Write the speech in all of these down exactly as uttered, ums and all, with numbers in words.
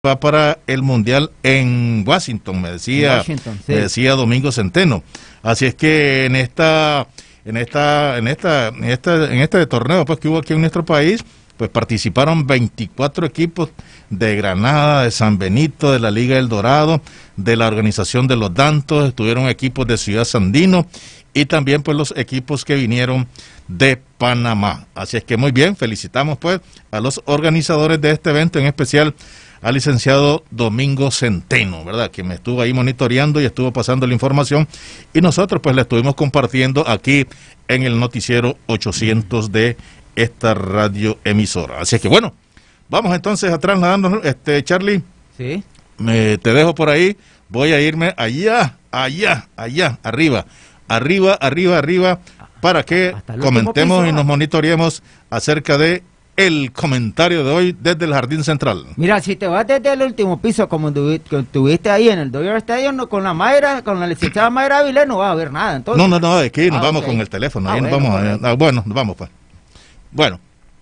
va para el Mundial en Washington, me decía, Washington, sí. me decía Domingo Centeno. Así es que en esta, en esta, en esta, en esta, en este torneo pues que hubo aquí en nuestro país, pues participaron veinticuatro equipos de Granada, de San Benito, de la Liga del Dorado, de la Organización de los Dantos, estuvieron equipos de Ciudad Sandino y también pues los equipos que vinieron de Panamá. Así es que muy bien, felicitamos pues a los organizadores de este evento, en especial al licenciado Domingo Centeno, ¿verdad? Que me estuvo ahí monitoreando y estuvo pasando la información y nosotros pues la estuvimos compartiendo aquí en el noticiero ochocientos de esta radio emisora. Así que bueno, vamos entonces a trasladándonos, este, Charlie, Sí. me, te dejo por ahí, voy a irme allá, allá, allá, arriba, arriba, arriba, arriba, para que Hasta el último comentemos piso, y nos ¿no? monitoreemos acerca de el comentario de hoy desde el Jardín Central. Mira, si te vas desde el último piso, como estuvi- que estuviste ahí en el Dodger Stadium, no, con la Mayra, con la licenciada Mayra Avilés, no vas a ver nada. Entonces, No, no, no, es que nos Ah, vamos ok. con el teléfono, Ah, ahí nos bueno, vamos, correcto. ah, bueno, nos vamos pues. Bueno,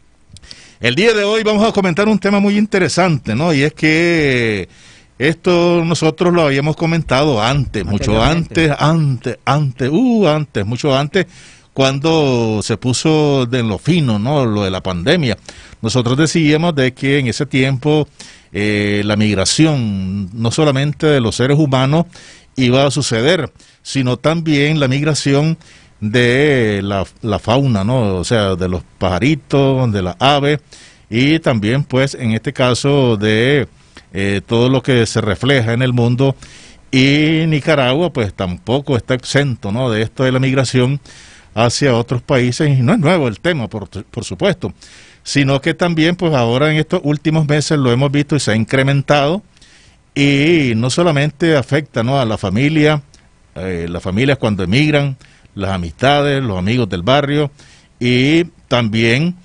el día de hoy vamos a comentar un tema muy interesante, ¿no? Y es que esto nosotros lo habíamos comentado antes, mucho Anteriormente. antes, antes, antes, uh, antes, mucho antes, cuando se puso de lo fino, ¿no? Lo de la pandemia. Nosotros decíamos de que en ese tiempo eh, la migración, no solamente de los seres humanos, iba a suceder, sino también la migración de la, la fauna, ¿no? O sea, de los pajaritos, de las aves y también, pues, en este caso de eh, todo lo que se refleja en el mundo. Y Nicaragua, pues, tampoco está exento, ¿no? De esto de la migración hacia otros países. Y no es nuevo el tema, por, por supuesto, sino que también, pues, ahora en estos últimos meses lo hemos visto y se ha incrementado. Y no solamente afecta, ¿no? A la familia, eh, las familias cuando emigran, las amistades, los amigos del barrio, y también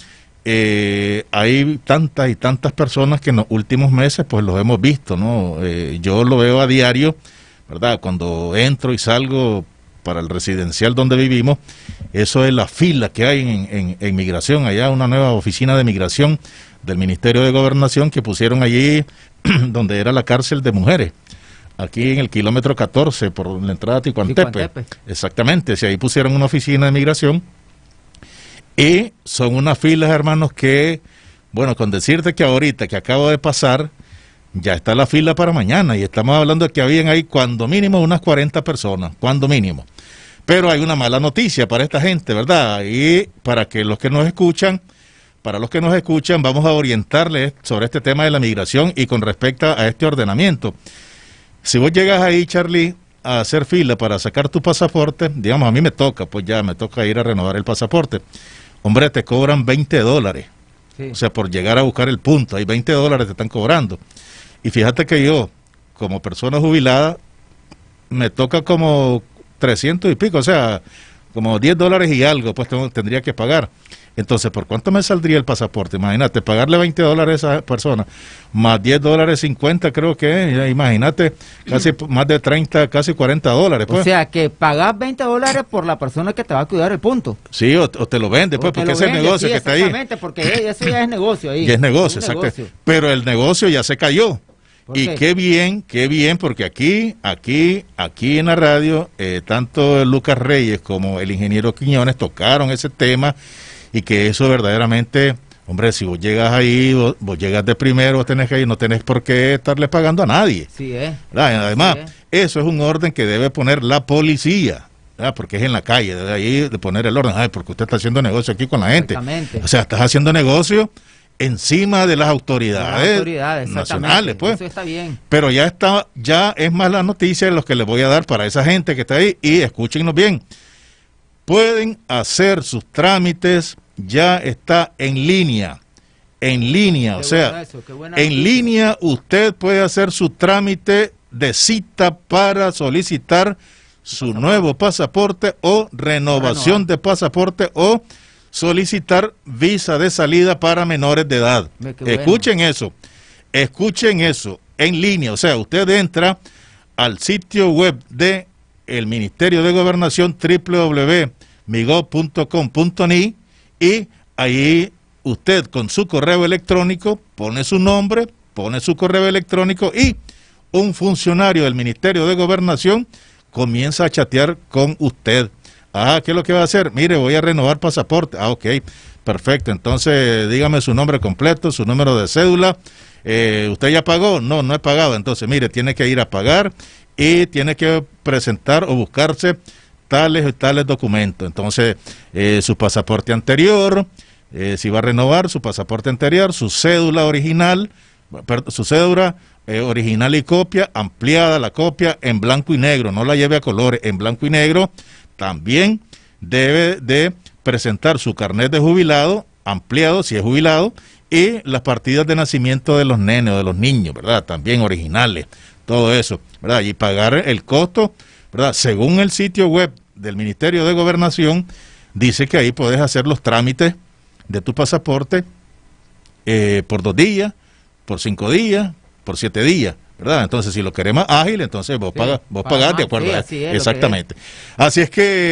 eh, hay tantas y tantas personas que en los últimos meses pues los hemos visto, ¿no? Eh, yo lo veo a diario, ¿verdad? Cuando entro y salgo para el residencial donde vivimos, eso es la fila que hay en, en, en migración, allá una nueva oficina de migración del Ministerio de Gobernación que pusieron allí donde era la cárcel de mujeres. Aquí en el kilómetro catorce, por la entrada a Ticuantepe. Ticuantepe. Exactamente, si ahí pusieron una oficina de migración. Y son unas filas, hermanos, que, bueno, con decirte que ahorita que acabo de pasar, ya está la fila para mañana. Y estamos hablando de que habían ahí cuando mínimo unas cuarenta personas, cuando mínimo. Pero hay una mala noticia para esta gente, ¿verdad? Y para que los que nos escuchan, para los que nos escuchan, vamos a orientarles sobre este tema de la migración y con respecto a este ordenamiento. Si vos llegas ahí, Charlie, a hacer fila para sacar tu pasaporte, digamos, a mí me toca, pues ya me toca ir a renovar el pasaporte. Hombre, te cobran veinte dólares. Sí. O sea, por llegar a buscar el punto, hay veinte dólares te están cobrando. Y fíjate que yo, como persona jubilada, me toca como trescientos y pico, o sea, como diez dólares y algo, pues tengo, tendría que pagar. Entonces, ¿por cuánto me saldría el pasaporte? Imagínate, pagarle veinte dólares a esa persona, más diez dólares cincuenta creo que es, imagínate, casi más de treinta, casi cuarenta dólares. Pues. O sea, que pagás veinte dólares por la persona que te va a cuidar el punto. Sí, o, o te lo vende, pues, O te porque lo ese es el vende, negocio sí, que está ahí. Exactamente, porque eso ya es negocio ahí. Y es negocio, un exacto. negocio. Pero el negocio ya se cayó. ¿Por Y qué? qué bien, qué bien, porque aquí, aquí, aquí en la radio, eh, tanto Lucas Reyes como el ingeniero Quiñones tocaron ese tema y que eso verdaderamente, hombre, si vos llegas ahí, vos, vos llegas de primero, vos tenés que ir, no tenés por qué estarle pagando a nadie. Sí, eh. ¿Verdad? Además, Sí, eso es un orden que debe poner la policía, ¿verdad? Porque es en la calle, debe ahí de poner el orden. Ay, porque usted está haciendo negocio aquí con la gente. Exactamente. O sea, estás haciendo negocio encima de las autoridades, Las autoridades, exactamente. nacionales, pues. Eso está bien. Pero ya está, ya es más la noticia de los que les voy a dar para esa gente que está ahí y escúchennos bien. Pueden hacer sus trámites, ya está en línea, en línea, Qué o sea, bueno eso, qué buena en noticia. línea usted puede hacer su trámite de cita para solicitar su Pasaporte. nuevo pasaporte o renovación Renovar. de pasaporte o solicitar visa de salida para menores de edad. Ve, qué bueno. Escuchen eso, escuchen eso, en línea, o sea, usted entra al sitio web de el Ministerio de Gobernación, doble u doble u doble u punto migov punto com punto ni, y ahí usted con su correo electrónico pone su nombre, pone su correo electrónico y un funcionario del Ministerio de Gobernación comienza a chatear con usted. Ah, ¿qué es lo que va a hacer? Mire, voy a renovar pasaporte. Ah, ok, perfecto. Entonces, dígame su nombre completo, su número de cédula. Eh, ¿Usted ya pagó? No, no he pagado. Entonces, mire, tiene que ir a pagar y tiene que presentar o buscarse tales y tales documentos. Entonces, eh, su pasaporte anterior, eh, si va a renovar su pasaporte anterior, su cédula original, perdón, su cédula eh, original y copia, ampliada la copia en blanco y negro, no la lleve a colores, en blanco y negro. También debe de presentar su carnet de jubilado, ampliado si es jubilado, y las partidas de nacimiento de los nenes o de los niños, ¿verdad? También originales, todo eso, ¿verdad? Y pagar el costo, ¿verdad? Según el sitio web del Ministerio de Gobernación, dice que ahí puedes hacer los trámites de tu pasaporte eh, por dos días, por cinco días, por siete días, ¿verdad? Entonces, si lo queremos ágil, entonces vos, sí, pagas, vos pagás de acuerdo. Sí, así es, exactamente. Es. Así es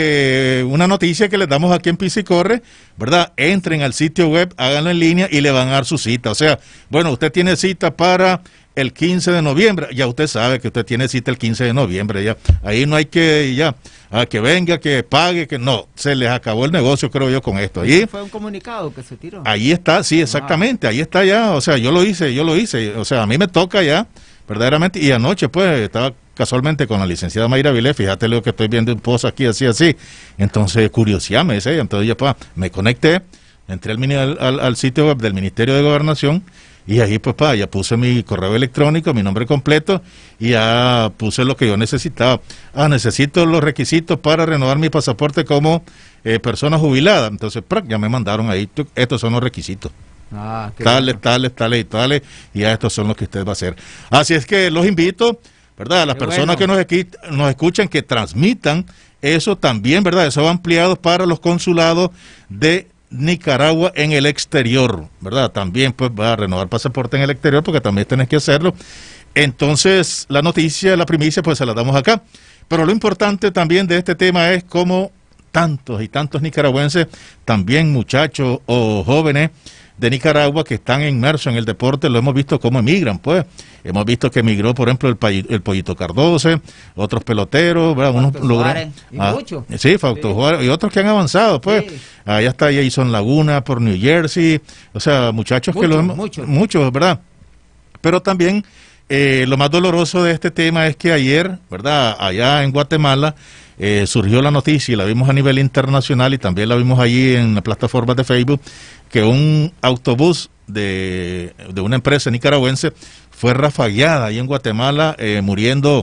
que una noticia que les damos aquí en Pisa y Corre, ¿verdad? Entren al sitio web, háganlo en línea y le van a dar su cita. O sea, bueno, usted tiene cita para el quince de noviembre, ya usted sabe que usted tiene cita el quince de noviembre, ya. Ahí no hay que, ya, a que venga, que pague, que no, se les acabó el negocio, creo yo, con esto. Ahí fue un comunicado que se tiró. Ahí está, sí, exactamente, ahí está ya, o sea, yo lo hice, yo lo hice, o sea, a mí me toca ya, verdaderamente, y anoche pues estaba casualmente con la licenciada Mayra Vilés, fíjate lo que estoy viendo un post aquí, así, así, entonces curiosidad ese, entonces ya pues, me conecté, entré al, al, al sitio web del Ministerio de Gobernación, y ahí pues pa, ya puse mi correo electrónico, mi nombre completo, y ya puse lo que yo necesitaba. Ah, necesito los requisitos para renovar mi pasaporte como eh, persona jubilada, entonces ¡prac! Ya me mandaron ahí, estos son los requisitos. Ah, tales, bueno. tales, tales y tales, y ya estos son los que usted va a hacer. Así es que los invito, ¿verdad? A las qué personas bueno. que nos, nos escuchan, que transmitan eso también, ¿verdad? Eso va ampliado para los consulados de Nicaragua en el exterior, ¿verdad? También pues va a renovar pasaporte en el exterior porque también tenés que hacerlo. Entonces, la noticia, la primicia, pues se la damos acá. Pero lo importante también de este tema es cómo tantos y tantos nicaragüenses, también muchachos o jóvenes de Nicaragua que están inmersos en el deporte, lo hemos visto cómo emigran, pues. Hemos visto que emigró, por ejemplo, el, el Pollito Cardoso, otros peloteros, ¿verdad? Unos lugares. Y ah, muchos. Sí, Fausto sí. Juárez, y otros que han avanzado, pues. Sí. Allá está Jason Laguna por New Jersey, o sea, muchachos muchos, que lo hemos. Muchos. muchos, ¿verdad? Pero también eh, lo más doloroso de este tema es que ayer, ¿verdad? Allá en Guatemala, eh, surgió la noticia y la vimos a nivel internacional y también la vimos allí en las plataformas de Facebook, que un autobús de, de una empresa nicaragüense fue rafagueada ahí en Guatemala, eh, muriendo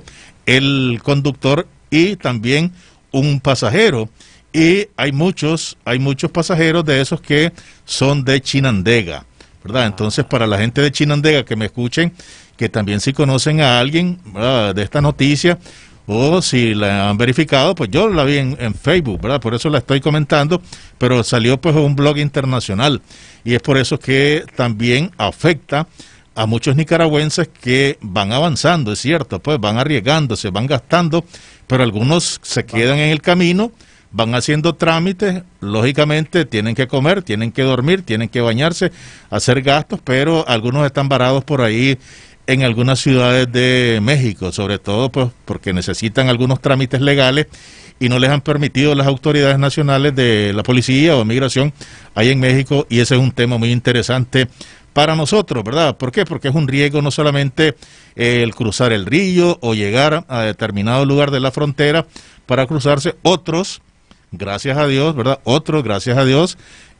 el conductor y también un pasajero. Y hay muchos, hay muchos pasajeros de esos que son de Chinandega, ¿verdad? Entonces, para la gente de Chinandega que me escuchen, que también si conocen a alguien, ¿verdad?, de esta noticia, o si la han verificado, pues yo la vi en, en Facebook, ¿verdad? Por eso la estoy comentando, pero salió pues un blog internacional, y es por eso que también afecta a muchos nicaragüenses que van avanzando, es cierto, pues van arriesgándose, van gastando, pero algunos se quedan en el camino, van haciendo trámites, lógicamente tienen que comer, tienen que dormir, tienen que bañarse, hacer gastos, pero algunos están varados por ahí en algunas ciudades de México, sobre todo pues porque necesitan algunos trámites legales y no les han permitido las autoridades nacionales de la policía o migración ahí en México, y ese es un tema muy interesante para nosotros, ¿verdad? ¿Por qué? Porque es un riesgo no solamente eh, el cruzar el río o llegar a determinado lugar de la frontera para cruzarse, otros, gracias a Dios, ¿verdad? Otros, gracias a Dios,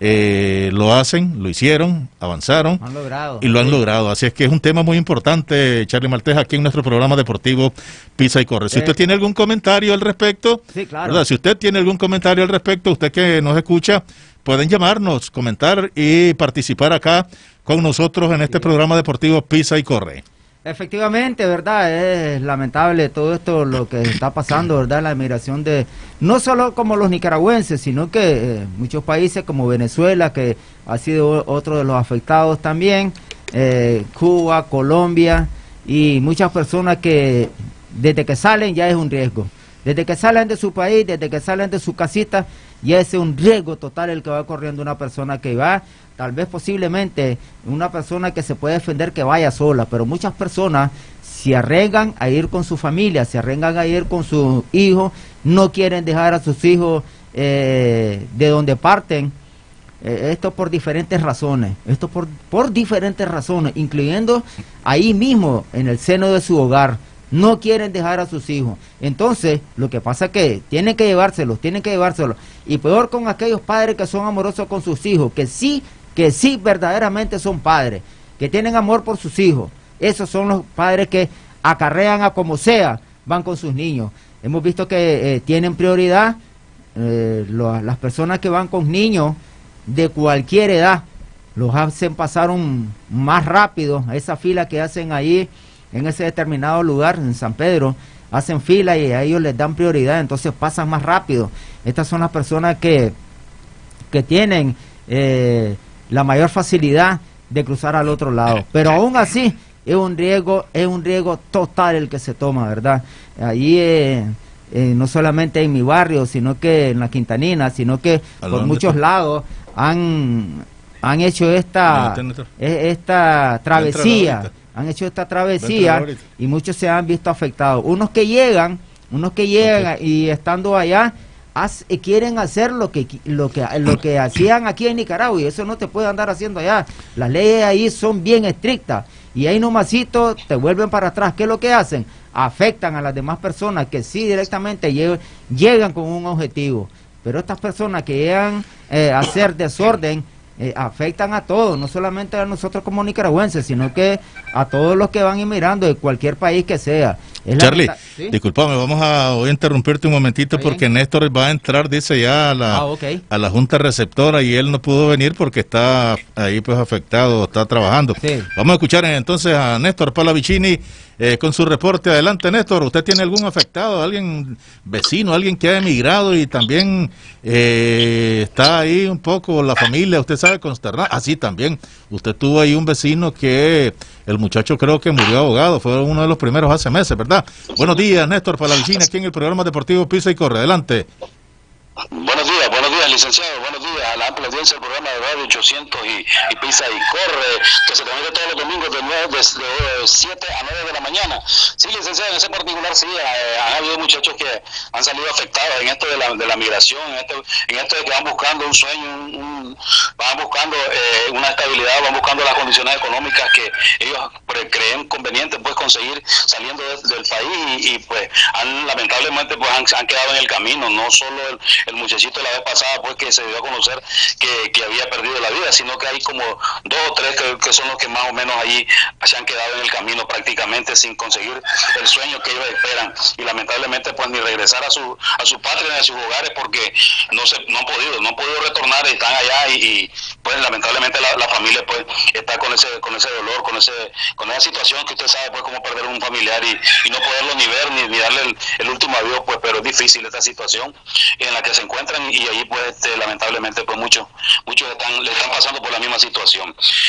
eh, lo hacen, lo hicieron, avanzaron han logrado, y lo han sí. logrado. Así es que es un tema muy importante, Charlie Maltés, aquí en nuestro programa deportivo Pisa y Corre. Si usted tiene algún comentario al respecto, sí, claro. ¿verdad? Si usted tiene algún comentario al respecto, usted que nos escucha, pueden llamarnos, comentar y participar acá con nosotros en este sí. programa deportivo Pisa y Corre. Efectivamente, ¿verdad? Es lamentable todo esto, lo que está pasando, ¿verdad? La migración de, no solo como los nicaragüenses, sino que eh, muchos países como Venezuela, que ha sido otro de los afectados también, eh, Cuba, Colombia, y muchas personas que desde que salen ya es un riesgo. Desde que salen de su país, desde que salen de su casita, y ese es un riesgo total el que va corriendo una persona que va, tal vez posiblemente una persona que se puede defender que vaya sola, pero muchas personas se arriesgan a ir con su familia, se arriesgan a ir con sus hijos, no quieren dejar a sus hijos eh, de donde parten, eh, esto por diferentes razones, esto por, por diferentes razones, incluyendo ahí mismo en el seno de su hogar, no quieren dejar a sus hijos. Entonces, lo que pasa es que tienen que llevárselos, tienen que llevárselos, y peor con aquellos padres que son amorosos con sus hijos, que sí, que sí verdaderamente son padres, que tienen amor por sus hijos. Esos son los padres que acarrean a como sea, van con sus niños. Hemos visto que eh, tienen prioridad eh, lo, las personas que van con niños de cualquier edad, los hacen pasar un, más rápido a esa fila que hacen ahí en ese determinado lugar, en San Pedro, hacen fila y a ellos les dan prioridad, entonces pasan más rápido. Estas son las personas que, que tienen eh, la mayor facilidad de cruzar al otro lado, pero aún así es un riesgo, es un riesgo total el que se toma, ¿verdad? Allí eh, eh, no solamente en mi barrio, sino que en la Quintanina, sino que por muchos lados han, han hecho esta, esta travesía, han hecho esta travesía y muchos se han visto afectados. Unos que llegan, unos que llegan okay. y estando allá, Haz, quieren hacer lo que lo que lo que hacían aquí en Nicaragua, y eso no te puede andar haciendo allá. Las leyes ahí son bien estrictas y ahí nomasito te vuelven para atrás. ¿Qué es lo que hacen? Afectan a las demás personas que sí directamente llegan, llegan con un objetivo, pero estas personas que llegan eh, a hacer desorden eh, afectan a todos, no solamente a nosotros como nicaragüenses, sino que a todos los que van inmigrando de cualquier país que sea. Es Charlie, la, ¿sí? disculpame, vamos a voy a interrumpirte un momentito porque Néstor va a entrar, dice ya, a la, ah, okay. a la junta receptora y él no pudo venir porque está ahí pues afectado, está trabajando. Sí. Vamos a escuchar entonces a Néstor Pallavicini eh, con su reporte. Adelante, Néstor, ¿usted tiene algún afectado, alguien vecino, alguien que ha emigrado y también eh, está ahí un poco la familia, usted sabe, consternada? Así ah, también, usted tuvo ahí un vecino que el muchacho creo que murió ahogado, fue uno de los primeros hace meses, ¿verdad? Buenos días, Néstor Pallavicini, aquí en el programa deportivo Pisa y Corre. Adelante. Buenos días, buenos días, licenciado, buenos días a la amplia audiencia del programa de Radio ochocientos y, y Pisa y Corre, que se transmite todos los domingos de, nueve, de, de siete a nueve de la mañana. Sí, licenciado, en ese particular sí, eh, han habido muchachos que han salido afectados en esto de la, de la migración, en esto, en esto de que van buscando un sueño, un, un, van buscando eh, una estabilidad, van buscando las condiciones económicas que ellos creen conveniente pues conseguir saliendo de, del país y, y pues han, lamentablemente pues han, han quedado en el camino, no solo el el muchachito la vez pasada pues que se dio a conocer que, que había perdido la vida, sino que hay como dos o tres que, que son los que más o menos allí se han quedado en el camino prácticamente sin conseguir el sueño que ellos esperan y lamentablemente pues ni regresar a su a su patria ni a sus hogares porque no se no han podido, no han podido retornar y están allá y, y pues lamentablemente la, la familia pues está con ese con ese dolor, con ese con esa situación que usted sabe pues como perder un familiar y, y no poderlo ni ver ni, ni darle el, el último adiós pues, pero es difícil esta situación en la que se encuentran y ahí pues este, lamentablemente pues muchos muchos están le están pasando por la misma situación.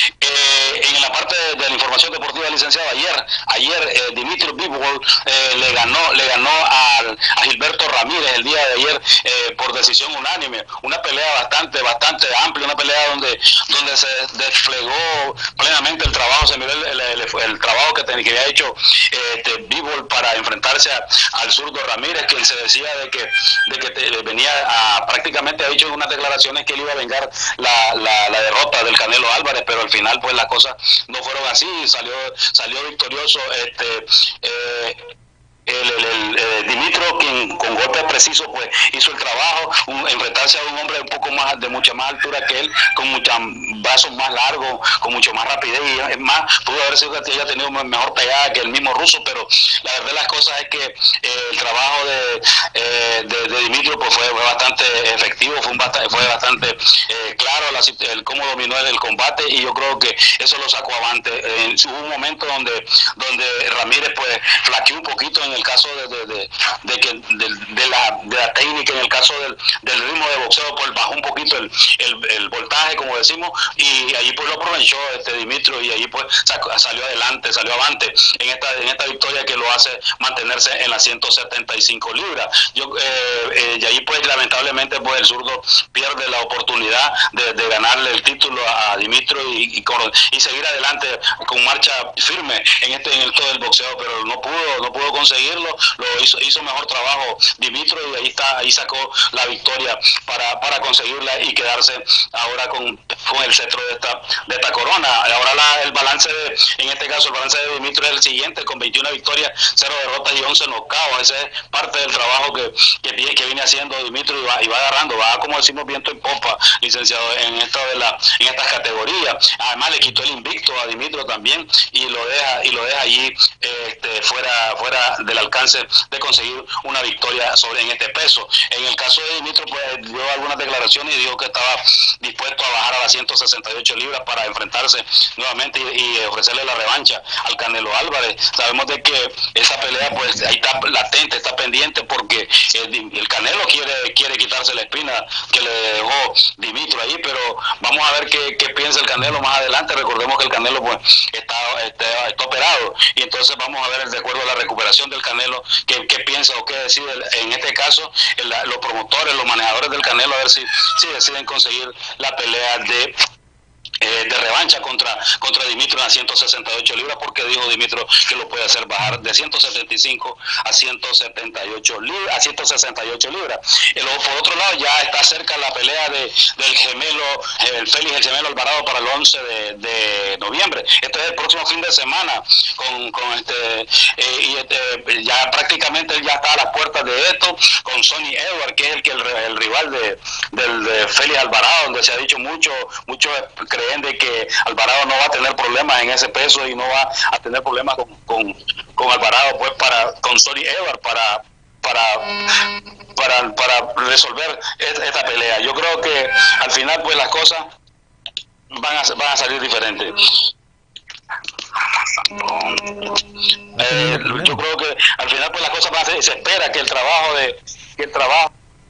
Eh, en la parte de, de la información deportiva, licenciado, ayer ayer eh, Dimitri Bivol eh, le ganó le ganó al, a Gilberto Ramírez el día de ayer eh, por decisión unánime, una pelea bastante bastante amplia, una pelea donde donde se desplegó plenamente el trabajo, se miró el, el, el, el trabajo que, ten, que había hecho este, Bivol para enfrentarse a, al zurdo Ramírez, quien se decía de que de que te, venía a, prácticamente ha dicho en unas declaraciones que él iba a vengar la, la, la derrota del Canelo Álvarez, pero al final pues las cosas no fueron así, salió salió victorioso este eh, el, el, el, el Dimitro, quien con golpes precisos pues hizo el trabajo, un, enfrentarse a un hombre un poco más de mucha más altura que él, con muchos brazos más largos, con mucho más rapidez y es más, pudo haber sido que haya tenido mejor pegada que el mismo ruso, pero la verdad de las cosas es que eh, el trabajo de, eh, de, de Dimitro pues fue, fue bastante efectivo, fue, un bastante, fue bastante eh, claro la, el cómo dominó el, el combate y yo creo que eso lo sacó avante. Eh, hubo un momento donde donde Ramírez pues flaqueó un poquito en el caso de, de, de, de que de, de, la, de la técnica, en el caso del, del ritmo de boxeo, pues bajó un poquito el, el, el voltaje, como decimos, y ahí pues lo aprovechó este Dimitrios, y ahí pues sacó, salió adelante, salió avante en esta, en esta victoria que lo hace mantenerse en las ciento setenta y cinco libras. Yo, eh, eh, y ahí pues lamentablemente pues el zurdo pierde la oportunidad de, de ganarle el título a, a Dimitrios y, y, con, y seguir adelante con marcha firme en este en el todo el boxeo, pero no pudo no pudo conseguirlo. Lo hizo hizo mejor trabajo Dimitrios, y ahí está ahí sacó la victoria para para conseguirla y quedarse ahora con, con el cetro de esta de esta corona. Ahora la, el balance de, en este caso el balance de Dimitrios es el siguiente, con veintiuna victorias, cero derrotas y once knockouts. Ese es parte del trabajo que que, que viene haciendo Dimitrios, y va, y va agarrando, va, como decimos, viento en popa, licenciado, en esta de la en estas categorías. Además le quitó el invicto a Dimitrios también, y lo deja y lo deja allí este, fuera fuera del alcance de conseguir una victoria sobre en este peso. En el caso de Dimitrios, pues dio algunas declaraciones y dijo que estaba dispuesto a bajar a las ciento sesenta y ocho libras para enfrentarse nuevamente y, y ofrecerle la revancha al Canelo Álvarez. Sabemos de que esa pelea pues ahí está latente, está pendiente, porque el, el Canelo quiere quiere quitarse la espina que le dejó Dimitrios ahí, pero vamos a ver qué, qué piensa el Canelo más adelante. Recordemos que el Canelo pues está, está, está operado, y entonces vamos a ver, de acuerdo a la recuperación del Canelo, qué, qué piensa o qué decide en este caso el, los promotores, los manejadores del Canelo, a ver si, si deciden conseguir la pelea de Eh, de revancha contra contra Dimitrios a ciento sesenta y ocho libras, porque dijo Dimitrios que lo puede hacer bajar de ciento setenta y cinco a ciento setenta y ocho libras, a ciento sesenta y ocho libras. Y luego, por otro lado, ya está cerca la pelea de del gemelo, el Félix el gemelo Alvarado, para el once de, de noviembre. Este es el próximo fin de semana, con, con este eh, y este, ya prácticamente ya está a las puertas de esto, con Sonny Edwards, que es el que el, el rival de del de Félix Alvarado, donde se ha dicho mucho mucho creen de que Alvarado no va a tener problemas en ese peso, y no va a tener problemas con, con, con Alvarado, pues para con Sonny Edwards para para para para resolver esta pelea. Yo creo que al final pues las cosas van a van a salir diferentes. Eh, yo creo que al final pues las cosas van a ser, se espera que el trabajo de que el trabajo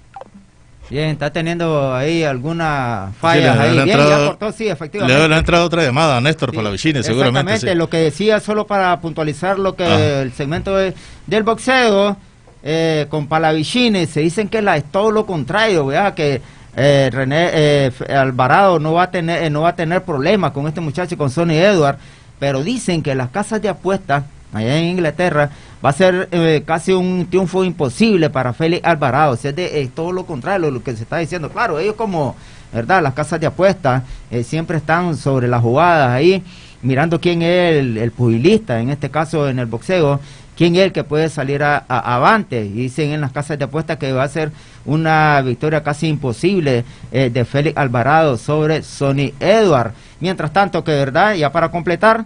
Bien, está teniendo ahí algunas fallas sí, ahí. Bien, entrado, ya cortó, sí, efectivamente. Le ha entrado otra llamada a Néstor sí, Pallavicini, seguramente. Exactamente, sí. Lo que decía, solo para puntualizar lo que ah. el segmento de, del boxeo, eh, con Pallavicini, se dicen que la, es todo lo contrario, ¿verdad? Que eh, René eh, Alvarado no va a tener eh, no va a tener problemas con este muchacho, con Sonny Edwards, pero dicen que las casas de apuestas allá en Inglaterra va a ser eh, casi un triunfo imposible para Félix Alvarado. O sea, es, de, es todo lo contrario lo que se está diciendo. Claro, ellos como, ¿verdad? Las casas de apuestas eh, siempre están sobre las jugadas ahí, mirando quién es el, el pugilista, en este caso en el boxeo, quién es el que puede salir a, a, avante. Y dicen en las casas de apuestas que va a ser una victoria casi imposible eh, de Félix Alvarado sobre Sonny Edwards. Mientras tanto, que verdad, ya para completar,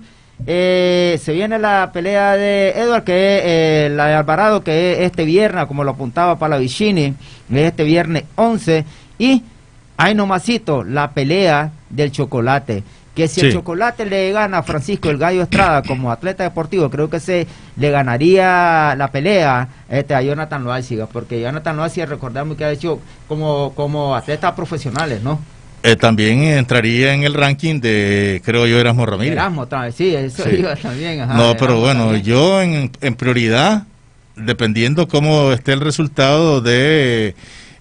Eh, se viene la pelea de Edwards, que es eh, la de Alvarado, que es este viernes, como lo apuntaba Pallavicini, es este viernes once, y ahí nomasito la pelea del Chocolate, que si sí. el Chocolate le gana a Francisco el Gallo Estrada como atleta deportivo, creo que se le ganaría la pelea este, a Jonathan Loaiziga, porque Jonathan Loaiziga, recordamos que ha hecho como, como atletas profesionales, ¿no? Eh, también entraría en el ranking de, creo yo, Erasmo Ramírez. Erasmo, sí, eso sí. iba también. Ajá, no, pero Erasmo bueno, también. yo en, en prioridad, dependiendo cómo esté el resultado de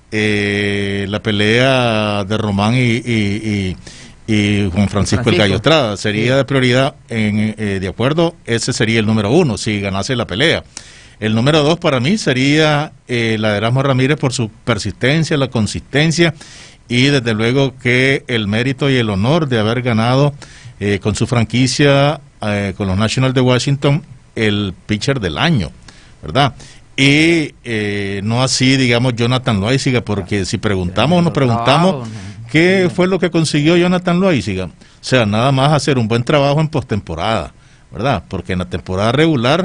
eh, la pelea de Román y, y, y, y Juan Francisco, Francisco el Gallo Estrada, sería sí. de prioridad, en, eh, de acuerdo, ese sería el número uno, si ganase la pelea. El número dos para mí sería eh, la de Erasmo Ramírez, por su persistencia, la consistencia, y desde luego que el mérito y el honor de haber ganado eh, con su franquicia, eh, con los Nationals de Washington, el pitcher del año, ¿verdad? Y eh, no así, digamos, Jonathan Loaiziga, porque si preguntamos o nos preguntamos qué fue lo que consiguió Jonathan Loaiziga, o sea, nada más hacer un buen trabajo en postemporada, ¿verdad? Porque en la temporada regular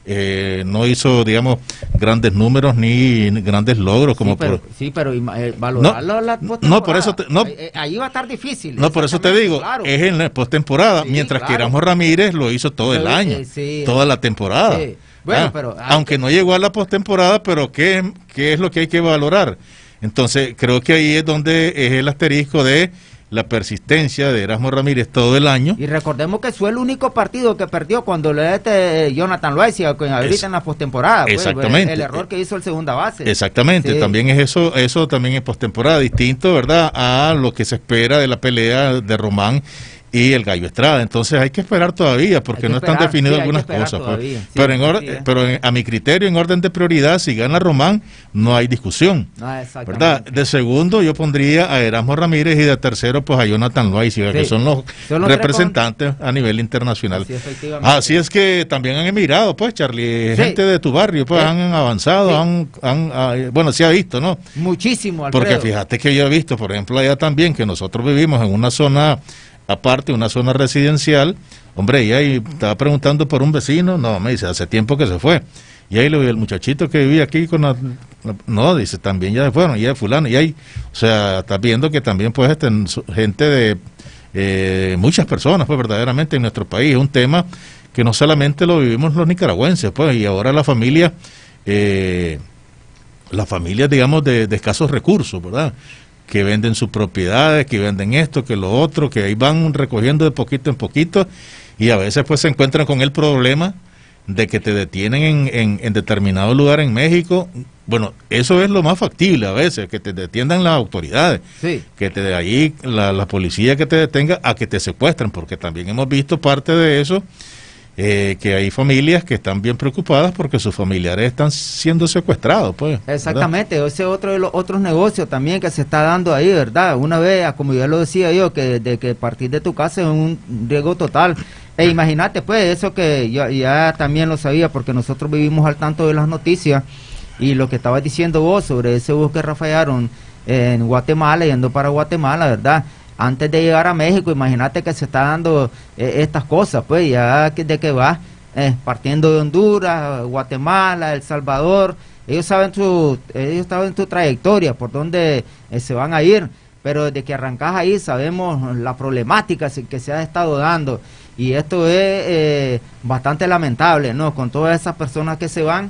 eh, no hizo, digamos, grandes números ni grandes logros como sí, pero, por... sí, pero eh, valorarlo no, la no, por eso te, no, ahí, ahí va a estar difícil. No, por eso te digo, claro. es en la postemporada, sí, mientras claro. que Erasmo Ramírez lo hizo todo pero, el año, eh, sí, toda la temporada. Sí. Bueno, ah, pero aunque que... no llegó a la postemporada, pero ¿qué, ¿qué es lo que hay que valorar? Entonces, creo que ahí es donde es el asterisco de la persistencia de Erasmo Ramírez todo el año. Y recordemos que fue el único partido que perdió cuando le este Jonathan Loaiza, ahorita es, en la postemporada. Exactamente. Pues, el error que hizo el segunda base. Exactamente, sí. También es eso, eso también es postemporada, distinto, ¿verdad?, a lo que se espera de la pelea de Román y el Gallo Estrada. Entonces hay que esperar todavía porque no esperar, están definidas sí, algunas cosas. Todavía, sí, pero en or, sí, pero en, a mi criterio, en orden de prioridad, si gana Román, no hay discusión. Ah, ¿verdad? De segundo yo pondría a Erasmo Ramírez y de tercero pues a Jonathan Loaiza, sí. que son los, son los representantes con... a nivel internacional. Sí, Así es que también han emigrado, pues, Charlie, sí. gente de tu barrio, pues sí. han avanzado, sí. han, han, han, bueno, se ha visto, ¿no? Muchísimo, Alfredo. Porque fíjate que yo he visto, por ejemplo, allá también, que nosotros vivimos en una zona... aparte una zona residencial, hombre, y ahí estaba preguntando por un vecino, no, me dice, hace tiempo que se fue, y ahí el muchachito que vivía aquí con la, no, dice, también ya se fueron, y ya fulano, y ahí, o sea, estás viendo que también pues este, gente de eh, muchas personas, pues verdaderamente en nuestro país, es un tema que no solamente lo vivimos los nicaragüenses, pues, y ahora la familia, eh, las familias, digamos, de, de escasos recursos, ¿verdad?, que venden sus propiedades, que venden esto, que lo otro, que ahí van recogiendo de poquito en poquito y a veces pues se encuentran con el problema de que te detienen en, en, en determinado lugar en México. Bueno, eso es lo más factible a veces, que te detengan las autoridades, sí. que te de ahí la, la policía que te detenga a que te secuestren, porque también hemos visto parte de eso. Eh, que hay familias que están bien preocupadas porque sus familiares están siendo secuestrados, pues. Exactamente, ¿verdad? Ese es otro de los otros negocios también que se está dando ahí, ¿verdad? Una vez, como ya lo decía yo, que de que partir de tu casa es un riesgo total. E imagínate, pues, eso que yo ya también lo sabía porque nosotros vivimos al tanto de las noticias y lo que estabas diciendo vos sobre ese bus que rafallaron en Guatemala, yendo para Guatemala, ¿verdad? Antes de llegar a México, imagínate que se está dando eh, estas cosas, pues ya que, de que va eh, partiendo de Honduras, Guatemala, El Salvador, ellos saben su, ellos saben tu trayectoria, por dónde eh, se van a ir, pero desde que arrancás ahí sabemos la problemática que se ha estado dando y esto es eh, bastante lamentable, ¿no? Con todas esas personas que se van,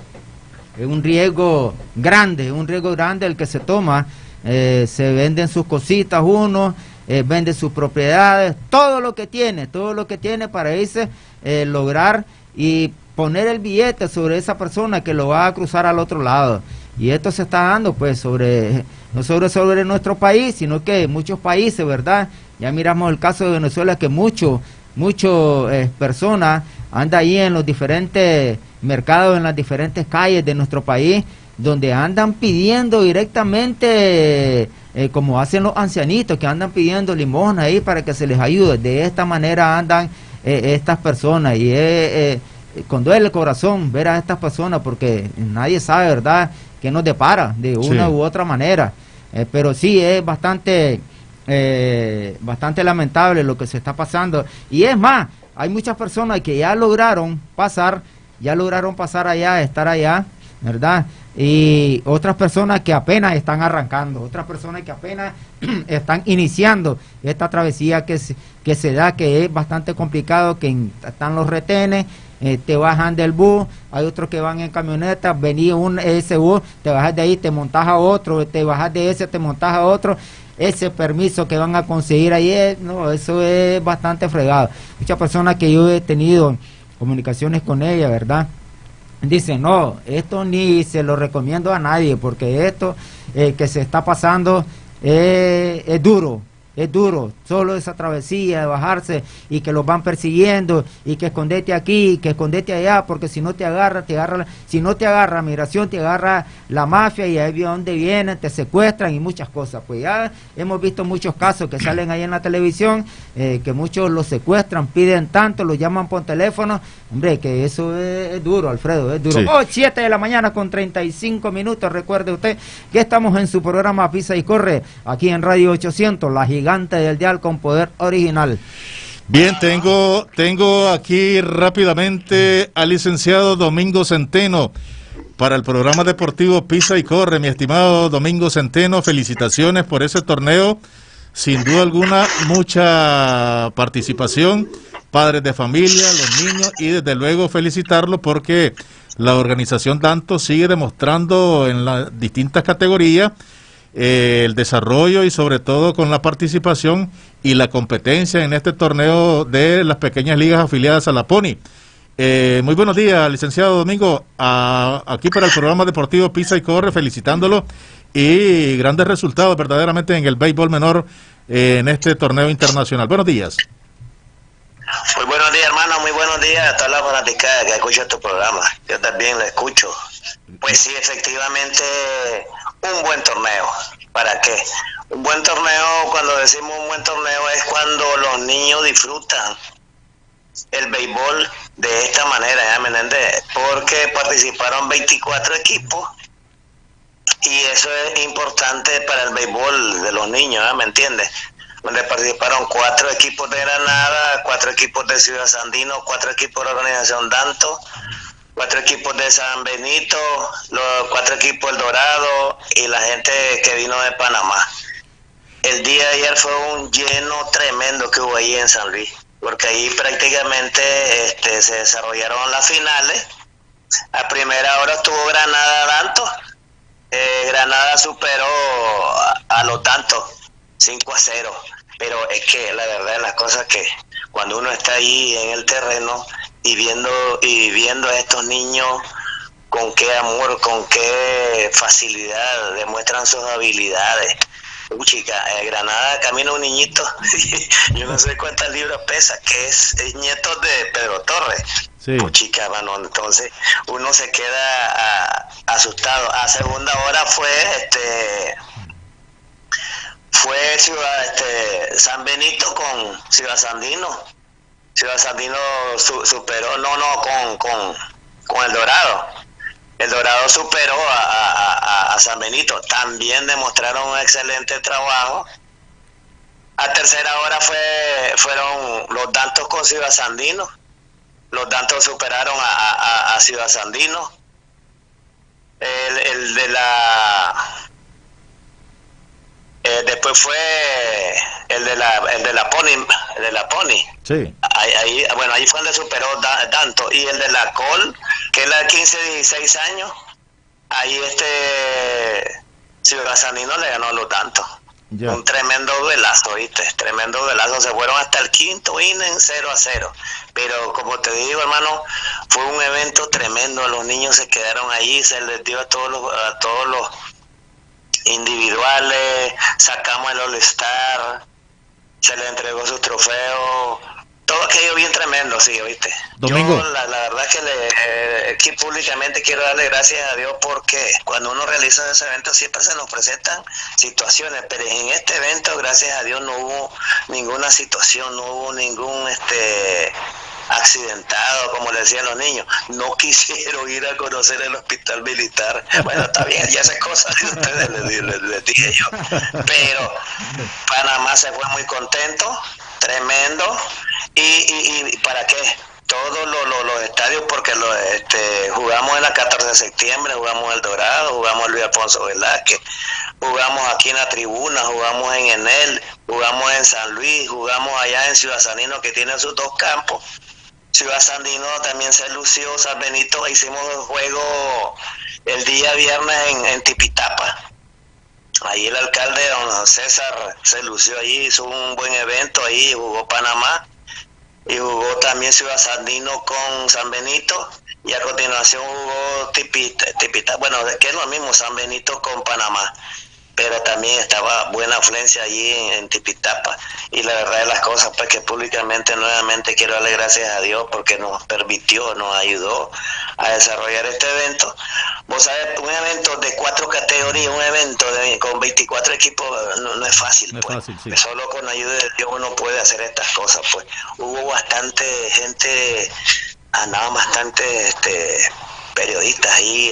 es un riesgo grande, un riesgo grande el que se toma. Eh, se venden sus cositas uno, eh, vende sus propiedades, todo lo que tiene, todo lo que tiene para irse, eh, lograr y poner el billete sobre esa persona que lo va a cruzar al otro lado. Y esto se está dando pues sobre, no sobre, sobre nuestro país, sino que muchos países, ¿verdad? Ya miramos el caso de Venezuela, que muchos, muchos eh, personas andan ahí en los diferentes mercados, en las diferentes calles de nuestro país, donde andan pidiendo directamente, eh, como hacen los ancianitos, que andan pidiendo limosna ahí para que se les ayude. De esta manera andan eh, estas personas y eh, eh, con duele el corazón ver a estas personas porque nadie sabe, ¿verdad?, qué nos depara de una sí. u otra manera. Eh, pero sí, es bastante, eh, bastante lamentable lo que se está pasando. Y es más, hay muchas personas que ya lograron pasar, ya lograron pasar allá, estar allá, ¿verdad?, y otras personas que apenas están arrancando, otras personas que apenas están iniciando esta travesía que se, que se da, que es bastante complicado, que en, están los retenes, eh, te bajan del bus, hay otros que van en camioneta, venía un ese bus, te bajas de ahí, te montas a otro, te bajas de ese, te montas a otro, ese permiso que van a conseguir ahí, es, no, eso es bastante fregado. Muchas personas que yo he tenido comunicaciones con ella, ¿verdad?, dicen, no, esto ni se lo recomiendo a nadie, porque esto eh, que se está pasando eh, es duro, es duro, solo esa travesía de bajarse y que los van persiguiendo y que escondete aquí, que escondete allá, porque si no te agarra, te agarra, si no te agarra migración, te agarra la mafia y ahí de donde vienen, te secuestran y muchas cosas. Pues ya hemos visto muchos casos que salen ahí en la televisión, eh, que muchos los secuestran, piden tanto, los llaman por teléfono, hombre, que eso es, es duro, Alfredo, es duro. Sí. Oh, siete de la mañana con treinta y cinco minutos, recuerde usted que estamos en su programa Pisa y Corre, aquí en Radio ochocientos, la gigante del dial con poder original. Bien, tengo, tengo aquí rápidamente al licenciado Domingo Centeno para el programa deportivo Pisa y Corre. Mi estimado Domingo Centeno, felicitaciones por ese torneo. Sin duda alguna, mucha participación, padres de familia, los niños, y desde luego felicitarlo porque la organización Danto sigue demostrando en las distintas categorías eh, el desarrollo y sobre todo con la participación y la competencia en este torneo de las pequeñas ligas afiliadas a la Pony. Eh, muy buenos días, licenciado Domingo, a, aquí para el programa deportivo Pisa y Corre, felicitándolo y grandes resultados verdaderamente en el béisbol menor eh, en este torneo internacional. Buenos días. Muy buenos días, hermano, muy buenos días a toda la fanaticada que escucha tu programa. Yo también lo escucho. Pues sí, efectivamente, un buen torneo. ¿Para qué? Un buen torneo, cuando decimos un buen torneo, es cuando los niños disfrutan el béisbol de esta manera, ¿ya me entiendes? Porque participaron veinticuatro equipos y eso es importante para el béisbol de los niños, ¿ya me entiendes? Donde participaron cuatro equipos de Granada, cuatro equipos de Ciudad Sandino, cuatro equipos de la organización Danto, cuatro equipos de San Benito, los cuatro equipos del Dorado y la gente que vino de Panamá. El día de ayer fue un lleno tremendo que hubo ahí en San Luis, porque ahí prácticamente este, se desarrollaron las finales. A primera hora estuvo Granada Danto, eh, Granada superó a, a los Dantos cinco a cero, pero es que la verdad es las cosas que cuando uno está ahí en el terreno y viendo y viendo a estos niños con qué amor, con qué facilidad demuestran sus habilidades. Uh, chica, en Granada camina un niñito, yo no sé cuántas libras pesa, que es, es nieto de Pedro Torres. Sí. Uh, chica, mano, entonces uno se queda a, asustado. A segunda hora fue este fue Ciudad este San Benito con Ciudad Sandino. Ciudad Sandino su, superó, no, no, con, con, con el Dorado. El Dorado superó a, a, a San Benito. También demostraron un excelente trabajo. A tercera hora fue fueron los Dantos con Ciudad Sandino. Los Dantos superaron a, a, a Ciudad Sandino. El, el de la... Eh, después fue el de la el de la Pony, el de la Pony. Sí. Ahí, ahí, bueno, ahí fue donde superó da, tanto. Y el de la Col, que es la de quince, dieciséis años, ahí este Ciudad Sandino le ganó los tantos. Yeah. Un tremendo duelazo, ¿viste? Tremendo duelazo. Se fueron hasta el quinto inning cero a cero. Pero como te digo, hermano, fue un evento tremendo. Los niños se quedaron ahí, se les dio a todos los, a todos los individuales, sacamos el All-Star, se le entregó sus trofeos, todo aquello bien tremendo, sí, ¿viste? Domingo. Yo la, la verdad que le, eh, aquí públicamente quiero darle gracias a Dios porque cuando uno realiza ese evento siempre se nos presentan situaciones, pero en este evento gracias a Dios no hubo ninguna situación, no hubo ningún este accidentado, como le decían los niños. No quisieron ir a conocer el hospital militar. Bueno, está bien, ya esas cosas que ustedes les, les, les dije yo. Pero Panamá se fue muy contento, tremendo. ¿Y, y, y para qué? Todos los, los, los estadios, porque lo, este, jugamos en la catorce de septiembre, jugamos en El Dorado, jugamos en Luis Alfonso Velázquez, jugamos aquí en la tribuna, jugamos en Enel, jugamos en San Luis, jugamos allá en Ciudad Sandino, que tiene sus dos campos. Ciudad Sandino también se lució, San Benito, hicimos el juego el día viernes en, en Tipitapa. Ahí el alcalde, don César, se lució allí, hizo un buen evento ahí, jugó Panamá y jugó también Ciudad Sandino con San Benito y a continuación jugó Tipita, Tipita, bueno, que es lo mismo, San Benito con Panamá. Pero también estaba buena afluencia allí en, en Tipitapa. Y la verdad de las cosas, pues que públicamente nuevamente quiero darle gracias a Dios porque nos permitió, nos ayudó a desarrollar este evento. Vos sabés, un evento de cuatro categorías, un evento de, con veinticuatro equipos, no, no es fácil, no pues. Es fácil, sí. Solo con ayuda de Dios uno puede hacer estas cosas, pues. Hubo bastante gente, andaban bastante este, periodistas ahí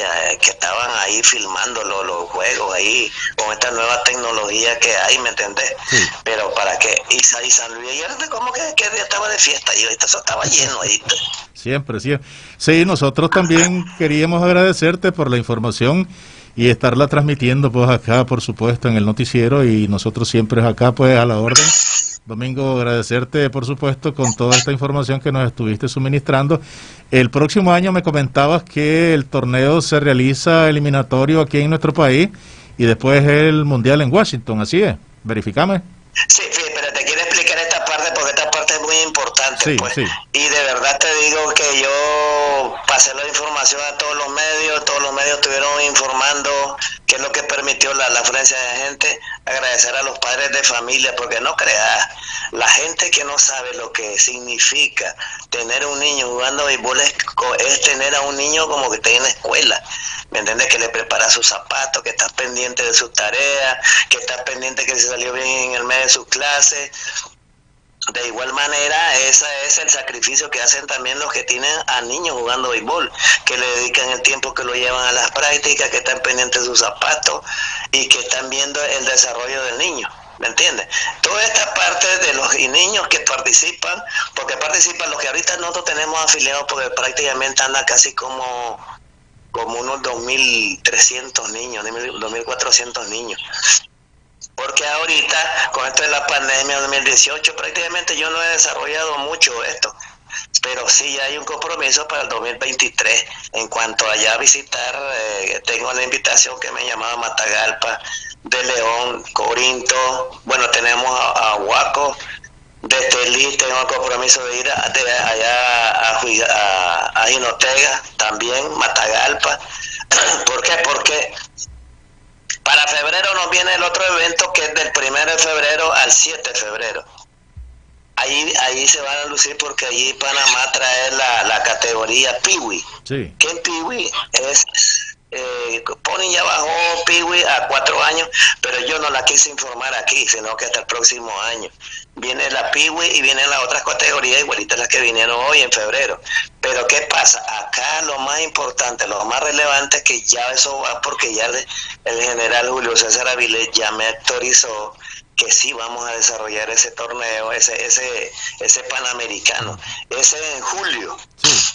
eh, que estaban ahí filmando los, los juegos ahí con esta nueva tecnología que hay, ¿me entendés? Sí. Pero para qué, y, y San Luis ayer como que, que estaba de fiesta y ahorita eso estaba lleno ahí. Siempre, siempre. Sí, nosotros también queríamos agradecerte por la información y estarla transmitiendo pues acá, por supuesto, en el noticiero, y nosotros siempre acá pues a la orden. Domingo, agradecerte por supuesto con toda esta información que nos estuviste suministrando. El próximo año me comentabas que el torneo se realiza eliminatorio aquí en nuestro país y después el mundial en Washington, ¿así es? Verifícame. Sí, sí, pero te quiero explicar esta parte porque esta parte es muy importante. Sí, pues. sí. Y de verdad te digo que yo pasé la información a todos los medios, todos los medios estuvieron informando qué es lo que permitió la, la afluencia de gente. Agradecer a los padres de familia, porque no creas, la gente que no sabe lo que significa tener un niño jugando béisbol es, es tener a un niño como que está en la escuela, ¿me entiendes? Que le prepara sus zapatos, que estás pendiente de sus tareas, que estás pendiente que se salió bien en el mes de sus clases. De igual manera, ese es el sacrificio que hacen también los que tienen a niños jugando béisbol, que le dedican el tiempo que lo llevan a las prácticas, que están pendientes de sus zapatos y que están viendo el desarrollo del niño, ¿me entiendes? Toda esta parte de los y niños que participan, porque participan los que ahorita nosotros tenemos afiliados, porque prácticamente anda casi como, como unos dos mil trescientos niños, dos mil cuatrocientos niños. Porque ahorita, con esto de la pandemia dos mil dieciocho, prácticamente yo no he desarrollado mucho esto, pero sí hay un compromiso para el dos mil veintitrés. En cuanto allá a visitar, eh, tengo la invitación que me llamaba Matagalpa, de León, Corinto, bueno, tenemos a, a Huaco, de Estelí, tengo el compromiso de ir a, de allá a, a, a Jinotega, también, Matagalpa. ¿Por qué? Porque para febrero nos viene el otro evento que es del primero de febrero al siete de febrero. Ahí ahí se van a lucir porque allí Panamá trae la, la categoría Piwi. Sí. Que en Piwi es, eh, Pony ya bajó Piwi a cuatro años, pero yo no la quise informar aquí, sino que hasta el próximo año. Viene la Piwi y vienen las otras categorías igualitas las que vinieron hoy en febrero. Pero ¿qué pasa? Acá lo más importante, lo más relevante es que ya eso va porque ya el, el general Julio César Avilés ya me autorizó que sí vamos a desarrollar ese torneo, ese ese ese panamericano. Ese en julio. Sí.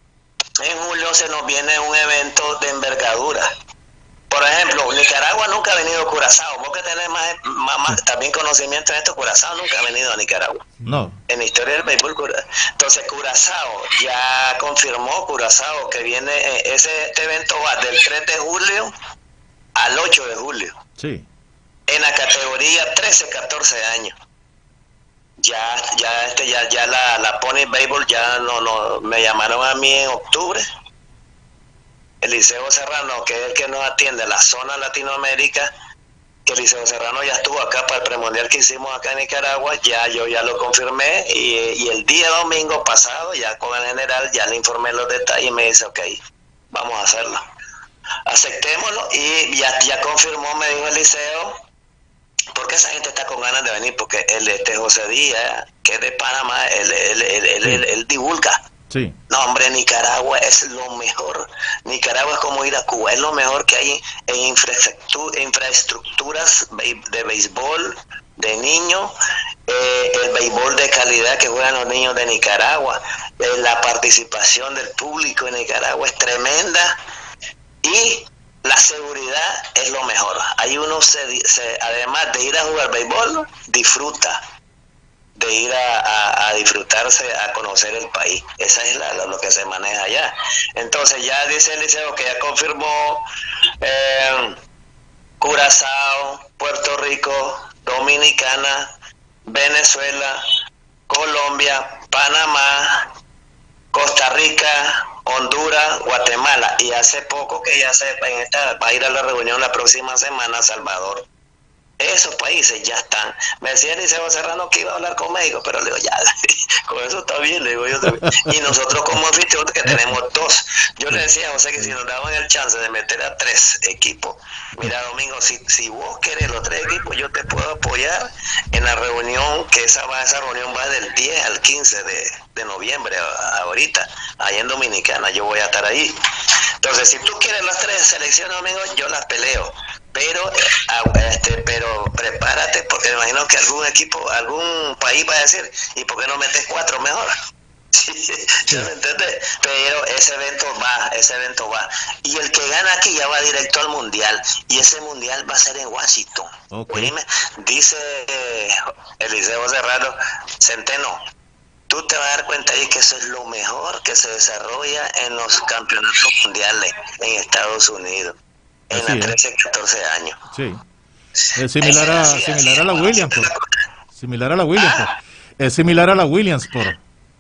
En julio se nos viene un evento de envergadura. Por ejemplo, Nicaragua nunca ha venido a Curazao. Vos que tenés más, más, más también conocimiento de esto, Curazao nunca ha venido a Nicaragua. No. En la historia del béisbol. Entonces, Curazao ya confirmó, Curazao, que viene, ese este evento va del tres de julio al ocho de julio. Sí. En la categoría trece a catorce años. Ya, ya, este, ya, ya la, la Pony Baseball ya no, no, me llamaron a mí en octubre. Eliseo Serrano, que es el que nos atiende a la zona Latinoamérica, que Eliseo Serrano ya estuvo acá para el premundial que hicimos acá en Nicaragua, ya yo ya lo confirmé, y, y el día domingo pasado, ya con el general, ya le informé los detalles y me dice, ok, vamos a hacerlo. Aceptémoslo, y ya, ya confirmó, me dijo Eliseo, porque esa gente está con ganas de venir, porque el este José Díaz, que es de Panamá, él, él, él, él, él, él divulga. Sí. No, hombre, Nicaragua es lo mejor. Nicaragua es como ir a Cuba, es lo mejor que hay en infraestructura, infraestructuras de béisbol, de niños, eh, el béisbol de calidad que juegan los niños de Nicaragua, eh, la participación del público en Nicaragua es tremenda y la seguridad es lo mejor. Hay uno, se, se, además de ir a jugar béisbol, disfruta. de ir a, a, a disfrutarse, a conocer el país. Esa es la, lo, lo que se maneja allá. Entonces ya dice el liceo que ya confirmó eh, Curazao, Puerto Rico, Dominicana, Venezuela, Colombia, Panamá, Costa Rica, Honduras, Guatemala, y hace poco que ya se en esta, va a ir a la reunión la próxima semana a Salvador. Esos países ya están. Me decía Eliseo Serrano que iba a hablar con México, pero le digo, ya, con eso está bien, le digo yo también. Y nosotros como anfitriones que tenemos dos. Yo le decía a José que si nos daban el chance de meter a tres equipos, mira Domingo, si, si vos querés los tres equipos, yo te puedo apoyar en la reunión, que esa va, esa reunión va del diez al quince de, de noviembre, a, ahorita, allá en Dominicana, yo voy a estar ahí. Entonces, si tú quieres las tres selecciones, Domingo, yo las peleo. Pero, este, pero prepárate, porque me imagino que algún equipo, algún país va a decir, ¿y por qué no metes cuatro mejor? Sí, ¿me entiendes? Pero ese evento va, ese evento va. Y el que gana aquí ya va directo al mundial. Y ese mundial va a ser en Washington. Okay. Dice eh, Eliseo Serrano, Centeno, tú te vas a dar cuenta ahí que eso es lo mejor que se desarrolla en los campeonatos mundiales en Estados Unidos. En así la trece, catorce años. Sí. Es similar a, así, similar así, a la Williamsport. Similar a la Williamsport. Ah. Es similar a la Williamsport.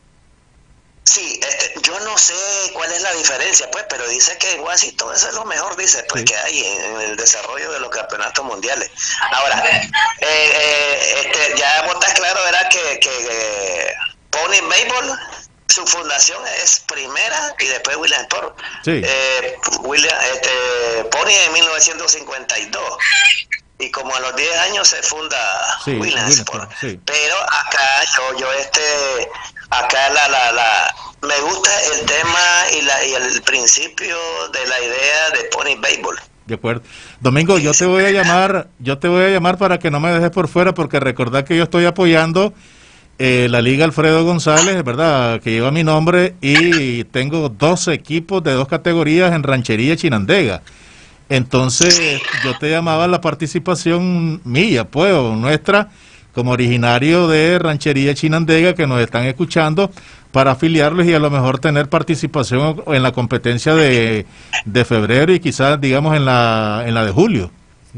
Sí, este, yo no sé cuál es la diferencia, pues, pero dice que en Washington eso es lo mejor, dice, pues, sí. que hay en, en el desarrollo de los campeonatos mundiales. Ahora, eh, eh, este, ya vos estás claro, ¿verdad? Que, que, que Pony Baseball, su fundación es primera y después Williamsport. Sí. Eh, William, este, Pony en mil novecientos cincuenta y dos. Y como a los diez años se funda sí, Williamsport. Sí. Pero acá yo, yo este, acá la, la, la, me gusta el tema y, la, y el principio de la idea de Pony Baseball. De acuerdo. Domingo, yo te voy a llamar, yo te voy a llamar para que no me dejes por fuera, porque recordad que yo estoy apoyando eh, la Liga Alfredo González, ¿verdad? Que lleva mi nombre, y tengo dos equipos de dos categorías en Ranchería Chinandega. Entonces yo te llamaba a la participación mía, pues, o nuestra, como originario de Ranchería Chinandega, que nos están escuchando, para afiliarlos y a lo mejor tener participación en la competencia de, de febrero y quizás, digamos, en la en la de julio.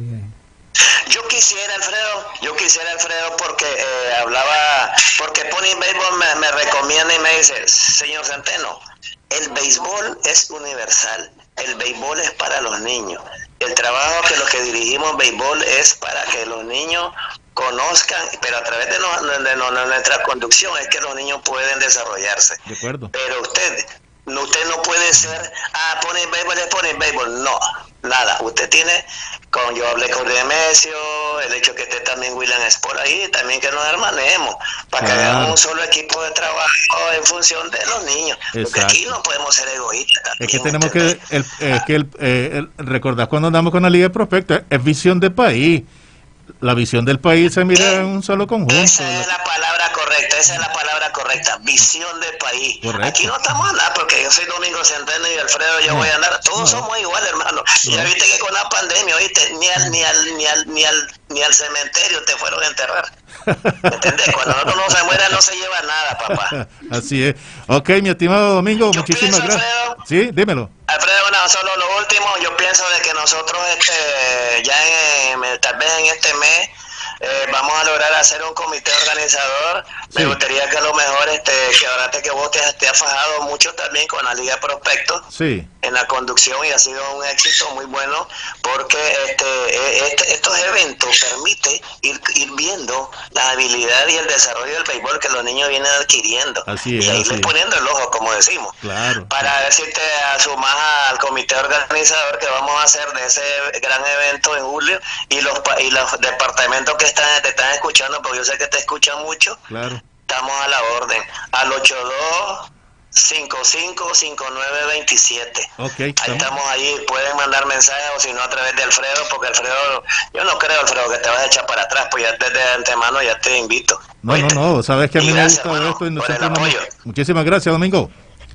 Yo quisiera, Alfredo, yo quisiera, Alfredo, porque eh, hablaba, porque Pony Baseball me, me recomienda y me dice, señor Centeno, el béisbol es universal. El béisbol es para los niños. El trabajo que los que dirigimos béisbol es para que los niños conozcan, pero a través de, no, de, de, de nuestra conducción es que los niños pueden desarrollarse. De acuerdo. Pero usted, no, usted no puede ser, ah, Pony Baseball es Pony Baseball. No, nada. Usted tiene, con yo hablé con Demesio, el hecho que esté también Williamsport ahí, también que nos hermanemos, para que hagamos ah. un solo equipo de trabajo en función de los niños. Exacto. Porque aquí no podemos ser egoístas. También, es que tenemos ¿entendés? que, el, eh, que el, eh, el, recordar cuando andamos con la Liga de Prospectos, es visión de país. La visión del país se mira en un solo conjunto. Esa es la palabra correcta, esa es la palabra correcta, visión del país. Correcto. Aquí no estamos a nada, porque yo soy Domingo Centeno y Alfredo, yo no. voy a andar, todos no. somos iguales, hermano. No. Ya viste que con la pandemia, oíste, ni al, ni al, ni al, ni al, ni al cementerio te fueron a enterrar. ¿Entendés? Cuando uno no se muera no se lleva nada, papá. Así es. Ok, mi estimado Domingo, yo muchísimas pienso, gracias. Alfredo, sí, dímelo. Alfredo, no, solo lo último, yo pienso de que nosotros este ya en, tal vez en este mes eh, vamos a lograr hacer un comité organizador. Sí. Me gustaría que a lo mejor este que ahora te que vos te, te has fajado mucho también con la Liga de Prospectos sí. en la conducción y ha sido un éxito muy bueno, porque este, este estos eventos permiten ir, ir viendo la habilidad y el desarrollo del béisbol que los niños vienen adquiriendo. Así es, y ahí así les poniendo el ojo, como decimos. Claro. Para ver si te sumas al comité organizador que vamos a hacer de ese gran evento en julio, y los y los departamentos que están te están escuchando, porque yo sé que te escuchan mucho. Claro. Estamos a la orden, al ocho dos cinco cinco cinco nueve dos siete. Okay, ahí estamos ahí, pueden mandar mensajes, o si no a través de Alfredo, porque Alfredo, yo no creo, Alfredo, que te vas a echar para atrás, pues ya desde antemano ya te invito. No, ¿oíste? no, no, sabes que a mí me gusta hermano, esto y no siempre no... Muchísimas gracias, Domingo.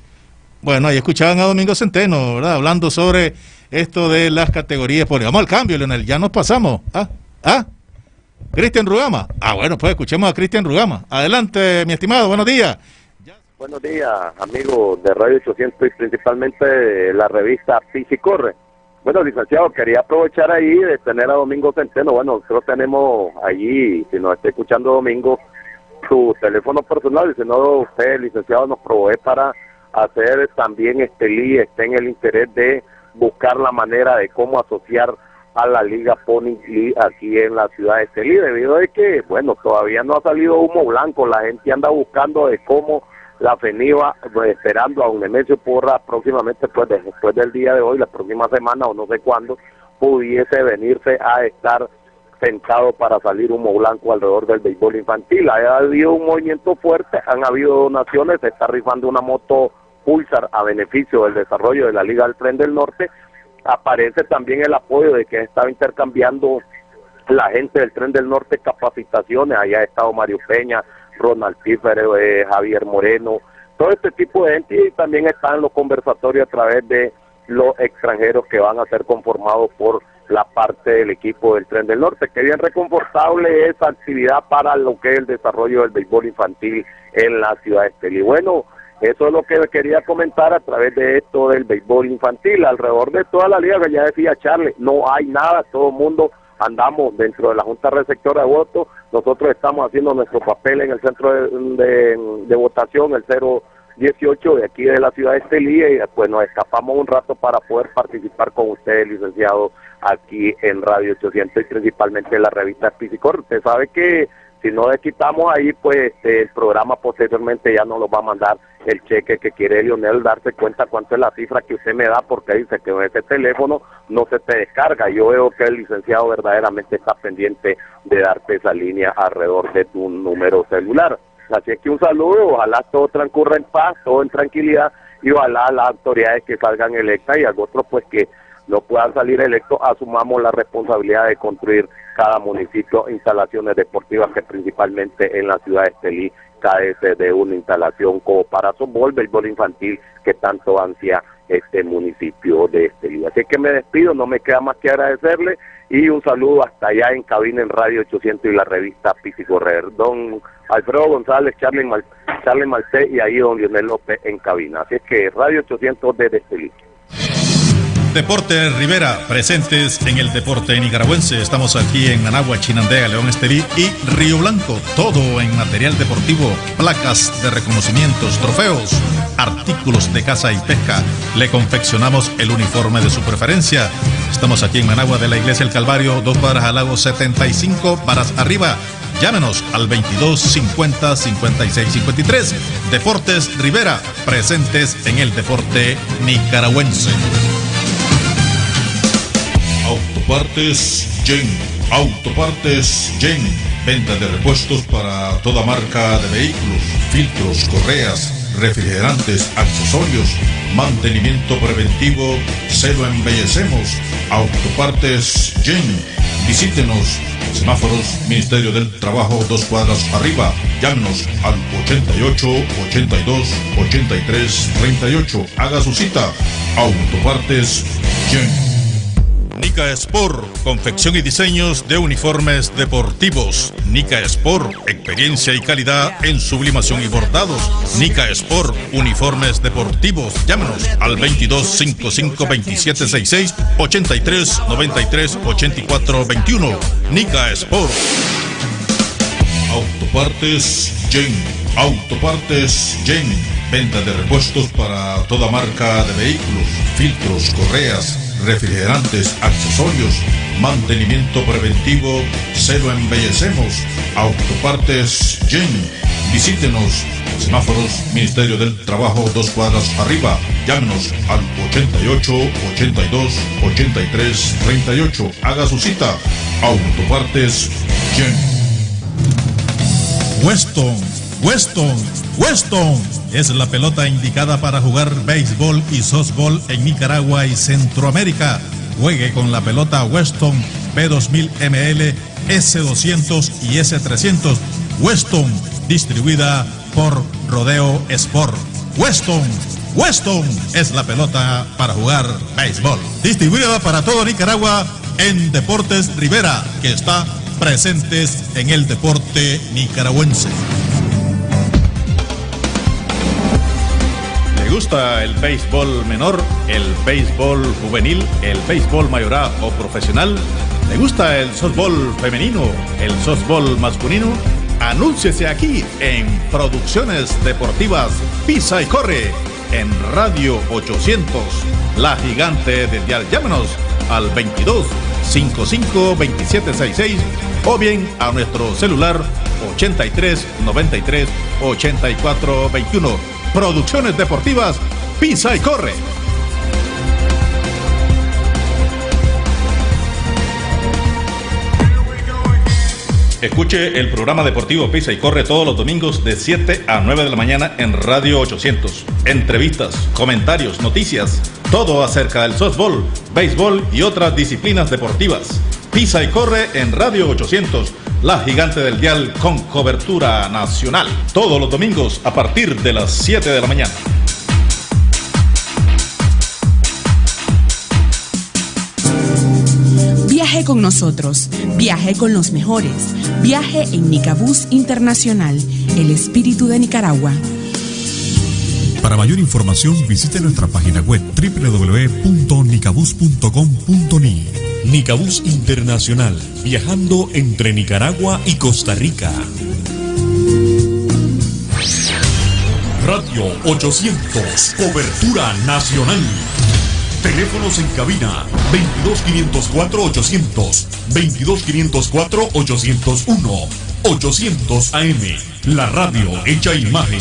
Bueno, ahí escuchaban a Domingo Centeno, ¿verdad? Hablando sobre esto de las categorías. Pues vamos al cambio, Leonel, ya nos pasamos. Ah, ah, Cristian Rugama. Ah, bueno, pues escuchemos a Cristian Rugama. Adelante, mi estimado, buenos días. Buenos días, amigos de Radio ochocientos y principalmente la revista Pisa y Corre. Bueno, licenciado, quería aprovechar ahí de tener a Domingo Centeno. Bueno, nosotros tenemos allí, si nos está escuchando Domingo, su teléfono personal, y si no, usted, licenciado, nos provee para hacer también este L I, esté en el interés de buscar la manera de cómo asociar a la Liga Pony League aquí en la ciudad de Estelí, debido a que, bueno, todavía no ha salido humo blanco, la gente anda buscando de cómo la FENIVA, pues, esperando a un Nemesio Porra próximamente, pues de, después del día de hoy, la próxima semana o no sé cuándo, pudiese venirse a estar sentado para salir humo blanco alrededor del béisbol infantil. Ha habido un movimiento fuerte, han habido donaciones, se está rifando una moto Pulsar a beneficio del desarrollo de la Liga del Tren del Norte. Aparece también el apoyo de que estaba intercambiando la gente del Tren del Norte capacitaciones, allá ha estado Mario Peña, Ronald Tífere, eh, Javier Moreno, todo este tipo de gente, y también están los conversatorios a través de los extranjeros que van a ser conformados por la parte del equipo del Tren del Norte. Qué bien reconfortable esa actividad para lo que es el desarrollo del béisbol infantil en la ciudad de Estelí. Bueno, eso es lo que quería comentar a través de esto del béisbol infantil. Alrededor de toda la liga, que ya decía Charlie, no hay nada, todo el mundo andamos dentro de la Junta Receptora de Votos. Nosotros estamos haciendo nuestro papel en el centro de, de, de votación, el cero dieciocho de aquí de la ciudad de Estelí, y pues nos escapamos un rato para poder participar con ustedes, licenciado, aquí en Radio ochocientos y principalmente en la revista Piscicor. Usted sabe que si no le quitamos ahí, pues este, el programa posteriormente ya nos lo va a mandar el cheque que quiere Lionel darse cuenta cuánto es la cifra que usted me da, porque dice que en ese teléfono no se te descarga. Yo veo que el licenciado verdaderamente está pendiente de darte esa línea alrededor de tu número celular. Así es que un saludo, ojalá todo transcurra en paz, todo en tranquilidad, y ojalá las autoridades que salgan electas y a otros pues que no puedan salir electos, asumamos la responsabilidad de construir cada municipio instalaciones deportivas, que principalmente en la ciudad de Estelí carece de una instalación como para softball, béisbol infantil, que tanto ansía este municipio de Estelí. Así que me despido, no me queda más que agradecerle, y un saludo hasta allá en cabina en Radio ochocientos y la revista Piscicorrer. Don Alfredo González, Charlie, Mal, Charlie Malcé, y ahí don Lionel López en cabina. Así es que Radio ochocientos desde Estelí. Deporte Rivera, presentes en el deporte nicaragüense. Estamos aquí en Managua, Chinandega, León, Estelí y Río Blanco. Todo en material deportivo, placas de reconocimientos, trofeos, artículos de caza y pesca. Le confeccionamos el uniforme de su preferencia. Estamos aquí en Managua de la Iglesia del Calvario, dos cuadras al lago, setenta y cinco varas arriba. Llámenos al veintidós cincuenta cincuenta y seis cincuenta y tres. Deportes Rivera, presentes en el deporte nicaragüense. Autopartes Yen, Autopartes Yen, venta de repuestos para toda marca de vehículos, filtros, correas, refrigerantes, accesorios, mantenimiento preventivo, se lo embellecemos. Autopartes Yen, visítenos, semáforos Ministerio del Trabajo, dos cuadras arriba. Llámenos al ochenta y ocho, ochenta y dos, ochenta y tres, treinta y ocho. Haga su cita. Autopartes Yen. Nica Sport, confección y diseños de uniformes deportivos. Nica Sport, experiencia y calidad en sublimación y bordados. Nica Sport, uniformes deportivos. Llámenos al veintidós cincuenta y cinco veintisiete sesenta y seis, ochenta y tres noventa y tres ochenta y cuatro veintiuno. Nica Sport. Autopartes Yen, Autopartes Yen, venta de repuestos para toda marca de vehículos, filtros, correas, refrigerantes, accesorios, mantenimiento preventivo, se lo embellecemos. Autopartes Yen, visítenos, semáforos Ministerio del Trabajo, dos cuadras arriba. Llámenos al ochenta y ocho, ochenta y dos, ochenta y tres, treinta y ocho. Haga su cita. Autopartes Yen. Weston, Weston, Weston es la pelota indicada para jugar béisbol y softball en Nicaragua y Centroamérica. Juegue con la pelota Weston B dos mil mililitros, S doscientos y S trescientos. Weston, distribuida por Rodeo Sport. Weston, Weston es la pelota para jugar béisbol. Distribuida para todo Nicaragua en Deportes Rivera, que está presentes en el deporte nicaragüense. ¿Le gusta el béisbol menor, el béisbol juvenil, el béisbol mayoral o profesional? ¿Le gusta el softball femenino, el softball masculino? Anúnciese aquí en Producciones Deportivas Pisa y Corre en Radio ochocientos, la gigante del dial. Llámenos al veintidós cincuenta y cinco veintisiete sesenta y seis o bien a nuestro celular ochenta y tres noventa y tres ochenta y cuatro veintiuno. Producciones Deportivas Pisa y Corre. Escuche el programa deportivo Pisa y Corre todos los domingos de siete a nueve de la mañana en Radio ochocientos. Entrevistas, comentarios, noticias, todo acerca del softball, béisbol y otras disciplinas deportivas. Pisa y Corre en Radio ochocientos, la gigante del dial con cobertura nacional. Todos los domingos a partir de las siete de la mañana. Viaje con nosotros, viaje con los mejores, viaje en Nicabús Internacional, el espíritu de Nicaragua. Para mayor información visite nuestra página web doble u doble u doble u punto nicabús punto com punto ni. Nicabús Internacional, viajando entre Nicaragua y Costa Rica. Radio ochocientos, cobertura nacional. Teléfonos en cabina veintidós quinientos cuatro ochocientos, veintidós quinientos cuatro ochocientos uno, ochocientos A M, la radio hecha imagen.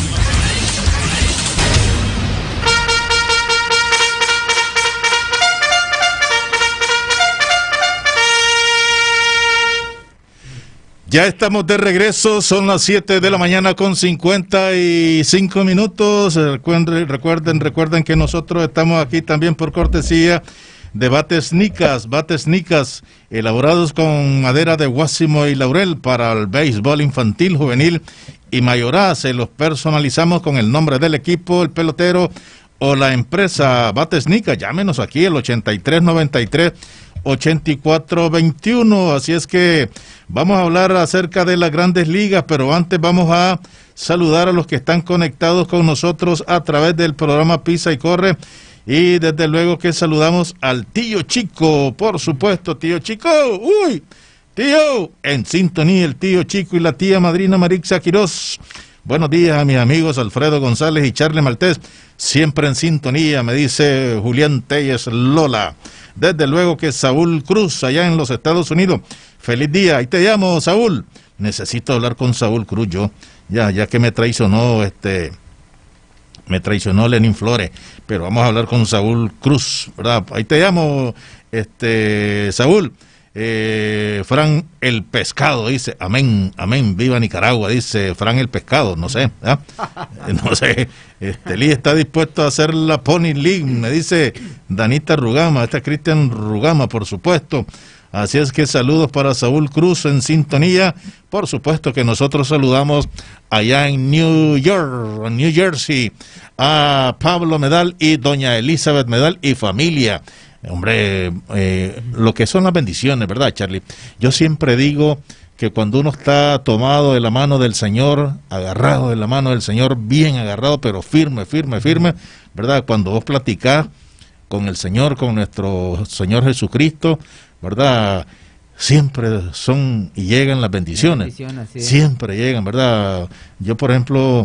Ya estamos de regreso, son las siete de la mañana con cincuenta y cinco minutos. Recuerden, recuerden, recuerden que nosotros estamos aquí también por cortesía de bates Nicas, bates Nicas, elaborados con madera de guásimo y laurel para el béisbol infantil, juvenil y mayorazgo. Se los personalizamos con el nombre del equipo, el pelotero o la empresa. Bates Nicas, llámenos aquí el ochenta y tres noventa y tres ochenta y cuatro veintiuno. Así es que vamos a hablar acerca de las grandes ligas, pero antes vamos a saludar a los que están conectados con nosotros a través del programa Pisa y Corre. Y desde luego que saludamos al tío Chico, por supuesto, tío Chico. ¡Uy! Tío, en sintonía el tío Chico y la tía madrina Marixa Quiroz. Buenos días a mis amigos Alfredo González y Charlie Maltés. Siempre en sintonía, me dice Julián Telles Lola. Desde luego que Saúl Cruz, allá en los Estados Unidos. Feliz día, ahí te llamo, Saúl. Necesito hablar con Saúl Cruz yo, ya, ya que me traicionó, este, me traicionó Lenín Flores, pero vamos a hablar con Saúl Cruz, ¿verdad? Ahí te llamo, este, Saúl. Eh, Fran el Pescado dice, amén, amén, viva Nicaragua, dice Fran el Pescado, no sé, ¿eh? no sé, este Lee está dispuesto a hacer la Pony League, me dice Danita Rugama, está Cristian Rugama, por supuesto. Así es que saludos para Saúl Cruz en sintonía. Por supuesto que nosotros saludamos allá en New York, en New Jersey, a Pablo Medal y doña Elizabeth Medal y familia. Hombre, eh, lo que son las bendiciones, ¿verdad, Charlie? Yo siempre digo que cuando uno está tomado de la mano del Señor, agarrado de la mano del Señor, bien agarrado, pero firme, firme, firme, ¿verdad? Cuando vos platicás con el Señor, con nuestro Señor Jesucristo, ¿verdad? Siempre son y llegan las bendiciones, bendiciones sí. Siempre llegan, ¿verdad? Yo, por ejemplo,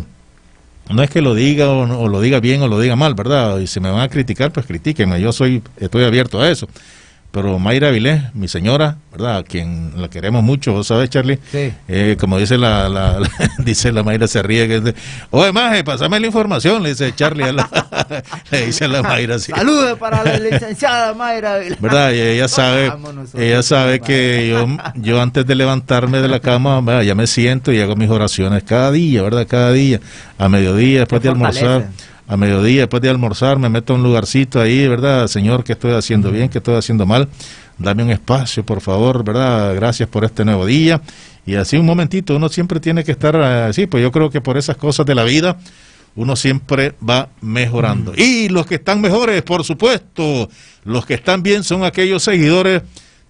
no es que lo diga o, no, o lo diga bien o lo diga mal, ¿verdad? Y si me van a criticar, pues critíquenme, yo soy, estoy abierto a eso. Pero Mayra Avilés, mi señora, ¿verdad? A quien la queremos mucho, ¿vos sabés, Charlie? Sí. Eh, como dice la, la, la dice la Mayra, se ríe, que dice, oye, maje, pásame la información, le dice Charlie, a la, le dice a la Mayra. Sí. Saludos para la licenciada Mayra Avilés. ¿Verdad? Y ella sabe, ella sabe que yo, yo antes de levantarme de la cama, ¿verdad? Ya me siento y hago mis oraciones cada día, ¿verdad? Cada día, a mediodía, después de almorzar. A mediodía, después de almorzar, me meto en un lugarcito ahí, ¿verdad? Señor, que estoy haciendo bien, que estoy haciendo mal. Dame un espacio, por favor, ¿verdad? Gracias por este nuevo día. Y así un momentito, uno siempre tiene que estar así, pues yo creo que por esas cosas de la vida, uno siempre va mejorando. Mm. Y los que están mejores, por supuesto, los que están bien son aquellos seguidores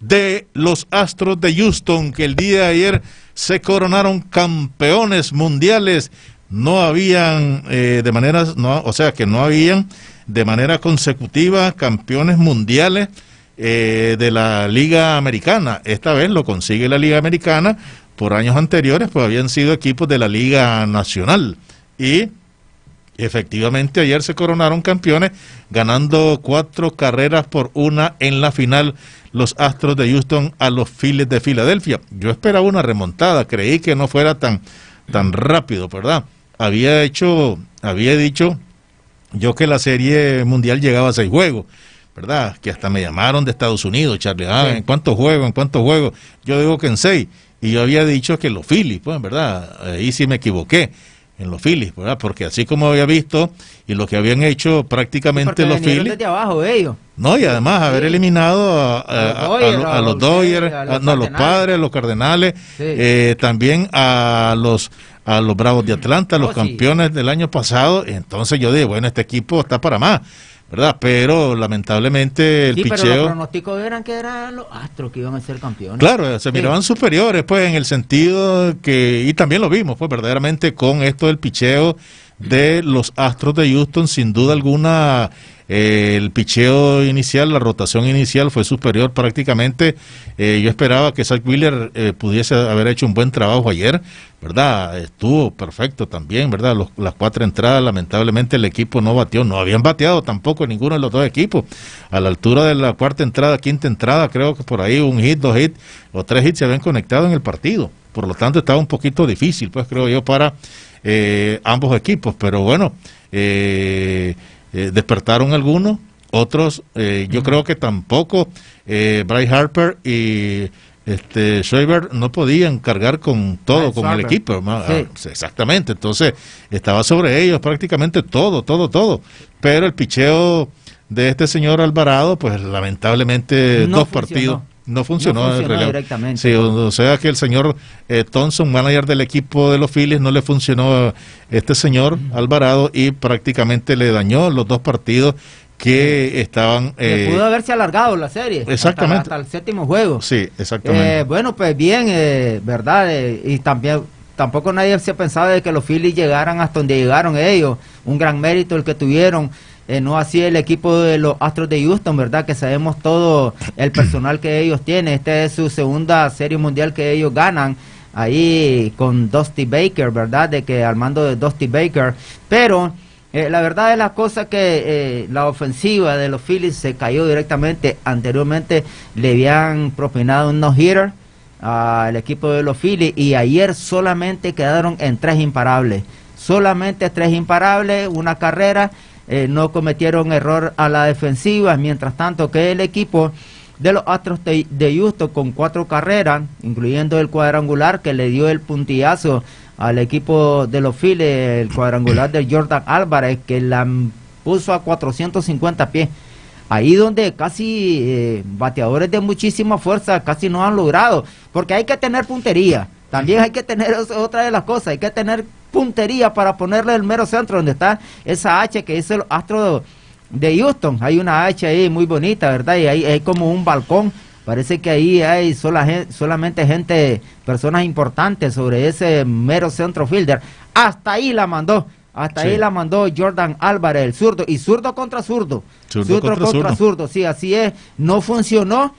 de los Astros de Houston, que el día de ayer se coronaron campeones mundiales. No habían eh, de manera, no, o sea que no habían de manera consecutiva campeones mundiales eh, de la Liga Americana. Esta vez lo consigue la Liga Americana. Por años anteriores pues habían sido equipos de la Liga Nacional y efectivamente ayer se coronaron campeones ganando cuatro carreras por una en la final los Astros de Houston a los Phillies de Filadelfia. Yo esperaba una remontada, creí que no fuera tan tan rápido, ¿verdad? Había hecho, había dicho yo que la Serie Mundial llegaba a seis juegos, ¿verdad? Que hasta me llamaron de Estados Unidos, Charlie, ah, sí. ¿En cuántos juegos? ¿En cuántos juegos? Yo digo que en seis, y yo había dicho que los Phillies, pues, ¿verdad? Ahí sí me equivoqué, en los Phillies, ¿verdad? Porque así como había visto y lo que habían hecho prácticamente sí, los Phillies. Desde abajo ellos. No, y además haber sí. eliminado a, a, a, a, a los Dodgers, a, a, no, a los Padres, a los Cardenales, sí. eh, también a los a los Bravos de Atlanta, los oh, campeones sí. del año pasado. Entonces yo dije, bueno, este equipo está para más, ¿verdad? Pero lamentablemente el sí, picheo... pero los pronósticos eran que eran los Astros que iban a ser campeones. Claro, se sí. miraban superiores, pues, en el sentido que... Y también lo vimos, pues, verdaderamente con esto del picheo de los Astros de Houston, sin duda alguna... Eh, el picheo inicial, la rotación inicial fue superior prácticamente. Eh, yo esperaba que Zach Wheeler eh, pudiese haber hecho un buen trabajo ayer, ¿verdad? Estuvo perfecto también, ¿verdad? Los, las cuatro entradas, lamentablemente el equipo no batió, no habían bateado tampoco ninguno de los dos equipos. A la altura de la cuarta entrada, quinta entrada, creo que por ahí un hit, dos hits o tres hits se habían conectado en el partido. Por lo tanto, estaba un poquito difícil, pues creo yo, para eh, ambos equipos. Pero bueno, eh... Eh, despertaron algunos, otros eh, yo uh-huh. creo que tampoco eh, Bryce Harper y este Schreiber no podían cargar con todo, Bryce con Harper. el equipo, sí. exactamente, entonces estaba sobre ellos prácticamente todo, todo, todo, pero el picheo de este señor Alvarado, pues lamentablemente no dos funcionó. partidos no funcionó, no funcionó el directamente. Sí, o, o sea que el señor eh, Thompson, manager del equipo de los Phillies, no le funcionó este señor uh-huh. Alvarado y prácticamente le dañó los dos partidos que sí. estaban... Eh, pudo haberse alargado la serie. Exactamente. Hasta, hasta el séptimo juego. Sí, exactamente. Eh, bueno, pues bien, eh, ¿verdad? Eh, y también tampoco nadie se pensaba de que los Phillies llegaran hasta donde llegaron ellos. Un gran mérito el que tuvieron. Eh, no así el equipo de los Astros de Houston, ¿verdad? Que sabemos todo el personal que ellos tienen. Esta es su segunda serie mundial que ellos ganan ahí con Dusty Baker, ¿verdad? De que al mando de Dusty Baker. Pero eh, la verdad es la cosa que eh, la ofensiva de los Phillies se cayó directamente. Anteriormente le habían propinado un no-hitter al equipo de los Phillies y ayer solamente quedaron en tres imparables. Solamente tres imparables, una carrera. Eh, no cometieron error a la defensiva, mientras tanto que el equipo de los Astros de, de Houston con cuatro carreras, incluyendo el cuadrangular que le dio el puntillazo al equipo de los Phillies, el cuadrangular de Jordan Álvarez, que la puso a cuatrocientos cincuenta pies. Ahí donde casi eh, bateadores de muchísima fuerza casi no han logrado, porque hay que tener puntería. También hay que tener otra de las cosas, hay que tener puntería para ponerle el mero centro donde está esa H que es el Astro de Houston. Hay una H ahí muy bonita, ¿verdad? Y ahí hay como un balcón. Parece que ahí hay sola, solamente gente, personas importantes sobre ese mero centro fielder. Hasta ahí la mandó. Hasta sí. ahí la mandó Jordan Álvarez, el zurdo. Y zurdo contra zurdo. Zurdo, zurdo contra, contra zurdo. zurdo. Sí, así es. No funcionó.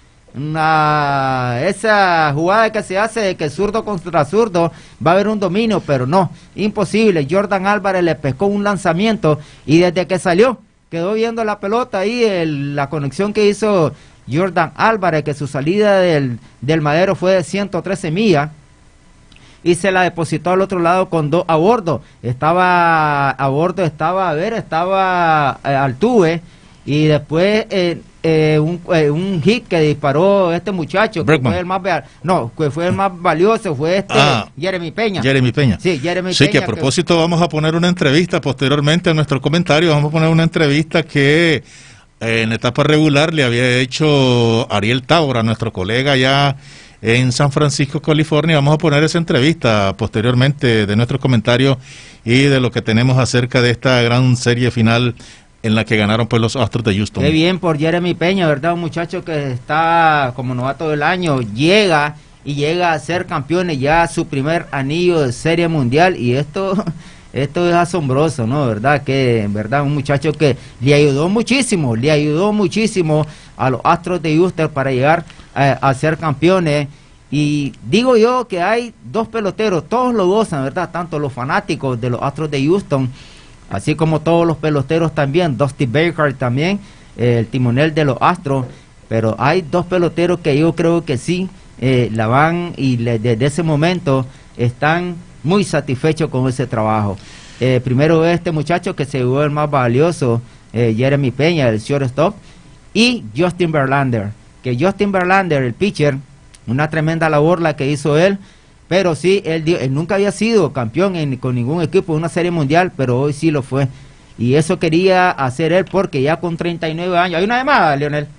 Una, esa jugada que se hace de que zurdo contra zurdo va a haber un dominio, pero no, imposible. Jordan Álvarez le pescó un lanzamiento y desde que salió quedó viendo la pelota ahí, el, la conexión que hizo Jordan Álvarez, que su salida del, del madero fue de ciento trece millas y se la depositó al otro lado con dos a bordo. Estaba a bordo, estaba a ver, estaba eh, Altuve y después eh, Eh, un, eh, un hit que disparó este muchacho que fue el más no que fue el más valioso fue este ah, Jeremy Peña Jeremy Peña sí Jeremy sí Peña, que a propósito que... vamos a poner una entrevista posteriormente a nuestro comentario, vamos a poner una entrevista que eh, en etapa regular le había hecho Ariel Taura, nuestro colega allá en San Francisco, California. Vamos a poner esa entrevista posteriormente de nuestros comentarios y de lo que tenemos acerca de esta gran serie final en la que ganaron pues los Astros de Houston. Qué bien por Jeremy Peña, ¿verdad? Un muchacho que está como novato del año, llega y llega a ser campeón y ya su primer anillo de serie mundial y esto esto es asombroso, ¿no? ¿Verdad? Que, ¿verdad? Un muchacho que le ayudó muchísimo, le ayudó muchísimo a los Astros de Houston para llegar a, a ser campeones. Y digo yo que hay dos peloteros, todos lo gozan, ¿verdad? Tanto los fanáticos de los Astros de Houston, así como todos los peloteros también, Dusty Baker también, eh, el timonel de los Astros, pero hay dos peloteros que yo creo que sí eh, la van y le, desde ese momento están muy satisfechos con ese trabajo. Eh, primero este muchacho que se llevó el más valioso, eh, Jeremy Peña, el shortstop, y Justin Verlander, que Justin Verlander, el pitcher, una tremenda labor la que hizo él, pero sí, él, él nunca había sido campeón en, con ningún equipo de una serie mundial, pero hoy sí lo fue, y eso quería hacer él porque ya con treinta y nueve años, hay una llamada, Leonel.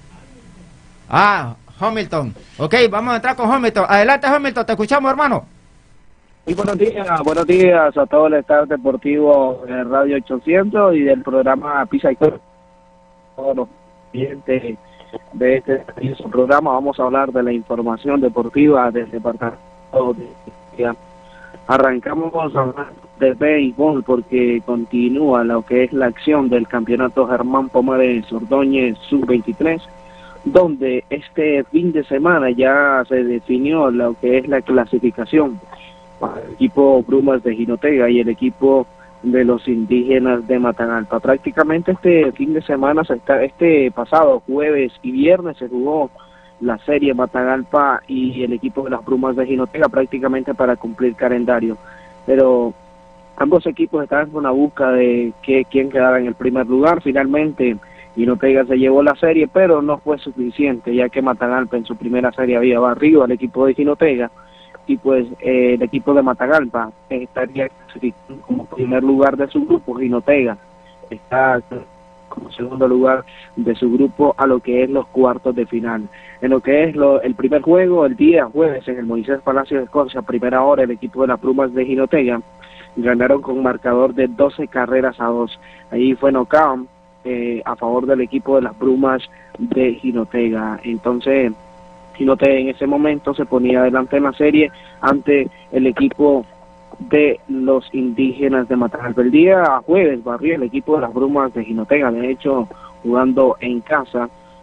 Ah, Hamilton, ok, vamos a entrar con Hamilton, adelante Hamilton, te escuchamos hermano. Y buenos días, buenos días a todo el staff deportivo de Radio ochocientos y del programa Pisa y Corre. Todos los clientes de este programa vamos a hablar de la información deportiva del departamento de... Arrancamos a hablar de béisbol porque continúa lo que es la acción del campeonato Germán Pomares Ordóñez sub veintitrés, donde este fin de semana ya se definió lo que es la clasificación para el equipo Brumas de Jinotega y el equipo de los indígenas de Matagalpa. Prácticamente este fin de semana, se está, este pasado jueves y viernes se jugó la serie Matagalpa y el equipo de las Brumas de Jinotega prácticamente para cumplir calendario, pero ambos equipos estaban en una búsqueda de que, quién quedara en el primer lugar. Finalmente Jinotega se llevó la serie, pero no fue suficiente, ya que Matagalpa en su primera serie había barrido al equipo de Jinotega, y pues eh, el equipo de Matagalpa estaría como primer lugar de su grupo. Jinotega está como segundo lugar de su grupo a lo que es los cuartos de final. En lo que es lo, el primer juego, el día jueves en el Moisés Palacio de Escocia, primera hora, el equipo de las Brumas de Jinotega ganaron con marcador de doce carreras a dos. Ahí fue knockout eh, a favor del equipo de las Brumas de Jinotega. Entonces Jinotega en ese momento se ponía adelante en la serie ante el equipo de los indígenas de Matagalpa. El día jueves barrió el equipo de las Brumas de Jinotega, de hecho jugando en casa,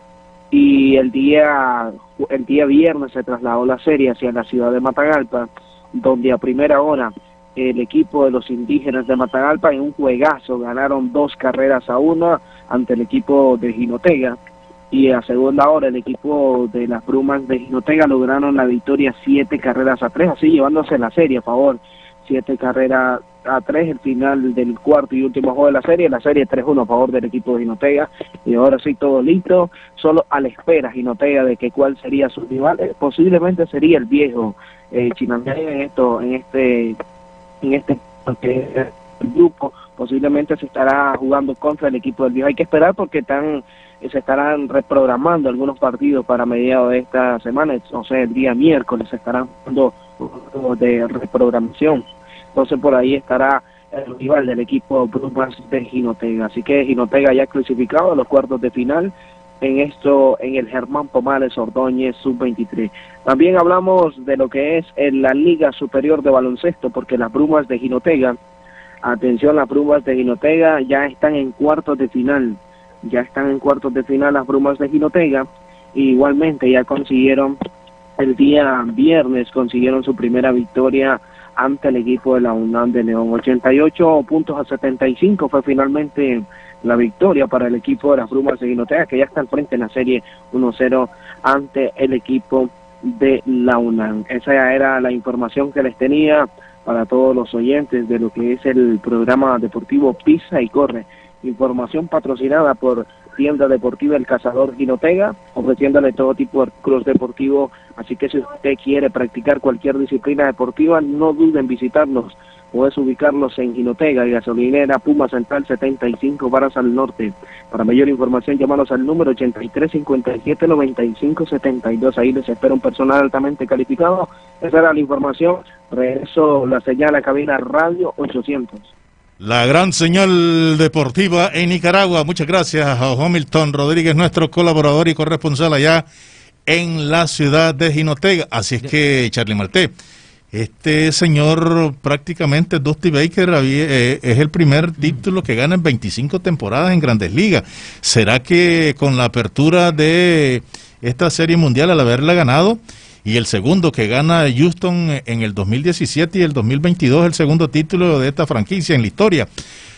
y el día el día viernes se trasladó la serie hacia la ciudad de Matagalpa, donde a primera hora el equipo de los indígenas de Matagalpa en un juegazo ganaron dos carreras a una ante el equipo de Jinotega, y a segunda hora el equipo de las Brumas de Jinotega lograron la victoria siete carreras a tres, así llevándose la serie a favor, siete carreras a tres, el final del cuarto y último juego de la serie, la serie tres uno a favor del equipo de Jinotega, y ahora sí todo listo, solo a la espera Jinotega de que cuál sería su rival, eh, posiblemente sería el viejo eh, Chinandega en esto, en este, en este eh, grupo, posiblemente se estará jugando contra el equipo del viejo. Hay que esperar porque están eh, se estarán reprogramando algunos partidos para mediados de esta semana, o sea el día miércoles se estarán jugando de reprogramación. Entonces por ahí estará el rival del equipo Brumas de Jinotega. Así que Jinotega ya clasificado a los cuartos de final en esto, en el Germán Pomares Ordóñez sub veintitrés. También hablamos de lo que es en la Liga Superior de Baloncesto, porque las Brumas de Jinotega, atención, las Brumas de Jinotega ya están en cuartos de final. Ya están en cuartos de final las Brumas de Jinotega. Y igualmente ya consiguieron el día viernes, consiguieron su primera victoria ante el equipo de la UNAM de León. ochenta y ocho puntos a setenta y cinco fue finalmente la victoria para el equipo de las Brumas de Jinotega, que ya está al frente en la serie uno cero ante el equipo de la UNAM. Esa era la información que les tenía para todos los oyentes de lo que es el programa deportivo Pisa y Corre. Información patrocinada por Tienda Deportiva El Cazador Jinotega, ofreciéndole todo tipo de artículos deportivos, así que si usted quiere practicar cualquier disciplina deportiva, no duden en visitarlos. Puedes ubicarlos en Jinotega y Gasolinera Puma Central setenta y cinco Varas al Norte. Para mayor información, llámanos al número ochenta y tres cincuenta y siete noventa y cinco setenta y dos. Ahí les espera un personal altamente calificado. Esa era la información. Regreso la señal a cabina Radio ochocientos. La gran señal deportiva en Nicaragua. Muchas gracias a Hamilton Rodríguez, nuestro colaborador y corresponsal allá en la ciudad de Jinotega. Así es que, Charlie Malté, este señor prácticamente, Dusty Baker, había, eh, es el primer título que gana en veinticinco temporadas en Grandes Ligas. ¿Será que con la apertura de esta serie mundial, al haberla ganado, y el segundo que gana Houston en el dos mil diecisiete y el dos mil veintidós, el segundo título de esta franquicia en la historia,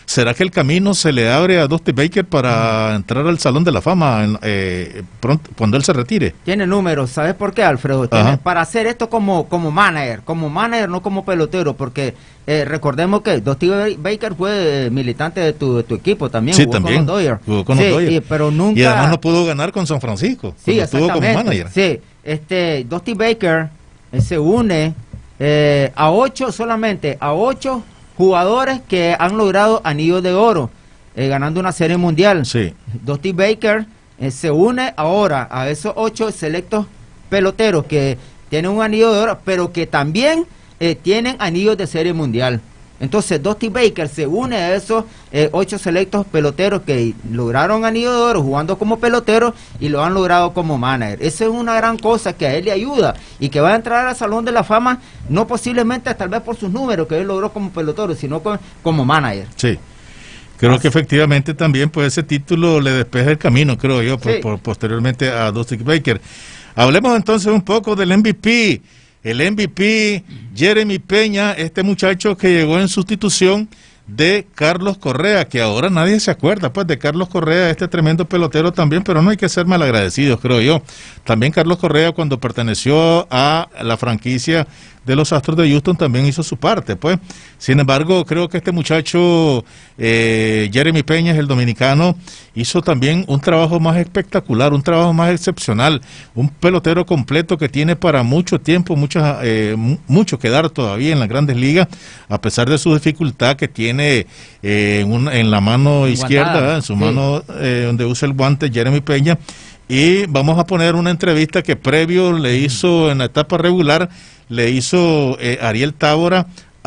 ¿será que el camino se le abre a Dusty Baker para entrar al Salón de la Fama en, eh, pronto, cuando él se retire? Tiene números, ¿sabes por qué, Alfredo? Tiene, para hacer esto como, como manager, como manager, no como pelotero, porque eh, recordemos que Dusty Baker fue eh, militante de tu, de tu equipo también, sí, jugó también, con los Dodgers. Jugó con sí, los Dodgers. Y, pero nunca... y además no pudo ganar con San Francisco, sí, estuvo como manager. Sí, este, Dusty Baker eh, se une eh, a ocho solamente, a ocho jugadores que han logrado anillos de oro, eh, ganando una serie mundial. Sí. Dusty Baker eh, se une ahora a esos ocho selectos peloteros que tienen un anillo de oro, pero que también eh, tienen anillos de serie mundial. Entonces Dusty Baker se une a esos eh, ocho selectos peloteros que lograron anillo de oro jugando como pelotero y lo han logrado como manager. Esa es una gran cosa que a él le ayuda y que va a entrar al Salón de la Fama, no posiblemente tal vez por sus números que él logró como pelotero, sino como, como manager. Sí. Creo Así. que efectivamente también pues ese título le despeja el camino, creo yo, por, sí. por, posteriormente a Dusty Baker. Hablemos entonces un poco del M V P. El M V P, Jeremy Peña, este muchacho que llegó en sustitución de Carlos Correa, que ahora nadie se acuerda pues de Carlos Correa, este tremendo pelotero también, pero no hay que ser malagradecidos, creo yo. También Carlos Correa, cuando perteneció a la franquicia de los Astros de Houston, también hizo su parte, pues. Sin embargo, creo que este muchacho, eh, Jeremy Peña, el dominicano, hizo también un trabajo más espectacular, un trabajo más excepcional, un pelotero completo que tiene para mucho tiempo, muchas, eh, mucho que dar todavía en las grandes ligas, a pesar de su dificultad que tiene eh, en, un, en la mano izquierda, en su sí. mano eh, donde usa el guante, Jeremy Peña. Y vamos a poner una entrevista que previo le hizo en la etapa regular, le hizo eh, Ariel Tábora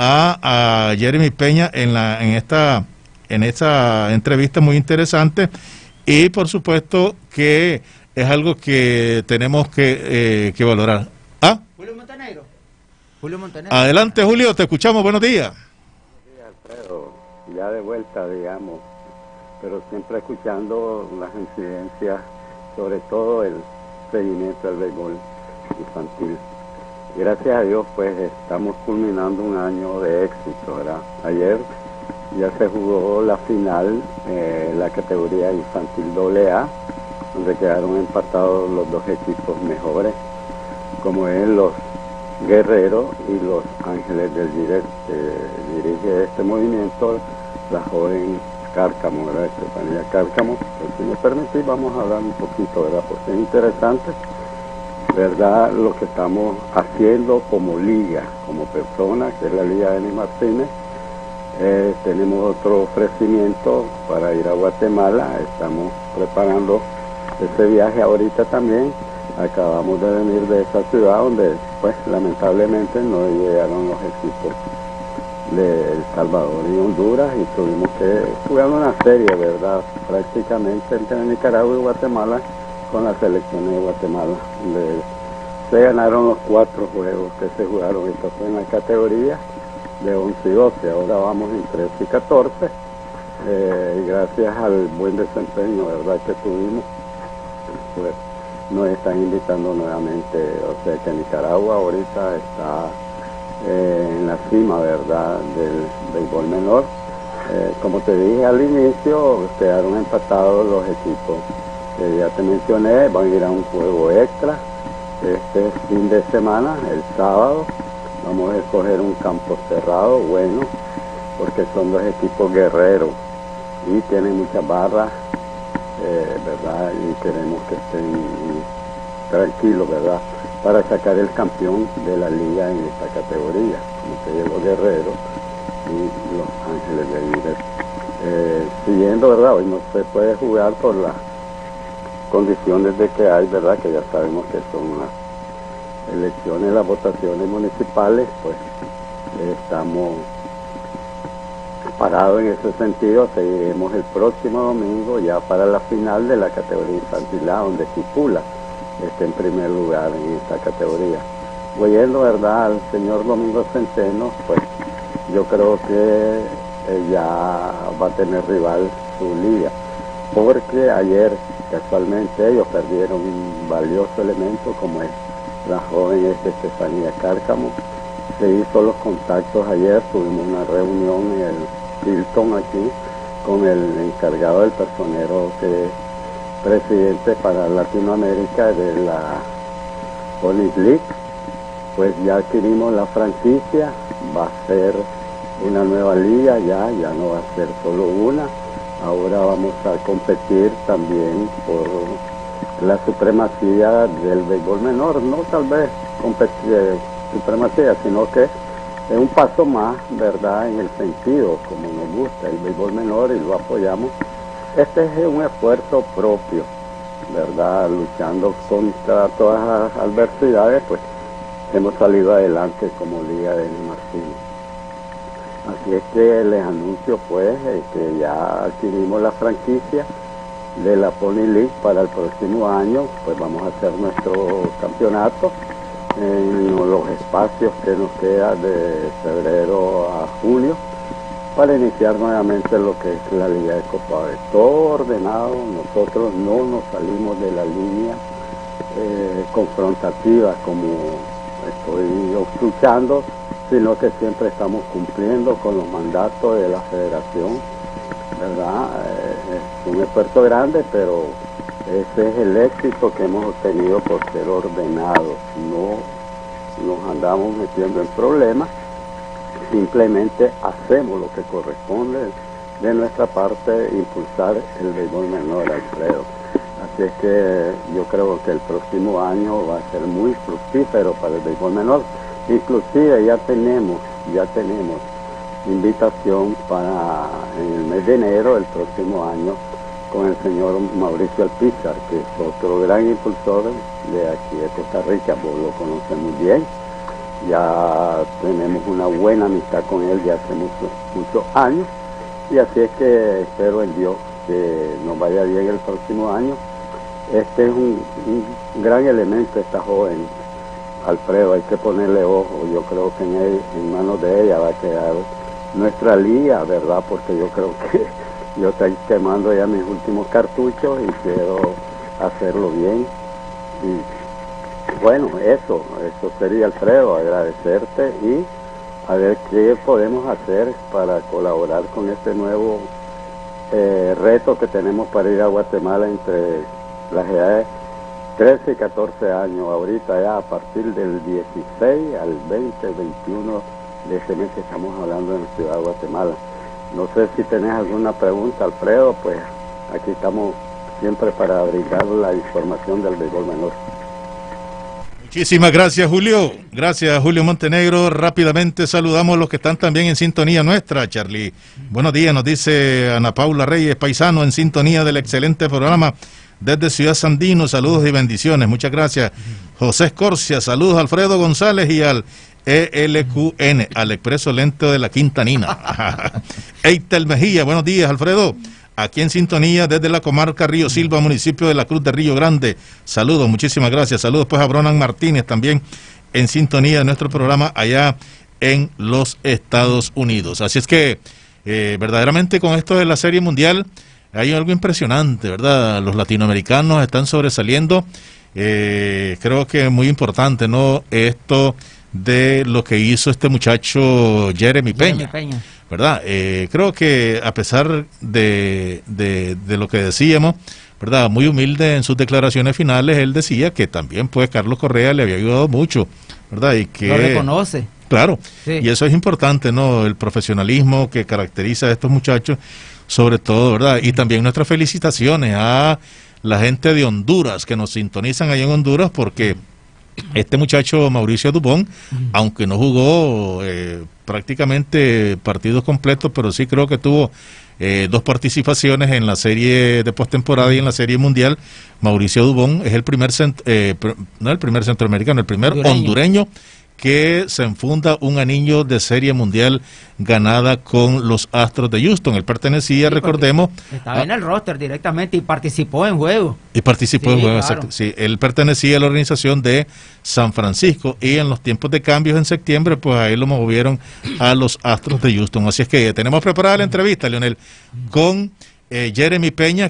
a, a Jeremy Peña en la en esta en esta entrevista muy interesante, y por supuesto que es algo que tenemos que, eh, que valorar. ¿Ah? Julio Montenegro. Julio Montenegro. Adelante, Julio, te escuchamos. Buenos días. Buenos días, Alfredo. Ya de vuelta, digamos, pero siempre escuchando las incidencias, sobre todo el seguimiento del béisbol infantil. Gracias a Dios, pues estamos culminando un año de éxito, ¿verdad? Ayer ya se jugó la final, eh, la categoría infantil doble A, donde quedaron empatados los dos equipos mejores, como es los Guerreros y los Ángeles del Direct, que dirige este movimiento, la joven Cárcamo, ¿verdad? Estefanía Cárcamo. Pues, si me permitís, vamos a hablar un poquito, ¿verdad? Porque es interesante, ¿verdad? Lo que estamos haciendo como liga, como persona, que es la Liga de Denis Martínez. Eh, tenemos otro ofrecimiento para ir a Guatemala, estamos preparando ese viaje ahorita también. Acabamos de venir de esa ciudad donde, pues, lamentablemente no llegaron los equipos de El Salvador y Honduras, y tuvimos que jugar una serie, ¿verdad? Prácticamente entre Nicaragua y Guatemala, con las selecciones de Guatemala, donde se ganaron los cuatro juegos que se jugaron. Esto fue en la categoría de once y doce, ahora vamos en trece y catorce, eh, y gracias al buen desempeño, ¿verdad?, que tuvimos, pues nos están invitando nuevamente. O sea que Nicaragua ahorita está eh, en la cima, ¿verdad?, del béisbol menor. Eh, como te dije al inicio, quedaron empatados los equipos que ya te mencioné, van a ir a un juego extra este fin de semana, el sábado. Vamos a escoger un campo cerrado, bueno, porque son dos equipos guerreros y tienen muchas barras, eh, ¿verdad? Y queremos que estén tranquilos, ¿verdad?, para sacar el campeón de la liga en esta categoría, como que los Guerreros y los Ángeles de Líder. Eh, siguiendo, ¿verdad? Hoy no se puede jugar por las condiciones de que hay, ¿verdad?, que ya sabemos que son las elecciones, las votaciones municipales, pues eh, estamos parados en ese sentido. Seguiremos el próximo domingo ya para la final de la categoría infantil A, donde Quipula está en primer lugar en esta categoría. Oyendo, ¿verdad?, al señor Domingo Centeno, pues yo creo que eh, ya va a tener rival su liga, porque ayer casualmente ellos perdieron un valioso elemento como es la joven este Estefanía Cárcamo. Se hizo los contactos ayer, tuvimos una reunión en el Hilton aquí, con el encargado del personero que es presidente para Latinoamérica de la Pony League. Pues ya adquirimos la franquicia, va a ser una nueva liga, ya, ya no va a ser solo una. Ahora vamos a competir también por la supremacía del béisbol menor, no tal vez competir, supremacía, sino que es un paso más, ¿verdad?, en el sentido, como nos gusta el béisbol menor y lo apoyamos. Este es un esfuerzo propio, ¿verdad?, luchando contra todas las adversidades, pues hemos salido adelante como Liga de Martínez. Así es que les anuncio pues eh, que ya adquirimos la franquicia de la Pony League para el próximo año. Pues vamos a hacer nuestro campeonato en los espacios que nos queda de febrero a junio para iniciar nuevamente lo que es la Liga de Copa B. Todo ordenado, nosotros no nos salimos de la línea eh, confrontativa como estoy escuchando, sino que siempre estamos cumpliendo con los mandatos de la federación, ¿verdad? Eh, es un esfuerzo grande, pero ese es el éxito que hemos obtenido por ser ordenados. No nos andamos metiendo en problemas, simplemente hacemos lo que corresponde de nuestra parte, impulsar el béisbol menor, Alfredo. Así es que yo creo que el próximo año va a ser muy fructífero para el béisbol menor. Inclusive ya tenemos, ya tenemos invitación para en el mes de enero del próximo año con el señor Mauricio Alpizar, que es otro gran impulsor de aquí de Costa Rica, vos lo conoces muy bien. Ya tenemos una buena amistad con él ya hace muchos, muchos años, y así es que espero en Dios que nos vaya bien el próximo año. Este es un, un gran elemento, esta joven, Alfredo, hay que ponerle ojo. Yo creo que en, él, en manos de ella va a quedar nuestra liga, ¿verdad? Porque yo creo que yo estoy quemando ya mis últimos cartuchos y quiero hacerlo bien. Y bueno, eso, eso sería, Alfredo, agradecerte y a ver qué podemos hacer para colaborar con este nuevo eh, reto que tenemos para ir a Guatemala entre las edades trece y catorce años, ahorita ya a partir del dieciséis al veinte, veintiuno de ese mes que estamos hablando en la ciudad de Guatemala. No sé si tenés alguna pregunta, Alfredo, pues aquí estamos siempre para brindar la información del béisbol menor. Muchísimas gracias, Julio. Gracias, Julio Montenegro. Rápidamente saludamos a los que están también en sintonía nuestra, Charlie. Buenos días, nos dice Ana Paula Reyes, paisano, en sintonía del excelente programa desde Ciudad Sandino. Saludos y bendiciones. Muchas gracias. José Escorcia, saludos a Alfredo González y al E L Q N, al Expreso Lento de la Quintanina. Eitel Mejía, buenos días, Alfredo. Aquí en sintonía desde la comarca Río Silva, municipio de la Cruz de Río Grande. Saludos, muchísimas gracias. Saludos pues a Bronan Martínez, también en sintonía de nuestro programa allá en los Estados Unidos. Así es que eh, verdaderamente con esto de la Serie Mundial hay algo impresionante, ¿verdad? Los latinoamericanos están sobresaliendo. Eh, creo que es muy importante, ¿no? Esto de lo que hizo este muchacho Jeremy Peña, Jeremy Peña. ¿Verdad? Eh, creo que a pesar de, de, de lo que decíamos, ¿verdad? Muy humilde en sus declaraciones finales, él decía que también pues Carlos Correa le había ayudado mucho, ¿verdad? Y que lo reconoce. Claro, sí. Y eso es importante, ¿no? El profesionalismo que caracteriza a estos muchachos, sobre todo, ¿verdad? Y también nuestras felicitaciones a la gente de Honduras que nos sintonizan allá en Honduras, porque este muchacho Mauricio Dubón, aunque no jugó eh, prácticamente partidos completos, pero sí creo que tuvo eh, dos participaciones en la serie de postemporada y en la serie mundial. Mauricio Dubón es el primer, cent eh, no el primer centroamericano, el primer hondureño, hondureño que se enfunda un anillo de serie mundial ganada con los Astros de Houston. Él pertenecía, sí, recordemos... Estaba a, en el roster directamente y participó en juego. Y participó sí, en juego, claro. exacto. Sí, él pertenecía a la organización de San Francisco y en los tiempos de cambios en septiembre, pues ahí lo movieron a los Astros de Houston. Así es que tenemos preparada la entrevista, Leonel, con eh, Jeremy Peña,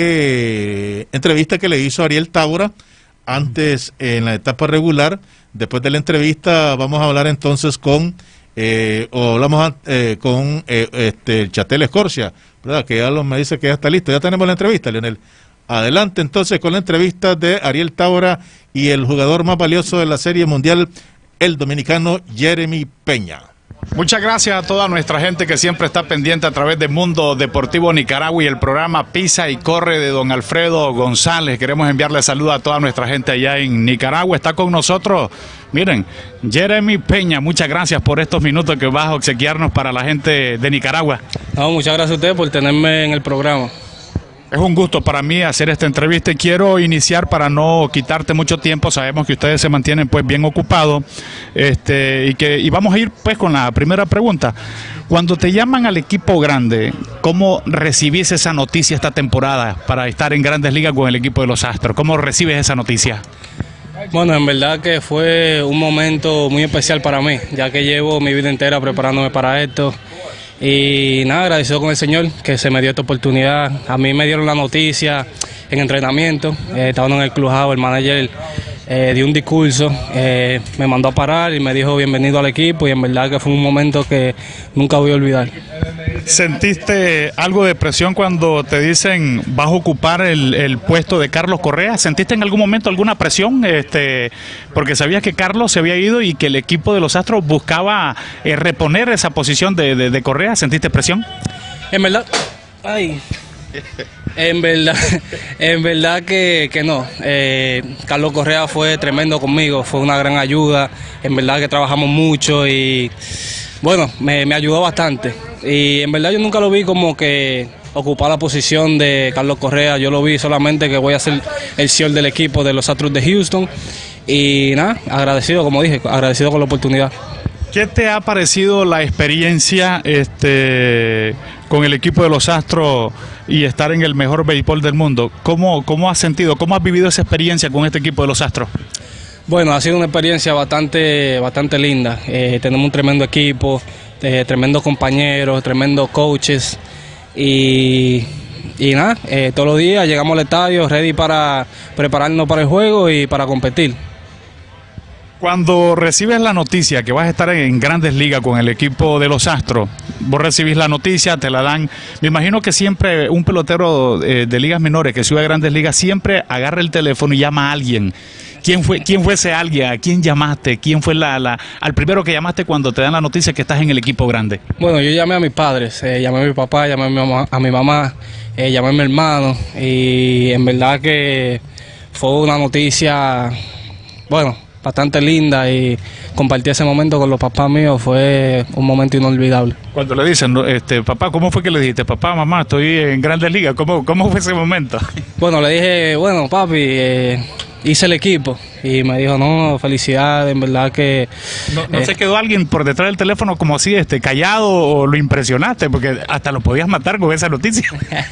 que entrevista que le hizo Ariel Tábora antes en la etapa regular. Después de la entrevista vamos a hablar entonces con, eh, o hablamos eh, con eh, este, Chatel Escorcia, ¿verdad? Que ya lo, me dice que ya está listo. Ya tenemos la entrevista, Leonel. Adelante entonces con la entrevista de Ariel Tábora y el jugador más valioso de la Serie Mundial, el dominicano Jeremy Peña. Muchas gracias a toda nuestra gente que siempre está pendiente a través de Mundo Deportivo Nicaragua y el programa Pisa y Corre de don Alfredo González. Queremos enviarle saludos a toda nuestra gente allá en Nicaragua. Está con nosotros, miren, Jeremy Peña. Muchas gracias por estos minutos que vas a obsequiarnos para la gente de Nicaragua. No, muchas gracias a ustedes por tenerme en el programa. Es un gusto para mí hacer esta entrevista y quiero iniciar para no quitarte mucho tiempo. Sabemos que ustedes se mantienen pues bien ocupados, este, y que y vamos a ir pues con la primera pregunta. Cuando te llaman al equipo grande, ¿cómo recibís esa noticia esta temporada para estar en Grandes Ligas con el equipo de los Astros? ¿Cómo recibes esa noticia? Bueno, en verdad que fue un momento muy especial para mí, ya que llevo mi vida entera preparándome para esto. Y nada, agradecido con el Señor que se me dio esta oportunidad. A mí me dieron la noticia en entrenamiento, eh, estaban en el clubhouse, el manager eh, dio un discurso, eh, me mandó a parar y me dijo bienvenido al equipo, y en verdad que fue un momento que nunca voy a olvidar. ¿Sentiste algo de presión cuando te dicen vas a ocupar el, el puesto de Carlos Correa? ¿Sentiste en algún momento alguna presión? Este, porque sabías que Carlos se había ido y que el equipo de los Astros buscaba eh, reponer esa posición de, de, de Correa. ¿Sentiste presión? En verdad, ay, en verdad, en verdad que, que no. Eh, Carlos Correa fue tremendo conmigo, fue una gran ayuda. En verdad que trabajamos mucho y bueno, me, me ayudó bastante. Y en verdad yo nunca lo vi como que ocupar la posición de Carlos Correa. Yo lo vi solamente que voy a ser el C E O del equipo de los Astros de Houston. Y nada, agradecido, como dije, agradecido con la oportunidad. ¿Qué te ha parecido la experiencia este, con el equipo de los Astros y estar en el mejor béisbol del mundo? ¿Cómo, cómo has sentido, cómo has vivido esa experiencia con este equipo de los Astros? Bueno, ha sido una experiencia bastante, bastante linda. Eh, tenemos un tremendo equipo, eh, tremendos compañeros, tremendos coaches y, y nada, eh, todos los días llegamos al estadio ready para prepararnos para el juego y para competir. Cuando recibes la noticia que vas a estar en Grandes Ligas con el equipo de los Astros, vos recibís la noticia, te la dan. Me imagino que siempre un pelotero eh, de ligas menores que sube a Grandes Ligas siempre agarra el teléfono y llama a alguien. ¿Quién fue, quién fue ese alguien? ¿A quién llamaste? ¿Quién fue la, la, al primero que llamaste cuando te dan la noticia que estás en el equipo grande? Bueno, yo llamé a mis padres, eh, llamé a mi papá, llamé a mi mamá, a mi mamá eh, llamé a mi hermano, y en verdad que fue una noticia, bueno, bastante linda, y compartir ese momento con los papás míos fue un momento inolvidable. Cuando le dicen, este, papá, ¿cómo fue que le dijiste? Papá, mamá, estoy en Grandes Ligas, ¿cómo, cómo fue ese momento? Bueno, le dije, bueno, papi, eh, hice el equipo, y me dijo, no, felicidades, en verdad que... ¿No, no eh, se quedó alguien por detrás del teléfono como así, este, callado, o lo impresionaste? Porque hasta lo podías matar con esa noticia.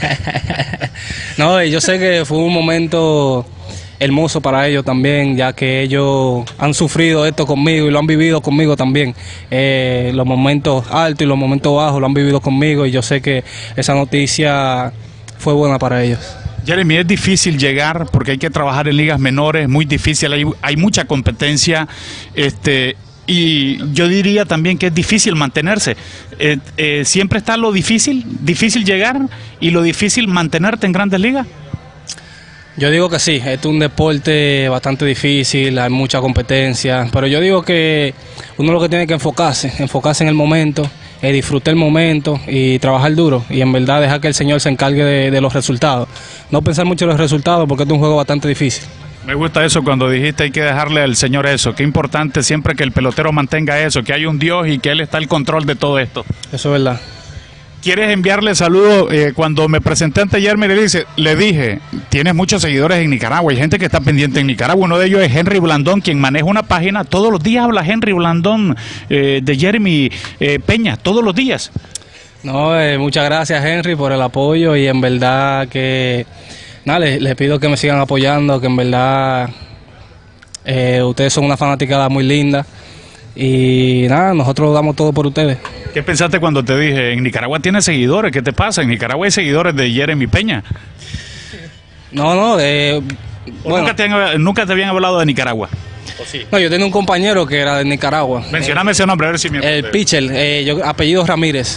No, yo sé que fue un momento hermoso para ellos también, ya que ellos han sufrido esto conmigo y lo han vivido conmigo también. Eh, los momentos altos y los momentos bajos lo han vivido conmigo, y yo sé que esa noticia fue buena para ellos. Jeremy, es difícil llegar porque hay que trabajar en ligas menores, es muy difícil, hay, hay mucha competencia, este, y yo diría también que es difícil mantenerse. Eh, eh, ¿Siempre está lo difícil, difícil llegar y lo difícil mantenerte en Grandes Ligas? Yo digo que sí, este es un deporte bastante difícil, hay mucha competencia, pero yo digo que uno lo que tiene que enfocarse, enfocarse en el momento, eh, disfrutar el momento y trabajar duro, y en verdad dejar que el Señor se encargue de, de los resultados. No pensar mucho en los resultados porque este es un juego bastante difícil. Me gusta eso cuando dijiste hay que dejarle al Señor eso. Qué importante siempre que el pelotero mantenga eso, que hay un Dios y que Él está al control de todo esto. Eso es verdad. ¿Quieres enviarle saludos? Eh, cuando me presenté ante Jeremy le, dice, le dije, tienes muchos seguidores en Nicaragua, hay gente que está pendiente en Nicaragua. Uno de ellos es Henry Blandón, quien maneja una página. Todos los días habla Henry Blandón eh, de Jeremy eh, Peña, todos los días. No, eh, muchas gracias, Henry, por el apoyo, y en verdad que nada, les, les pido que me sigan apoyando, que en verdad eh, ustedes son una fanaticada muy linda, y nada, nosotros damos todo por ustedes. ¿Qué pensaste cuando te dije, en Nicaragua tienes seguidores? ¿Qué te pasa? En Nicaragua hay seguidores de Jeremy Peña. No, no, eh, bueno. ¿Nunca te, han, ¿Nunca te habían hablado de Nicaragua? ¿O sí? No, yo tenía un compañero que era de Nicaragua. Mencioname eh, ese nombre, a ver si me... El pitcher, eh, yo, apellido Ramírez.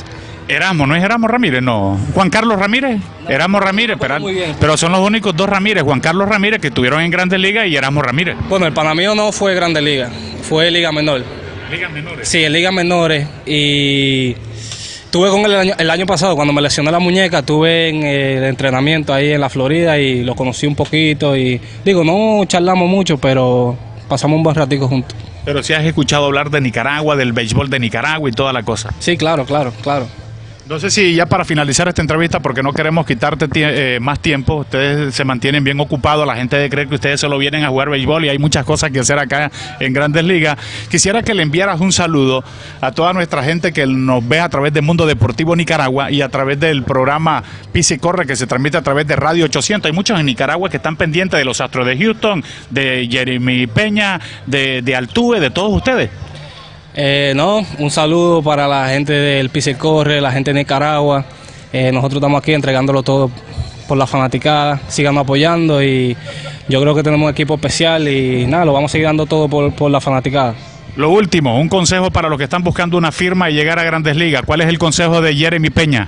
Erasmo, ¿no es Erasmo Ramírez? No. ¿Juan Carlos Ramírez? No, Erasmo Ramírez, pero, pero son los únicos dos Ramírez, Juan Carlos Ramírez, que estuvieron en Grandes Ligas, y Erasmo Ramírez. Bueno, el pana mío no fue Grandes Ligas, fue Liga Menor. ¿Ligas menores? Sí, en Ligas Menores, y tuve con él el año, el año pasado, cuando me lesioné la muñeca, tuve en el entrenamiento ahí en la Florida y lo conocí un poquito, y digo, no charlamos mucho, pero pasamos un buen ratico juntos. Pero si has escuchado hablar de Nicaragua, del béisbol de Nicaragua y toda la cosa. Sí, claro, claro, claro. No sé si ya para finalizar esta entrevista, porque no queremos quitarte tie eh, más tiempo, ustedes se mantienen bien ocupados, la gente cree que ustedes solo vienen a jugar béisbol y hay muchas cosas que hacer acá en Grandes Ligas. Quisiera que le enviaras un saludo a toda nuestra gente que nos ve a través de Mundo Deportivo Nicaragua y a través del programa Pisa y Corre, que se transmite a través de Radio ochocientos. Hay muchos en Nicaragua que están pendientes de los Astros de Houston, de Jeremy Peña, de, de Altuve, de todos ustedes. Eh, no, un saludo para la gente del Pisa y Corre, la gente de Nicaragua. Eh, nosotros estamos aquí entregándolo todo por la fanaticada. Sigan apoyando y yo creo que tenemos un equipo especial y nada, lo vamos a seguir dando todo por, por la fanaticada. Lo último, un consejo para los que están buscando una firma y llegar a Grandes Ligas. ¿Cuál es el consejo de Jeremy Peña?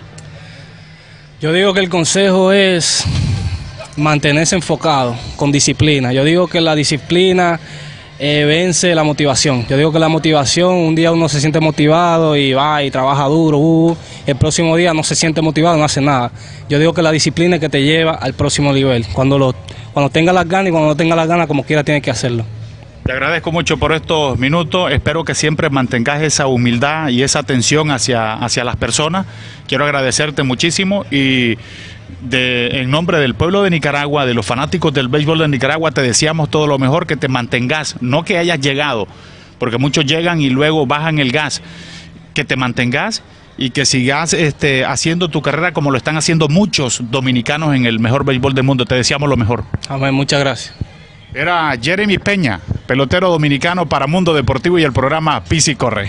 Yo digo que el consejo es mantenerse enfocado, con disciplina. Yo digo que la disciplina Eh, vence la motivación. Yo digo que la motivación, un día uno se siente motivado y va y trabaja duro, uh, el próximo día no se siente motivado, no hace nada. Yo digo que la disciplina es que te lleva al próximo nivel. Cuando lo, cuando tenga las ganas y cuando no tenga las ganas, como quiera, tienes que hacerlo. Te agradezco mucho por estos minutos, espero que siempre mantengas esa humildad y esa atención hacia, hacia las personas. Quiero agradecerte muchísimo y de, en nombre del pueblo de Nicaragua, de los fanáticos del béisbol de Nicaragua, te deseamos todo lo mejor, que te mantengas, no que hayas llegado, porque muchos llegan y luego bajan el gas, que te mantengas y que sigas este, haciendo tu carrera como lo están haciendo muchos dominicanos en el mejor béisbol del mundo. Te deseamos lo mejor. Amén, muchas gracias. Era Jeremy Peña, pelotero dominicano para Mundo Deportivo y el programa Pisa y Corre.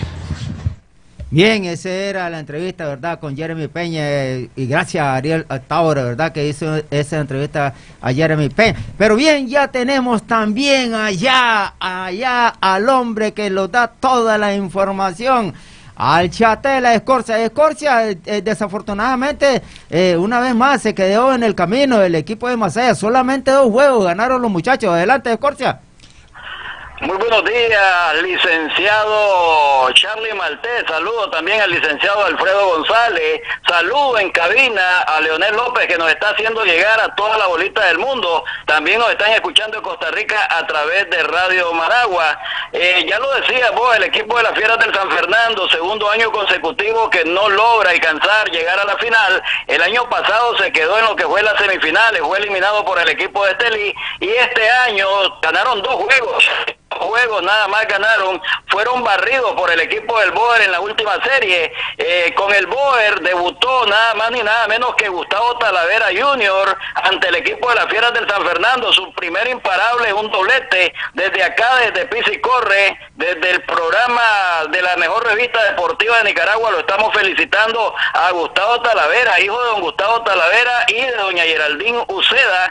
Bien, esa era la entrevista, ¿verdad?, con Jeremy Peña, eh, y gracias a Ariel Tauro, ¿verdad?, que hizo esa entrevista a Jeremy Peña. Pero bien, ya tenemos también allá, allá al hombre que nos da toda la información, al Chatela Escorcia. Escorcia, eh, desafortunadamente, eh, una vez más se quedó en el camino el equipo de Masaya. Solamente dos juegos ganaron los muchachos. Adelante, Escorcia. Muy buenos días, licenciado Charlie Maltés. Saludo también al licenciado Alfredo González. Saludo en cabina a Leonel López, que nos está haciendo llegar a toda la bolita del mundo. También nos están escuchando en Costa Rica a través de Radio Managua. Eh, ya lo decía vos, el equipo de las Fieras del San Fernando, segundo año consecutivo que no logra alcanzar llegar a la final. El año pasado se quedó en lo que fue las semifinales, fue eliminado por el equipo de Estelí, y este año ganaron dos juegos. juegos nada más ganaron, fueron barridos por el equipo del Boer en la última serie. Eh, con el Boer debutó nada más ni nada menos que Gustavo Talavera junior ante el equipo de las Fieras del San Fernando, su primer imparable, un doblete. Desde acá, desde Pisa y Corre, desde el programa de la mejor revista deportiva de Nicaragua, lo estamos felicitando a Gustavo Talavera, hijo de don Gustavo Talavera y de doña Geraldine Uceda,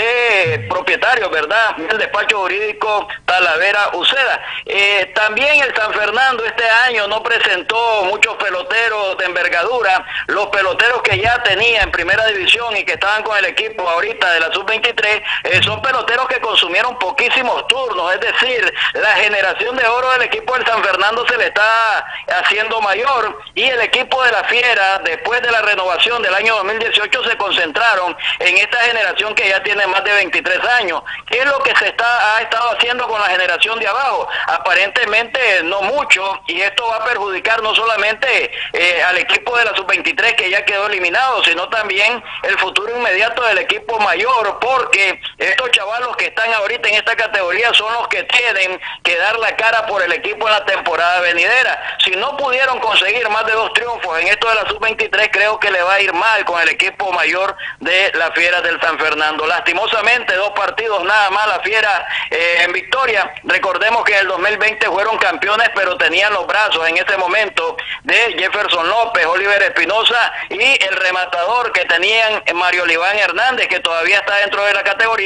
de propietario, ¿verdad?, del despacho jurídico Talavera Uceda. Eh, también el San Fernando este año no presentó muchos peloteros de envergadura. Los peloteros que ya tenía en primera división y que estaban con el equipo ahorita de la sub veintitrés eh, son peloteros que consumieron poquísimos turnos, es decir, la generación de oro del equipo del San Fernando se le está haciendo mayor, y el equipo de la Fiera, después de la renovación del año dos mil dieciocho, se concentraron en esta generación que ya tiene más de veintitrés años. ¿Qué es lo que se está ha estado haciendo con la generación de abajo? Aparentemente no mucho, y esto va a perjudicar no solamente eh, al equipo de la sub veintitrés, que ya quedó eliminado, sino también el futuro inmediato del equipo mayor, porque estos chavalos que están ahorita en esta categoría son los que tienen que dar la cara por el equipo en la temporada venidera. Si no pudieron conseguir más de dos triunfos en esto de la sub veintitrés, creo que le va a ir mal con el equipo mayor de la Fiera del San Fernando. Lastimosamente, dos partidos nada más la Fiera eh, en victoria. Recordemos que en el dos mil veinte fueron campeones, pero tenían los brazos en ese momento de Jefferson López, Oliver Espinosa y el rematador que tenían Mario Oliván Hernández, que todavía está dentro de la categoría,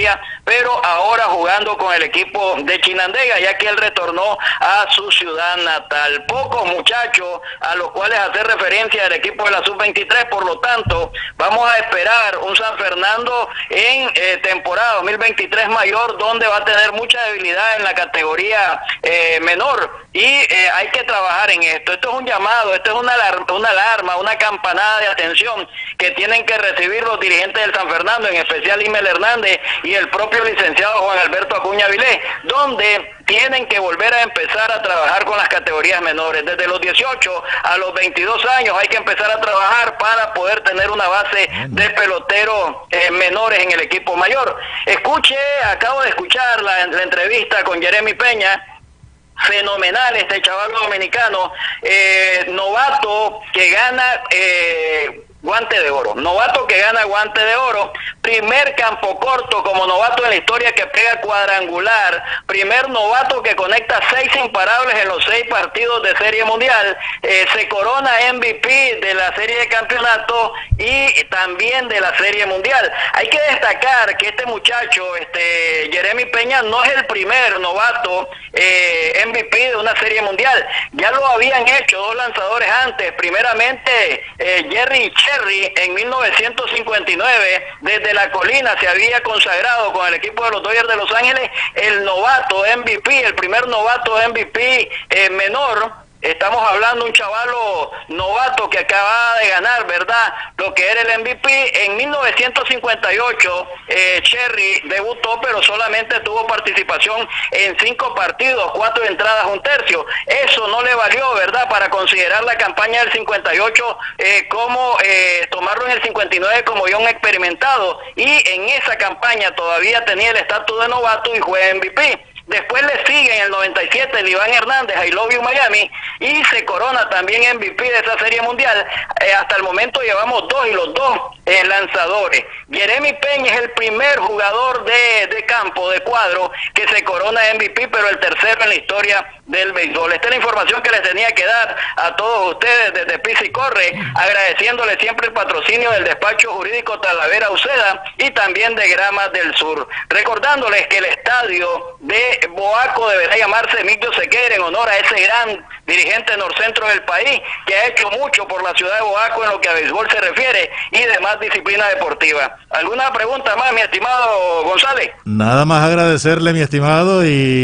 pero ahora jugando con el equipo de Chinandega, ya que él retornó a su ciudad natal. Pocos muchachos a los cuales hacer referencia del equipo de la sub veintitrés, por lo tanto, vamos a esperar un San Fernando en eh, temporada dos mil veintitrés mayor, donde va a tener mucha debilidad en la categoría eh, menor, y eh, hay que trabajar en esto. Esto es un llamado, esto es una alarma, una alarma, una campanada de atención que tienen que recibir los dirigentes del San Fernando, en especial Imel Hernández y el propio licenciado Juan Alberto Acuña Vilés, donde tienen que volver a empezar a trabajar con las categorías menores. Desde los dieciocho a los veintidós años hay que empezar a trabajar para poder tener una base de peloteros eh, menores en el equipo mayor. Escuche, acabo de escuchar la, la entrevista con Jeremy Peña. Fenomenal este chaval dominicano, eh, novato que gana eh, guante de oro, novato que gana guante de oro, primer campo corto como novato en la historia que pega cuadrangular, primer novato que conecta seis imparables en los seis partidos de Serie Mundial, eh, se corona M V P de la Serie de Campeonato y también de la Serie Mundial. Hay que destacar que este muchacho, este Jeremy Peña, no es el primer novato eh, M V P de una Serie Mundial, ya lo habían hecho dos lanzadores antes, primeramente eh, Jerry Cherry en mil novecientos cincuenta y nueve, desde la colina se había consagrado con el equipo de los Dodgers de Los Ángeles el novato M V P, el primer novato M V P eh, menor. Estamos hablando de un chavalo novato que acababa de ganar, ¿verdad?, lo que era el M V P. En mil novecientos cincuenta y ocho, eh, Cherry debutó, pero solamente tuvo participación en cinco partidos, cuatro entradas, un tercio. Eso no le valió, ¿verdad?, para considerar la campaña del cincuenta y ocho eh, como eh, tomarlo en el cincuenta y nueve como ya un experimentado. Y en esa campaña todavía tenía el estatus de novato y fue M V P. Después le sigue en el noventa y siete el Iván Hernández, I Love You Miami, y se corona también M V P de esa Serie Mundial. Eh, hasta el momento llevamos dos y los dos eh, lanzadores. Jeremy Peña es el primer jugador de, de campo, de cuadro, que se corona M V P, pero el tercero en la historia del béisbol. Esta es la información que les tenía que dar a todos ustedes desde Pisa y Corre, agradeciéndole siempre el patrocinio del despacho jurídico Talavera Uceda y también de Gramas del Sur. Recordándoles que el estadio de Boaco deberá llamarse Emilio Sequeira en honor a ese gran dirigente norcentro del país que ha hecho mucho por la ciudad de Boaco en lo que a béisbol se refiere y demás disciplina deportiva. ¿Alguna pregunta más, mi estimado González? Nada más agradecerle, mi estimado,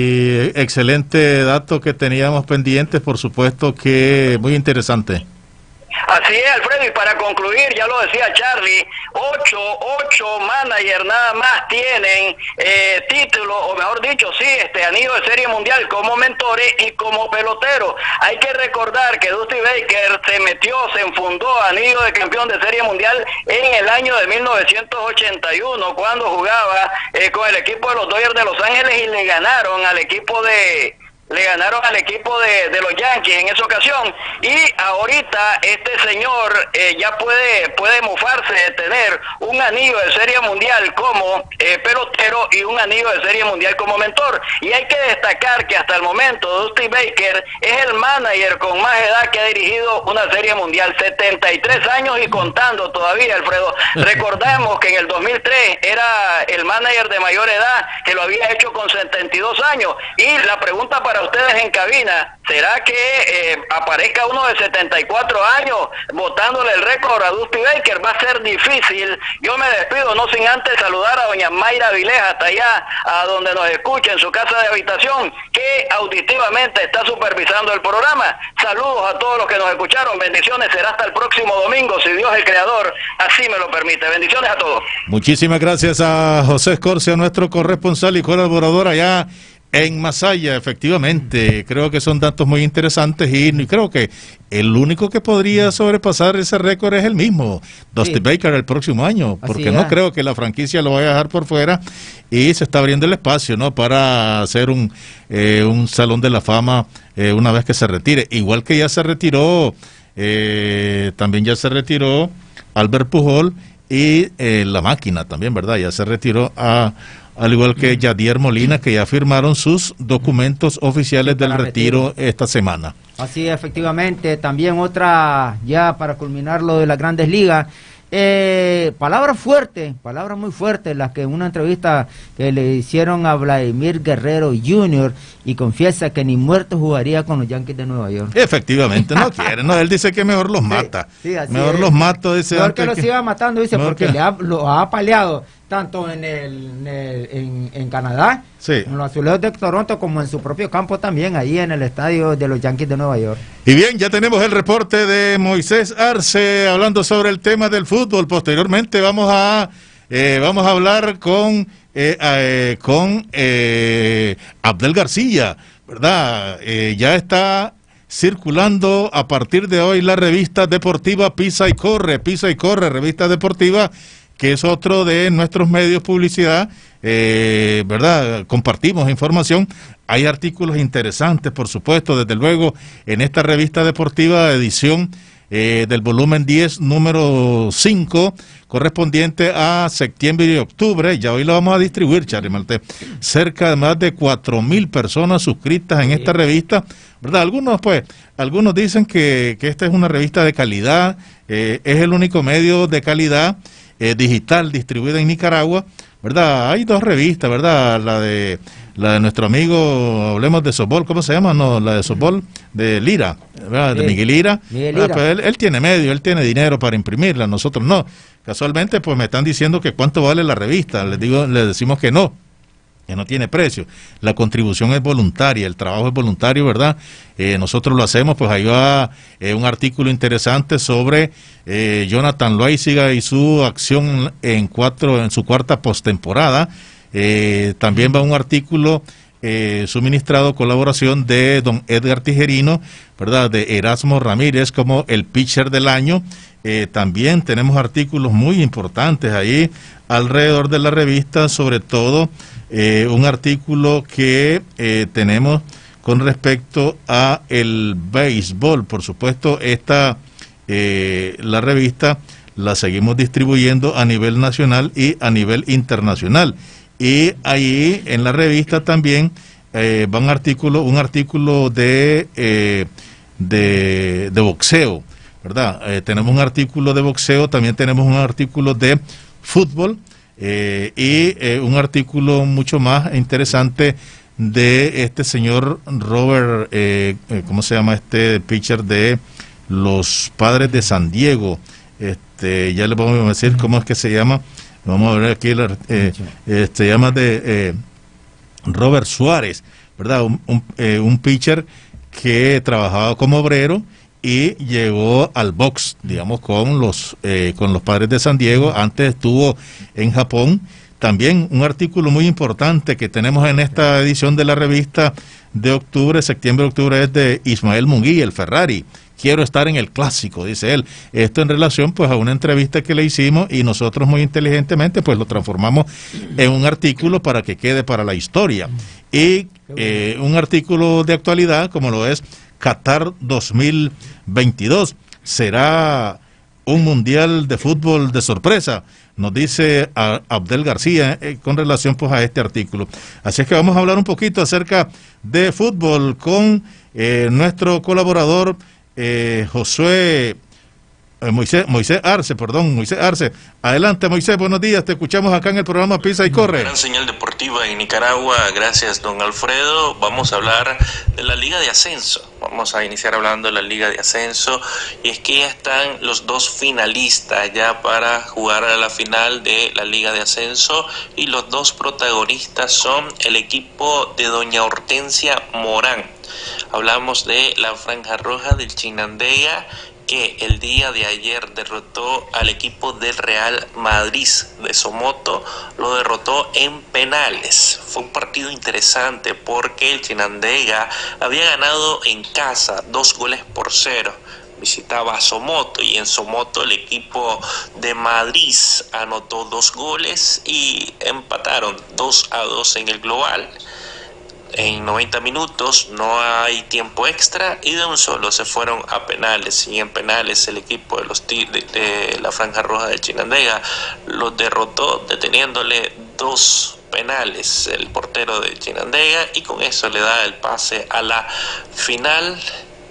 y excelente dato que teníamos pendientes, por supuesto que muy interesante. Así es, Alfredo, y para concluir, ya lo decía Charlie, ocho, ocho managers nada más tienen eh, título, o mejor dicho, sí, este anillo de Serie Mundial como mentores y como peloteros. Hay que recordar que Dusty Baker se metió, se enfundó anillo de campeón de Serie Mundial en el año de mil novecientos ochenta y uno, cuando jugaba eh, con el equipo de los Dodgers de Los Ángeles y le ganaron al equipo de... le ganaron al equipo de, de los Yankees en esa ocasión, y ahorita este señor eh, ya puede puede mofarse de tener un anillo de Serie Mundial como eh, pelotero y un anillo de Serie Mundial como mentor. Y hay que destacar que hasta el momento Dusty Baker es el manager con más edad que ha dirigido una Serie Mundial, setenta y tres años y contando todavía, Alfredo. Recordemos que en el dos mil tres era el manager de mayor edad, que lo había hecho con setenta y dos años, y la pregunta para Para ustedes en cabina, ¿será que eh, aparezca uno de setenta y cuatro años botándole el récord a Dusty Baker? Va a ser difícil. Yo me despido, no sin antes saludar a doña Mayra Vilés, hasta allá, a donde nos escucha, en su casa de habitación, que auditivamente está supervisando el programa. Saludos a todos los que nos escucharon, bendiciones, será hasta el próximo domingo, si Dios el Creador así me lo permite. Bendiciones a todos. Muchísimas gracias a José Escorcia, nuestro corresponsal y colaborador allá en Masaya. Efectivamente, creo que son datos muy interesantes y creo que el único que podría sobrepasar ese récord es el mismo, Dusty sí. Baker, el próximo año, porque no creo que la franquicia lo vaya a dejar por fuera, y se está abriendo el espacio, ¿no?, para hacer un, eh, un salón de la fama eh, una vez que se retire. Igual que ya se retiró, eh, también ya se retiró Albert Pujol y eh, la máquina también, ¿verdad? Ya se retiró a... al igual que Yadier Molina, que ya firmaron sus documentos oficiales del retiro esta semana. Así, efectivamente. También otra, ya para culminar lo de las Grandes Ligas, Eh, palabras fuertes, palabras muy fuertes, las que en una entrevista que le hicieron a Vladimir Guerrero junior y confiesa que ni muerto jugaría con los Yankees de Nueva York. Efectivamente, no quiere, no, él dice que mejor los mata, sí, sí, mejor es. los mato, dice. Mejor que los siga matando, dice, porque que... le ha, lo ha apaleado tanto en el, en, el, en, en Canadá, sí, en los Azulejos de Toronto, como en su propio campo también, ahí en el estadio de los Yankees de Nueva York. Y bien, ya tenemos el reporte de Moisés Arce hablando sobre el tema del fútbol. Posteriormente vamos a eh, vamos a hablar con eh, eh, con eh, Abdel García, ¿verdad? Eh, ya está circulando a partir de hoy la revista deportiva Pisa y Corre, Pisa y Corre, revista deportiva, que es otro de nuestros medios publicidad, eh, ¿verdad? Compartimos información, hay artículos interesantes, por supuesto, desde luego, en esta revista deportiva, edición eh, del volumen diez, número cinco, correspondiente a septiembre y octubre, ya hoy lo vamos a distribuir, Charly Maltés, cerca de más de cuatro mil personas suscritas en esta revista, ¿verdad? Algunos, pues, algunos dicen que, que esta es una revista de calidad, eh, es el único medio de calidad Eh, digital distribuida en Nicaragua, ¿verdad? Hay dos revistas, ¿verdad? La de la de nuestro amigo, hablemos de softball, ¿cómo se llama? No, la de softball de Lira, ¿verdad? De sí. Miguel Lira. Miguel Lira. Pues él, él tiene medio, él tiene dinero para imprimirla, nosotros no. Casualmente, pues me están diciendo que cuánto vale la revista, les digo, les decimos que no, que no tiene precio. La contribución es voluntaria, el trabajo es voluntario, ¿verdad? Eh, nosotros lo hacemos, pues ahí va eh, un artículo interesante sobre eh, Jonathan Loaiziga y su acción en cuatro en su cuarta postemporada. Eh, también va un artículo eh, suministrado, colaboración de don Edgar Tijerino, ¿verdad? De Erasmo Ramírez como el pitcher del año. Eh, también tenemos artículos muy importantes ahí alrededor de la revista, sobre todo eh, un artículo que eh, tenemos con respecto a el béisbol. Por supuesto, esta eh, la revista la seguimos distribuyendo a nivel nacional y a nivel internacional. Y ahí en la revista también eh, va un artículo, un artículo de, eh, de, de boxeo, ¿verdad? Eh, tenemos un artículo de boxeo, también tenemos un artículo de fútbol eh, y eh, un artículo mucho más interesante de este señor Robert, eh, ¿cómo se llama este pitcher de los Padres de San Diego? Este, ya le vamos a decir cómo es que se llama. Vamos a ver aquí, eh, eh, se llama de eh, Robert Suárez, ¿verdad? Un, un, eh, un pitcher que trabajaba como obrero y llegó al box, digamos, con los eh, con los Padres de San Diego. Antes estuvo en Japón. También un artículo muy importante que tenemos en esta edición de la revista de octubre, septiembre-octubre, es de Ismael Munguía, el Ferrari. Quiero estar en el clásico, dice él. Esto en relación pues a una entrevista que le hicimos y nosotros muy inteligentemente pues lo transformamos en un artículo para que quede para la historia. Y eh, un artículo de actualidad como lo es Qatar dos mil veintidós. ¿Será un mundial de fútbol de sorpresa? Nos dice a Abdel García eh, con relación pues a este artículo. Así es que vamos a hablar un poquito acerca de fútbol con eh, nuestro colaborador eh, Josué eh, Moisés, Moisés Arce, perdón, Moisés Arce. Adelante, Moisés, buenos días, te escuchamos acá en el programa Pisa y Corre. Gran señal deportiva en Nicaragua, gracias don Alfredo. Vamos a hablar de la Liga de Ascenso. Vamos a iniciar hablando de la Liga de Ascenso, y es que ya están los dos finalistas ya para jugar a la final de la Liga de Ascenso, y los dos protagonistas son el equipo de doña Hortensia Morán. Hablamos de la Franja Roja del Chinandega, que el día de ayer derrotó al equipo del Real Madrid de Somoto, lo derrotó en penales. Fue un partido interesante porque el Chinandega había ganado en casa dos goles por cero. Visitaba a Somoto y en Somoto el equipo de Madrid anotó dos goles y empataron dos a dos en el global. En noventa minutos no hay tiempo extra y de un solo se fueron a penales, y en penales el equipo de los de, de la Franja Roja del Chinandega los derrotó deteniéndole dos penales el portero de Chinandega, y con eso le da el pase a la final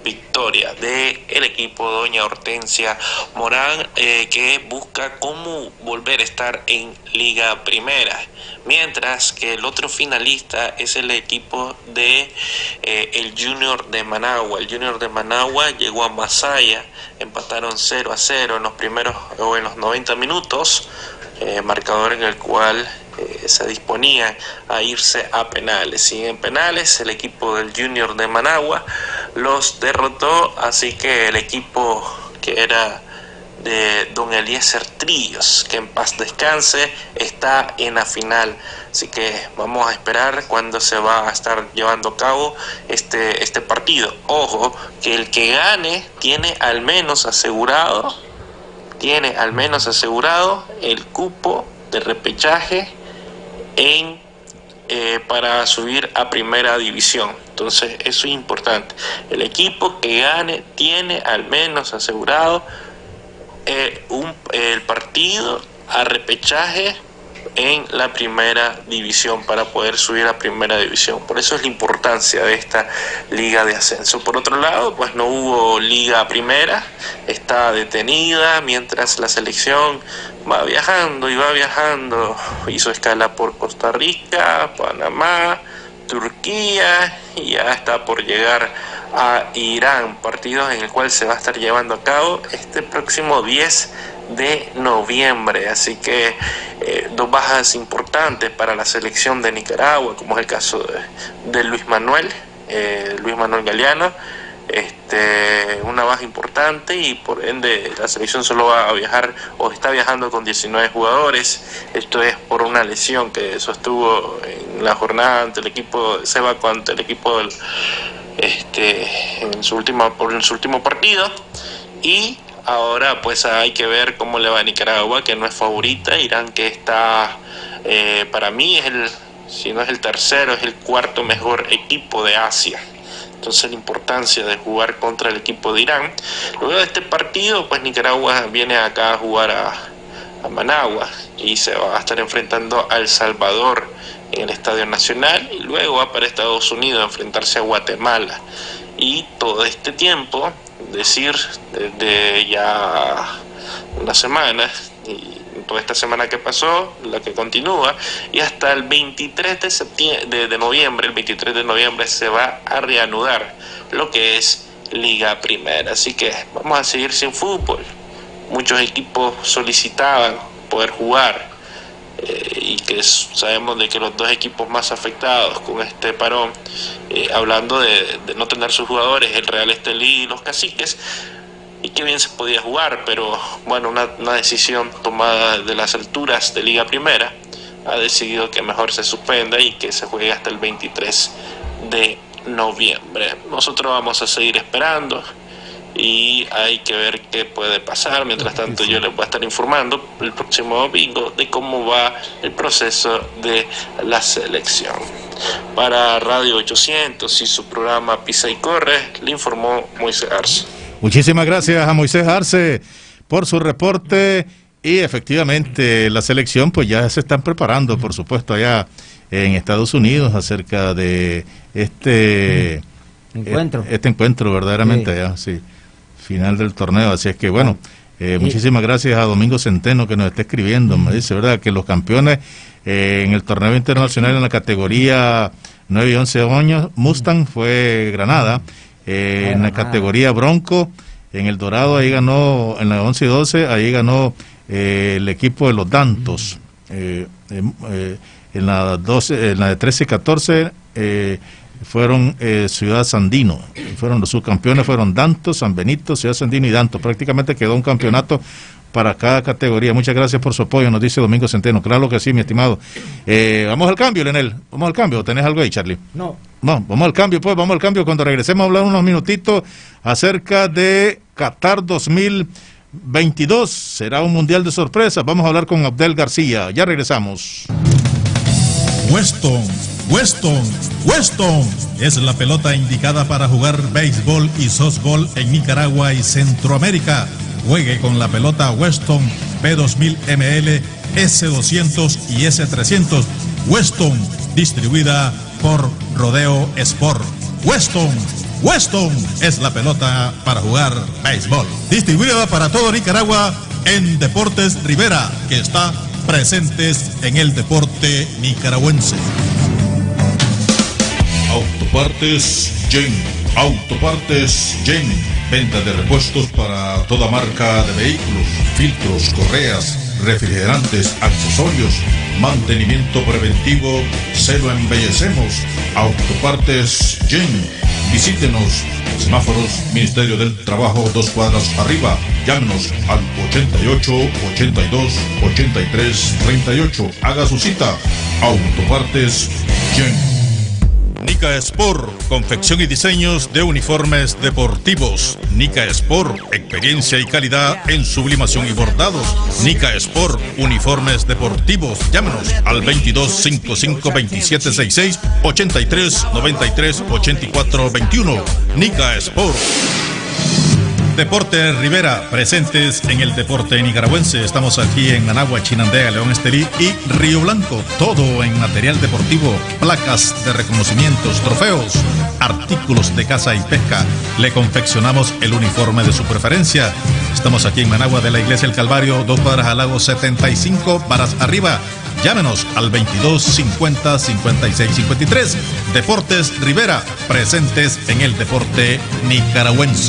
victoria del equipo Doña Hortensia Morán, eh, que busca cómo volver a estar en Liga Primera, mientras que el otro finalista es el equipo de eh, el Junior de Managua. El Junior de Managua llegó a Masaya, empataron cero a cero en los primeros o en los noventa minutos, eh, marcador en el cual Eh, se disponía a irse a penales, y en penales el equipo del Junior de Managua los derrotó, así que el equipo que era de don Eliezer Trillos, que en paz descanse, está en la final, así que vamos a esperar cuándo se va a estar llevando a cabo este, este partido. Ojo, que el que gane tiene al menos asegurado tiene al menos asegurado el cupo de repechaje en eh, para subir a primera división. Entonces eso es importante, el equipo que gane tiene al menos asegurado eh, un, el partido a repechaje en la primera división para poder subir a primera división. Por eso es la importancia de esta liga de ascenso. Por otro lado, pues no hubo liga primera, está detenida mientras la selección va viajando y va viajando. Hizo escala por Costa Rica, Panamá, Turquía y ya está por llegar a Irán, partidos en el cual se va a estar llevando a cabo este próximo diez de noviembre, así que eh, dos bajas importantes para la selección de Nicaragua, como es el caso de, de Luis Manuel eh, Luis Manuel Galeano, este, una baja importante, y por ende la selección solo va a viajar o está viajando con diecinueve jugadores. Esto es por una lesión que sostuvo en la jornada ante el equipo de Sebaco, ante el equipo del, este, en su última, por en su último partido, y ahora pues hay que ver cómo le va a Nicaragua, que no es favorita. Irán, que está, eh, para mí es el, si no es el tercero, es el cuarto mejor equipo de Asia. Entonces la importancia de jugar contra el equipo de Irán. Luego de este partido, pues Nicaragua viene acá a jugar a, a Managua y se va a estar enfrentando a El Salvador en el Estadio Nacional, y luego va para Estados Unidos a enfrentarse a Guatemala. Y todo este tiempo, decir, desde ya una semana, y toda esta semana que pasó, la que continúa, y hasta el veintitrés de septiembre, de, de noviembre, el veintitrés de noviembre se va a reanudar lo que es Liga Primera. Así que vamos a seguir sin fútbol. Muchos equipos solicitaban poder jugar, eh, y que es, sabemos de que los dos equipos más afectados con este parón, eh, hablando de, de no tener sus jugadores, el Real Estelí y los Caciques, y que bien se podía jugar, pero bueno, una, una decisión tomada de las alturas de Liga Primera ha decidido que mejor se suspenda y que se juegue hasta el veintitrés de noviembre. Nosotros vamos a seguir esperando y hay que ver qué puede pasar. Mientras tanto, yo les voy a estar informando el próximo domingo de cómo va el proceso de la selección. Para Radio ochocientos y su programa Pisa y Corre, le informó Moisés Arce. Muchísimas gracias a Moisés Arce por su reporte. Y efectivamente la selección pues ya se están preparando, por supuesto, allá en Estados Unidos acerca de este encuentro, este, este encuentro verdaderamente sí. allá, sí, final del torneo. Así es que bueno, eh, muchísimas gracias a Domingo Centeno que nos está escribiendo. Me dice, ¿verdad?, que los campeones eh, en el torneo internacional en la categoría nueve y once años Mustang fue Granada. Eh, en la categoría Bronco, en el Dorado, ahí ganó, en la once y doce, ahí ganó eh, el equipo de los Dantos. Eh, eh, eh, en la doce, en la de trece y catorce eh, fueron eh, Ciudad Sandino, fueron los subcampeones, fueron Dantos, San Benito, Ciudad Sandino y Dantos. Prácticamente quedó un campeonato para cada categoría. Muchas gracias por su apoyo, nos dice Domingo Centeno. Claro que sí, mi estimado. Eh, vamos al cambio, Leonel. Vamos al cambio. ¿Tenés algo ahí, Charlie? No. No, vamos al cambio, pues, vamos al cambio. Cuando regresemos a hablar unos minutitos acerca de Qatar dos mil veintidós. Será un mundial de sorpresas. Vamos a hablar con Abdel García. Ya regresamos. Weston, Weston, Weston es la pelota indicada para jugar béisbol y softball en Nicaragua y Centroamérica. Juegue con la pelota Weston P dos mil M L, S doscientos y S trescientos. Weston, distribuida por Rodeo Sport. Weston, Weston es la pelota para jugar béisbol. Distribuida para todo Nicaragua en Deportes Rivera, que está presentes en el deporte nicaragüense. Autopartes Gen. Autopartes Gen. Venta de repuestos para toda marca de vehículos, filtros, correas, refrigerantes, accesorios, mantenimiento preventivo, se lo embellecemos. Autopartes Gen. Visítenos. Semáforos, Ministerio del Trabajo, dos cuadras arriba. Llámenos al ochenta y ocho, ochenta y dos, ochenta y tres, treinta y ocho. Haga su cita. Autopartes Gen. Nica Sport, confección y diseños de uniformes deportivos. Nica Sport, experiencia y calidad en sublimación y bordados. Nica Sport, uniformes deportivos. Llámenos al veintidós, cincuenta y cinco, veintisiete sesenta y seis, ochenta y tres, noventa y tres, ochenta y cuatro, veintiuno. Nica Sport. Deporte Rivera, presentes en el deporte nicaragüense. Estamos aquí en Managua, Chinandega, León Estelí y Río Blanco. Todo en material deportivo, placas de reconocimientos, trofeos, artículos de caza y pesca. Le confeccionamos el uniforme de su preferencia. Estamos aquí en Managua de la Iglesia del Calvario, dos cuadras al lago, setenta y cinco varas arriba. Llámenos al veintidós, cincuenta, cincuenta y seis, cincuenta y tres. Deportes Rivera, presentes en el deporte nicaragüense.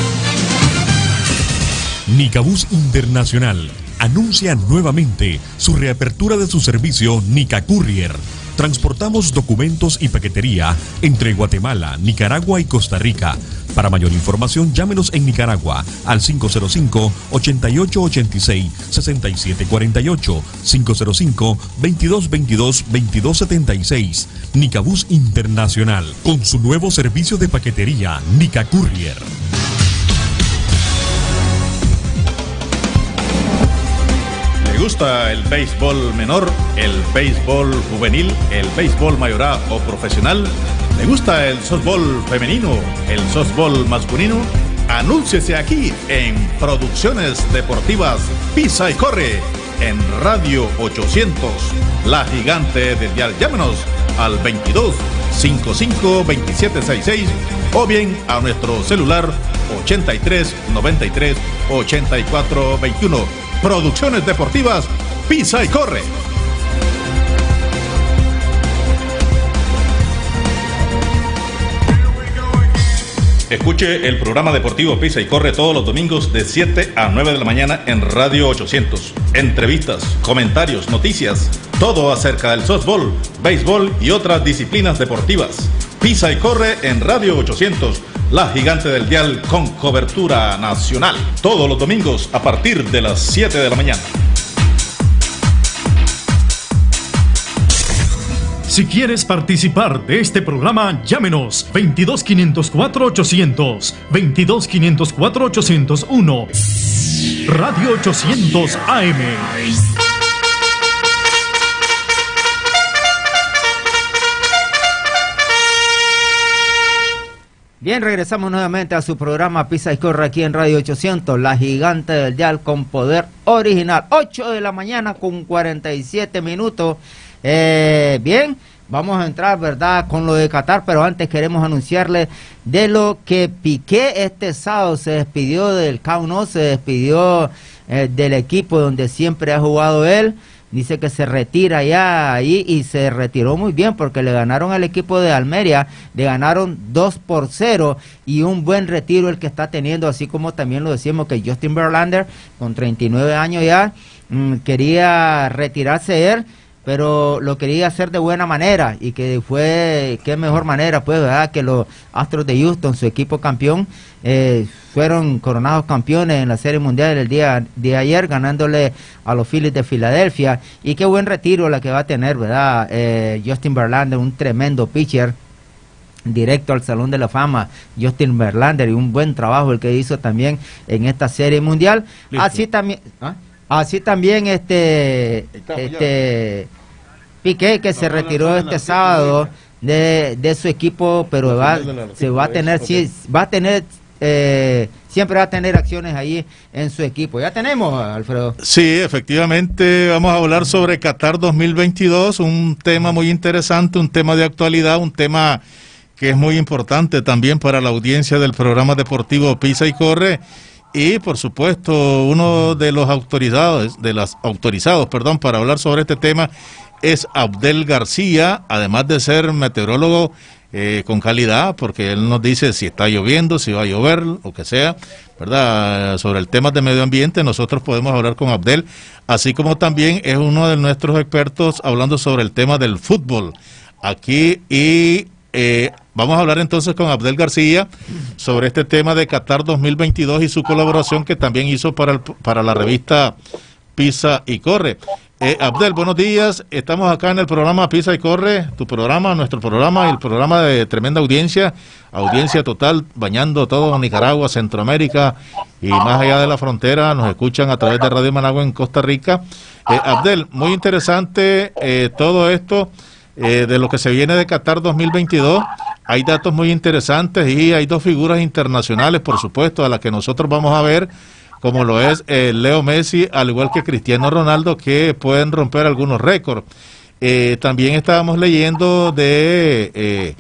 Nicabús Internacional anuncia nuevamente su reapertura de su servicio Nica Courier. Transportamos documentos y paquetería entre Guatemala, Nicaragua y Costa Rica. Para mayor información, llámenos en Nicaragua al cinco cero cinco, ochenta y ocho ochenta y seis, sesenta y siete cuarenta y ocho, cinco cero cinco, veintidós veintidós, veintidós setenta y seis. Nicabús Internacional, con su nuevo servicio de paquetería Nica Courier. ¿Le gusta el béisbol menor, el béisbol juvenil, el béisbol mayoral o profesional? ¿Le gusta el softball femenino, el softball masculino? Anúnciese aquí en Producciones Deportivas Pisa y Corre en Radio ochocientos, la gigante del dial. Llámenos al veintidós, cincuenta y cinco, veintisiete sesenta y seis o bien a nuestro celular ochenta y tres, noventa y tres, ochenta y cuatro, veintiuno. Producciones Deportivas Pisa y Corre. Escuche el programa deportivo Pisa y Corre todos los domingos de siete a nueve de la mañana en Radio ochocientos. Entrevistas, comentarios, noticias, todo acerca del softball, béisbol y otras disciplinas deportivas. Pisa y Corre en Radio ochocientos, la gigante del dial con cobertura nacional. Todos los domingos a partir de las siete de la mañana. Si quieres participar de este programa, llámenos veintidós, quinientos cuatro, ochocientos, veintidós, quinientos cuatro, ochocientos uno. Radio ochocientos A M. Bien, regresamos nuevamente a su programa Pisa y Corre aquí en Radio ochocientos, la gigante del dial con poder original. ocho de la mañana con cuarenta y siete minutos. Eh, bien, vamos a entrar, ¿verdad?, con lo de Qatar, pero antes queremos anunciarle de lo que Piqué este sábado se despidió del Camp Nou, se despidió eh, del equipo donde siempre ha jugado él. Dice que se retira ya ahí y se retiró muy bien porque le ganaron al equipo de Almería, le ganaron dos por cero y un buen retiro el que está teniendo, así como también lo decíamos que Justin Verlander con treinta y nueve años ya mmm, quería retirarse él, pero lo quería hacer de buena manera y que fue, qué mejor manera pues, ¿verdad?, que los Astros de Houston, su equipo campeón, eh, fueron coronados campeones en la Serie Mundial el día de ayer, ganándole a los Phillies de Filadelfia, y qué buen retiro la que va a tener, ¿verdad? Eh, Justin Verlander, un tremendo pitcher, directo al Salón de la Fama, Justin Verlander, y un buen trabajo el que hizo también en esta Serie Mundial. Listo. Así también... ¿ah? Así también este, este Piqué, que se retiró este sábado de, de su equipo, pero va, se va a tener, sí, va a tener, eh, siempre va a tener acciones ahí en su equipo. Ya tenemos, Alfredo. Sí, efectivamente, vamos a hablar sobre Qatar dos mil veintidós, un tema muy interesante, un tema de actualidad, un tema que que es muy importante también para la audiencia del programa deportivo Pisa y Corre. Y por supuesto, uno de los autorizados, de las autorizados, perdón, para hablar sobre este tema es Abdel García, además de ser meteorólogo eh, con calidad, porque él nos dice si está lloviendo, si va a llover, lo que sea, ¿verdad? Sobre el tema de medio ambiente, nosotros podemos hablar con Abdel, así como también es uno de nuestros expertos hablando sobre el tema del fútbol aquí. Y eh, vamos a hablar entonces con Abdel García sobre este tema de Qatar dos mil veintidós y su colaboración que también hizo para, el, para la revista Pisa y Corre. Eh, Abdel, buenos días. Estamos acá en el programa Pisa y Corre, tu programa, nuestro programa, el programa de tremenda audiencia, audiencia total, bañando todo Nicaragua, Centroamérica y más allá de la frontera. Nos escuchan a través de Radio Managua en Costa Rica. Eh, Abdel, muy interesante eh, todo esto eh, de lo que se viene de Qatar dos mil veintidós. Hay datos muy interesantes y hay dos figuras internacionales, por supuesto, a las que nosotros vamos a ver, como lo es eh, Leo Messi, al igual que Cristiano Ronaldo, que pueden romper algunos récords. Eh, también estábamos leyendo de, eh,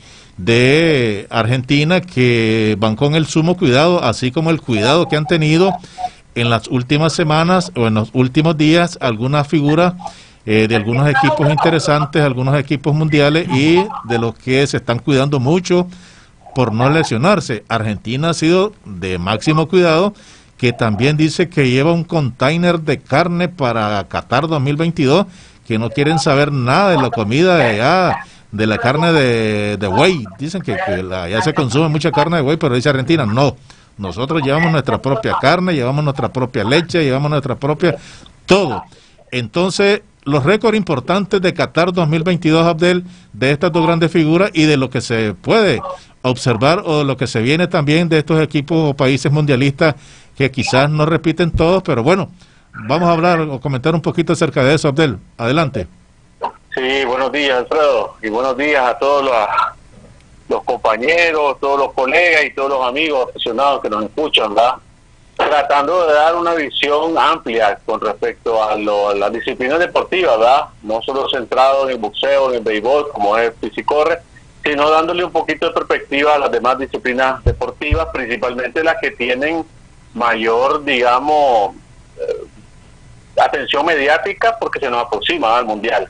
de Argentina, que van con el sumo cuidado, así como el cuidado que han tenido en las últimas semanas o en los últimos días algunas figuras eh, de algunos equipos interesantes, algunos equipos mundiales, y de los que se están cuidando mucho por no lesionarse. Argentina ha sido de máximo cuidado, que también dice que lleva un container de carne para Qatar dos mil veintidós, que no quieren saber nada de la comida de allá, de la carne de, de buey. Dicen que, que la, allá se consume mucha carne de buey, pero dice Argentina, no, nosotros llevamos nuestra propia carne, llevamos nuestra propia leche, llevamos nuestra propia, todo. Entonces, los récords importantes de Qatar dos mil veintidós, Abdel, de estas dos grandes figuras y de lo que se puede observar o de lo que se viene también de estos equipos o países mundialistas que quizás no repiten todos, pero bueno, vamos a hablar o comentar un poquito acerca de eso, Abdel. Adelante. Sí, buenos días, Alfredo, y buenos días a todos los, los compañeros, todos los colegas y todos los amigos aficionados que nos escuchan, ¿verdad? Tratando de dar una visión amplia con respecto a, lo, a las disciplinas deportivas, ¿verdad? No solo centrado en el boxeo, en el béisbol, como es Pisa y Corre, sino dándole un poquito de perspectiva a las demás disciplinas deportivas, principalmente las que tienen mayor, digamos, eh, atención mediática, porque se nos aproxima al Mundial.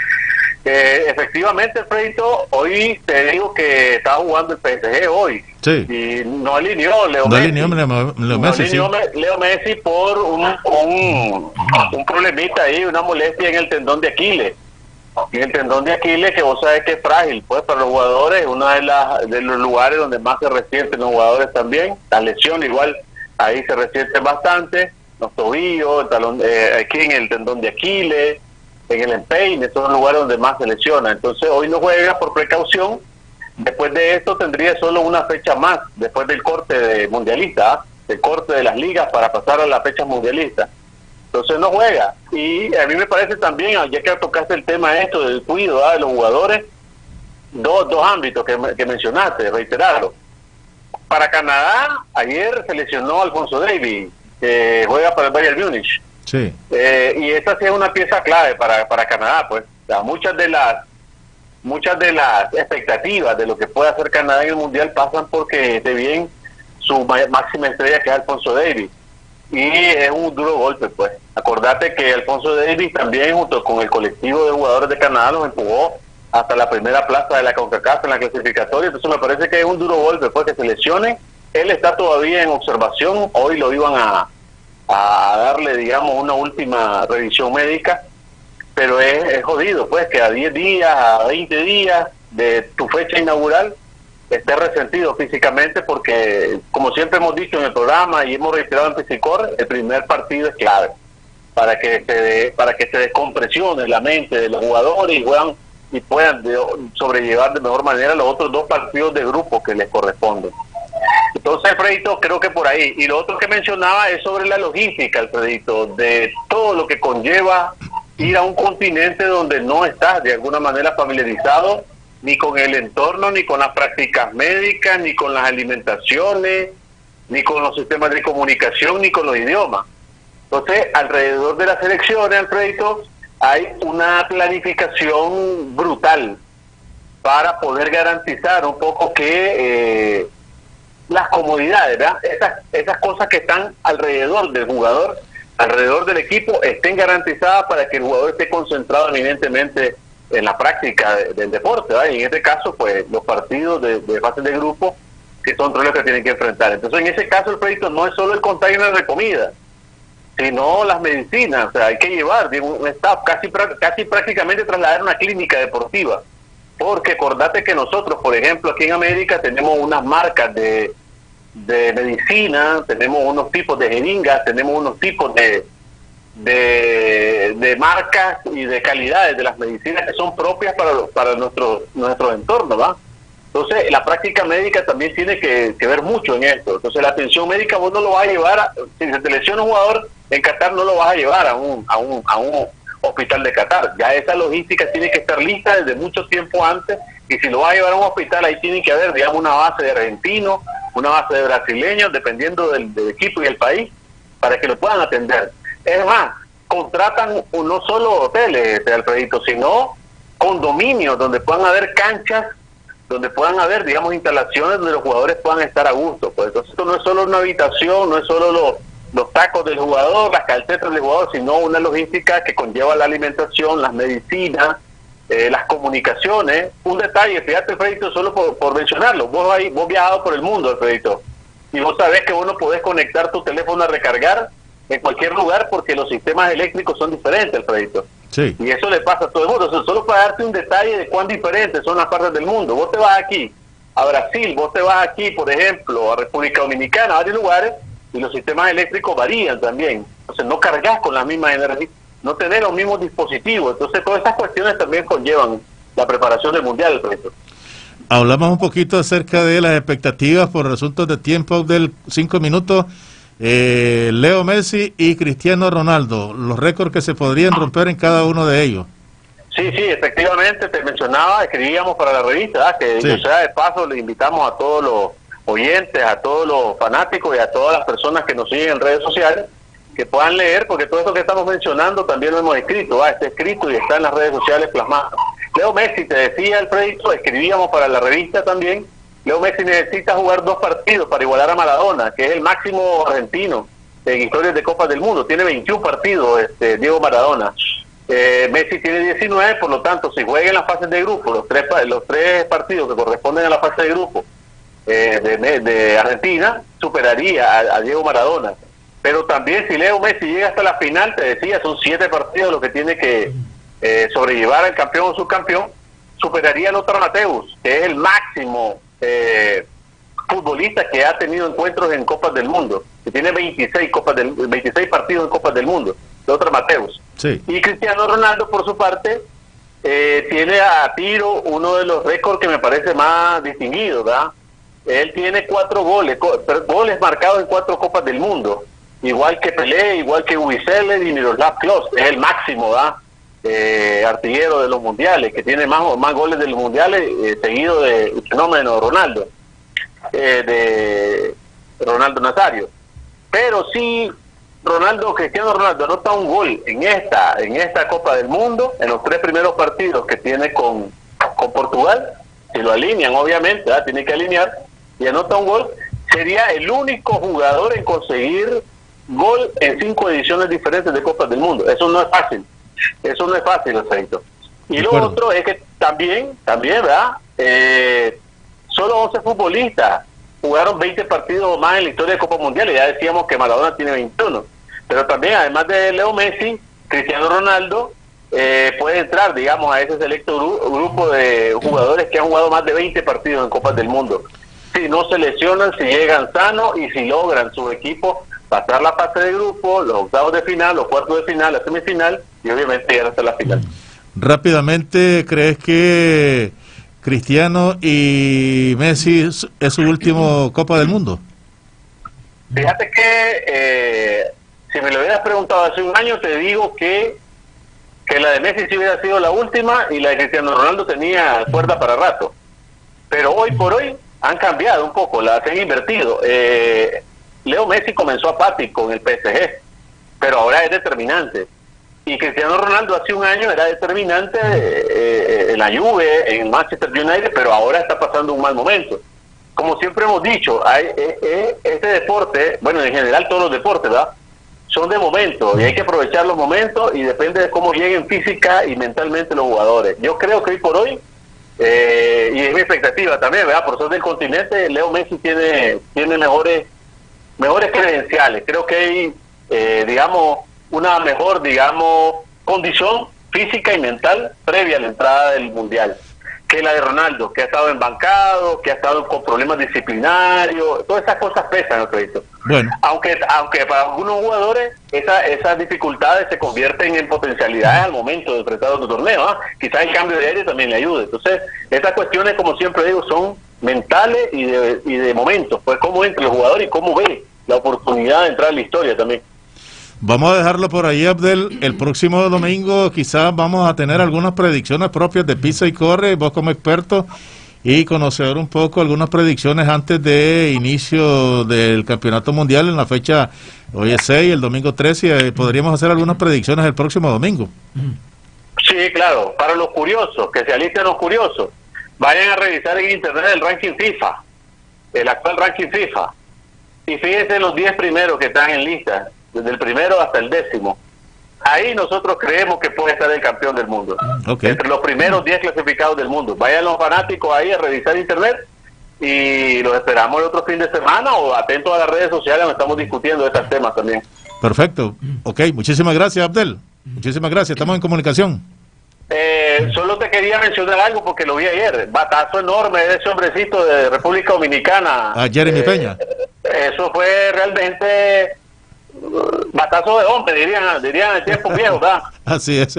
Eh, efectivamente, Alfredito, hoy te digo que estaba jugando el P S G hoy, sí, y no alineó Leo no Messi, alineó Leo, Leo, no Messi, alineó sí. Leo Messi por un, un, un problemita ahí, una molestia en el tendón de Aquiles. En el tendón de Aquiles, que vos sabés que es frágil, pues para los jugadores, uno de, las, de los lugares donde más se resienten los jugadores también. La lesión igual, ahí se resiente bastante, los tobillos, el talón, eh, aquí en el tendón de Aquiles, en el empeine, son los lugares donde más se lesiona. Entonces hoy no juega por precaución. Después de esto tendría solo una fecha más, después del corte de mundialista, ¿eh? el corte de las ligas para pasar a la fecha mundialista. Entonces no juega. Y a mí me parece también, ya que tocaste el tema esto del cuidado ¿eh? de los jugadores, dos, dos ámbitos que, que mencionaste, reiterarlo. Para Canadá, ayer se lesionó Alphonso Davies, que juega para el Bayern Múnich. Sí. Eh, y esta sí es una pieza clave para, para Canadá, pues. O sea, muchas de las muchas de las expectativas de lo que puede hacer Canadá en el Mundial pasan porque esté bien su máxima estrella, que es Alphonso Davies. Y es un duro golpe, pues. Acordate que Alphonso Davies también, junto con el colectivo de jugadores de Canadá, los empujó hasta la primera plaza de la CONCACAF en la clasificatoria. Entonces me parece que es un duro golpe, pues, que se lesione. Él está todavía en observación. Hoy lo iban a, a darle, digamos, una última revisión médica, pero es, es jodido, pues, que a diez días, a veinte días de tu fecha inaugural esté resentido físicamente, porque, como siempre hemos dicho en el programa y hemos reiterado en Pisa y Corre, el primer partido es clave para que se de, para que se descompresione la mente de los jugadores y juegan y puedan de, sobrellevar de mejor manera los otros dos partidos de grupo que les corresponden. Entonces, Alfredito, creo que por ahí. Y lo otro que mencionaba es sobre la logística, Alfredito, de todo lo que conlleva ir a un continente donde no estás de alguna manera familiarizado ni con el entorno, ni con las prácticas médicas, ni con las alimentaciones, ni con los sistemas de comunicación, ni con los idiomas. Entonces, alrededor de las elecciones, Alfredito, hay una planificación brutal para poder garantizar un poco que eh, las comodidades, ¿verdad? Esas, esas cosas que están alrededor del jugador, alrededor del equipo, estén garantizadas para que el jugador esté concentrado eminentemente en la práctica de, del deporte, ¿verdad? Y en este caso, pues, los partidos de, de fase de grupo, que son los que tienen que enfrentar. Entonces, en ese caso, el proyecto no es solo el container de comida, sino las medicinas. O sea, hay que llevar digo, un staff, casi, casi prácticamente trasladar una clínica deportiva. Porque acordate que nosotros, por ejemplo, aquí en América tenemos unas marcas de, de medicina, tenemos unos tipos de jeringas, tenemos unos tipos de, de, de marcas y de calidades de las medicinas que son propias para, para nuestro, nuestro entorno, ¿va? Entonces, la práctica médica también tiene que, que ver mucho en esto. Entonces, la atención médica vos no lo vas a llevar, a, si se te lesiona un jugador en Qatar, no lo vas a llevar a un, a un, a un hospital de Qatar. Ya esa logística tiene que estar lista desde mucho tiempo antes, y si lo vas a llevar a un hospital, ahí tiene que haber, digamos, una base de argentinos, una base de brasileños, dependiendo del, del equipo y el país, para que lo puedan atender. Es más, contratan no solo hoteles, Alfredito, sino condominios donde puedan haber canchas, donde puedan haber, digamos, instalaciones donde los jugadores puedan estar a gusto. Pues entonces esto no es solo una habitación, no es solo lo, los tacos del jugador, las calcetas del jugador, sino una logística que conlleva la alimentación, las medicinas, eh, las comunicaciones. Un detalle, fíjate, Alfredito, solo por, por mencionarlo, vos, ahí, vos viajado por el mundo, Alfredito, y vos sabés que vos no podés conectar tu teléfono a recargar en cualquier lugar porque los sistemas eléctricos son diferentes, Alfredito. Sí. Y eso le pasa a todo el mundo. O sea, solo para darte un detalle de cuán diferentes son las partes del mundo. Vos te vas aquí a Brasil, vos te vas aquí, por ejemplo, a República Dominicana, a varios lugares, y los sistemas eléctricos varían también. Entonces no cargas con la misma energía, no tenés los mismos dispositivos. Entonces todas estas cuestiones también conllevan la preparación del Mundial, Alfredo. Hablamos un poquito acerca de las expectativas por asuntos de tiempo del cinco minutos. Eh, Leo Messi y Cristiano Ronaldo, los récords que se podrían romper en cada uno de ellos. Sí, sí, efectivamente, te mencionaba, escribíamos para la revista, ¿ah? que sí. O sea, de paso le invitamos a todos los oyentes, a todos los fanáticos y a todas las personas que nos siguen en redes sociales, que puedan leer, porque todo esto que estamos mencionando también lo hemos escrito, ¿ah? está escrito y está en las redes sociales plasmado. Leo Messi, te decía Alfredito, escribíamos para la revista también. Leo Messi necesita jugar dos partidos para igualar a Maradona, que es el máximo argentino en historias de Copas del Mundo. Tiene veintiún partidos, este, Diego Maradona. Eh, Messi tiene diecinueve, por lo tanto, si juega en las fases de grupo, los tres los tres partidos que corresponden a la fase de grupo eh, de, de Argentina, superaría a, a Diego Maradona. Pero también si Leo Messi llega hasta la final, te decía, son siete partidos lo que tiene que eh, sobrellevar al campeón o subcampeón, superaría a Lothar Matthäus, que es el máximo Eh, futbolista que ha tenido encuentros en Copas del Mundo, que tiene veintiséis copas del veintiséis partidos en Copas del Mundo, Lothar Matthäus. Sí. Y Cristiano Ronaldo, por su parte, eh, tiene a tiro uno de los récords que me parece más distinguido, ¿verdad? Él tiene cuatro goles, co goles marcados en cuatro Copas del Mundo, igual que Pelé, igual que Wieseled y Miroslav Klose, es el máximo, ¿verdad? Eh, artillero de los mundiales, que tiene más más goles de los mundiales, eh, seguido de el fenómeno Ronaldo, eh, de Ronaldo Nazario. Pero si Ronaldo, Cristiano Ronaldo anota un gol en esta en esta Copa del Mundo, en los tres primeros partidos que tiene con, con Portugal, si lo alinean, obviamente, ¿verdad? Tiene que alinear, y anota un gol, sería el único jugador en conseguir gol en cinco ediciones diferentes de Copas del Mundo. Eso no es fácil. Eso no es fácil, Alfredito. Y lo otro es que también, también, ¿verdad? Eh, solo once futbolistas jugaron veinte partidos más en la historia de Copa Mundial, y ya decíamos que Maradona tiene veintiuno. Pero también, además de Leo Messi, Cristiano Ronaldo eh, puede entrar, digamos, a ese selecto gru grupo de jugadores que han jugado más de veinte partidos en Copas del Mundo. Si no se lesionan, si llegan sanos y si logran su equipo pasar la fase de grupo, los octavos de final, los cuartos de final, la semifinal y obviamente llegar hasta la final. Rápidamente, ¿crees que Cristiano y Messi es su último Copa del Mundo? Fíjate que eh, si me lo hubieras preguntado hace un año, te digo que que la de Messi sí hubiera sido la última y la de Cristiano Ronaldo tenía cuerda para rato. Pero hoy por hoy han cambiado un poco, las han invertido. Eh, Leo Messi comenzó apático en el P S G, pero ahora es determinante. y Cristiano Ronaldo hace un año era determinante eh, en la Juve, en Manchester United, pero ahora está pasando un mal momento. Como siempre hemos dicho, hay, eh, eh, este deporte, bueno, en general todos los deportes, ¿verdad?, son de momento, y hay que aprovechar los momentos, y depende de cómo lleguen física y mentalmente los jugadores. Yo creo que hoy por hoy, eh, y es mi expectativa también, ¿verdad?, por ser del continente, Leo Messi tiene, tiene mejores, mejores credenciales. Creo que hay, eh, digamos, una mejor, digamos, condición física y mental previa a la entrada del Mundial que la de Ronaldo, que ha estado embancado, que ha estado con problemas disciplinarios. Todas esas cosas pesan, ¿no, Cristo? Bueno. Aunque aunque para algunos jugadores esa, esas dificultades se convierten en potencialidades al momento de enfrentar otro torneo, ¿ah? Quizás el cambio de aire también le ayude. Entonces, estas cuestiones, como siempre digo, son mentales y de, y de momentos. Pues cómo entra el jugador y cómo ve la oportunidad de entrar en la historia también. Vamos a dejarlo por ahí, Abdel. El próximo domingo quizás vamos a tener algunas predicciones propias de Pisa y Corre, vos como experto, y conocer un poco algunas predicciones antes de inicio del Campeonato Mundial en la fecha, hoy es seis, el domingo trece, eh, podríamos hacer algunas predicciones el próximo domingo. Sí, claro, para los curiosos, que se alisten los curiosos, vayan a revisar en internet el ranking FIFA, el actual ranking FIFA, y fíjense los diez primeros que están en lista, desde el primero hasta el décimo. Ahí nosotros creemos que puede estar el campeón del mundo. Okay. Entre los primeros diez clasificados del mundo. Vayan los fanáticos ahí a revisar internet y los esperamos el otro fin de semana o atentos a las redes sociales donde estamos discutiendo estos temas también. Perfecto. Ok, muchísimas gracias, Abdel. Muchísimas gracias, estamos en comunicación. Eh, solo te quería mencionar algo porque lo vi ayer. Batazo enorme de ese hombrecito de República Dominicana. A Jeremy eh, Peña. Eso fue realmente... batazo de hombre, dirían, dirían en tiempos viejos, ¿verdad? Así es.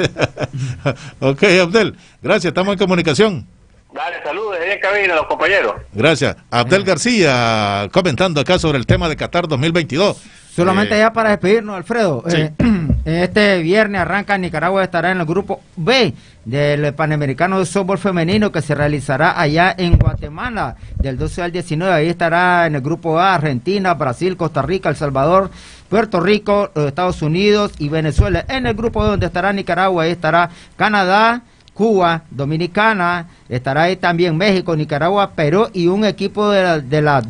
Ok, Abdel, gracias, estamos en comunicación. Dale, saludos, ahí en cabina, los compañeros. Gracias. Abdel García, comentando acá sobre el tema de Qatar dos mil veintidós. Solamente eh, ya para despedirnos, Alfredo. Sí. Eh, este viernes arranca Nicaragua, estará en el grupo B del Panamericano de Softball Femenino que se realizará allá en Guatemala del doce al diecinueve. Ahí estará en el grupo A Argentina, Brasil, Costa Rica, El Salvador, Puerto Rico, Estados Unidos y Venezuela. En el grupo donde estará Nicaragua, ahí estará Canadá, Cuba, Dominicana, estará ahí también México, Nicaragua, Perú y un equipo de la, de la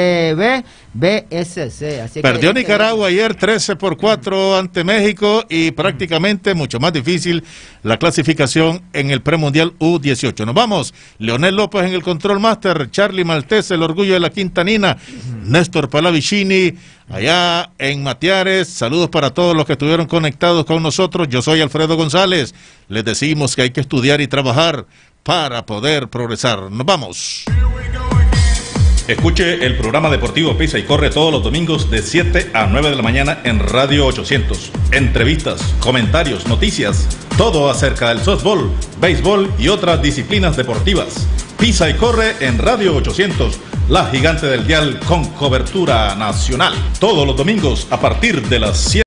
W B S C. Así Perdió que, Nicaragua ayer trece por cuatro ante México y prácticamente mucho más difícil la clasificación en el premundial U dieciocho. Nos vamos. Leonel López en el control master, Charlie Maltés, el orgullo de la Quintanina, Néstor Palavicini allá en Matiares. Saludos para todos los que estuvieron conectados con nosotros. Yo soy Alfredo González. Les decimos que hay que estudiar y trabajar para poder progresar. Nos vamos. Escuche el programa deportivo Pisa y Corre todos los domingos de siete a nueve de la mañana en Radio ochocientos. Entrevistas, comentarios, noticias, todo acerca del softball, béisbol y otras disciplinas deportivas. Pisa y Corre en Radio ochocientos, la gigante del dial con cobertura nacional. Todos los domingos a partir de las siete.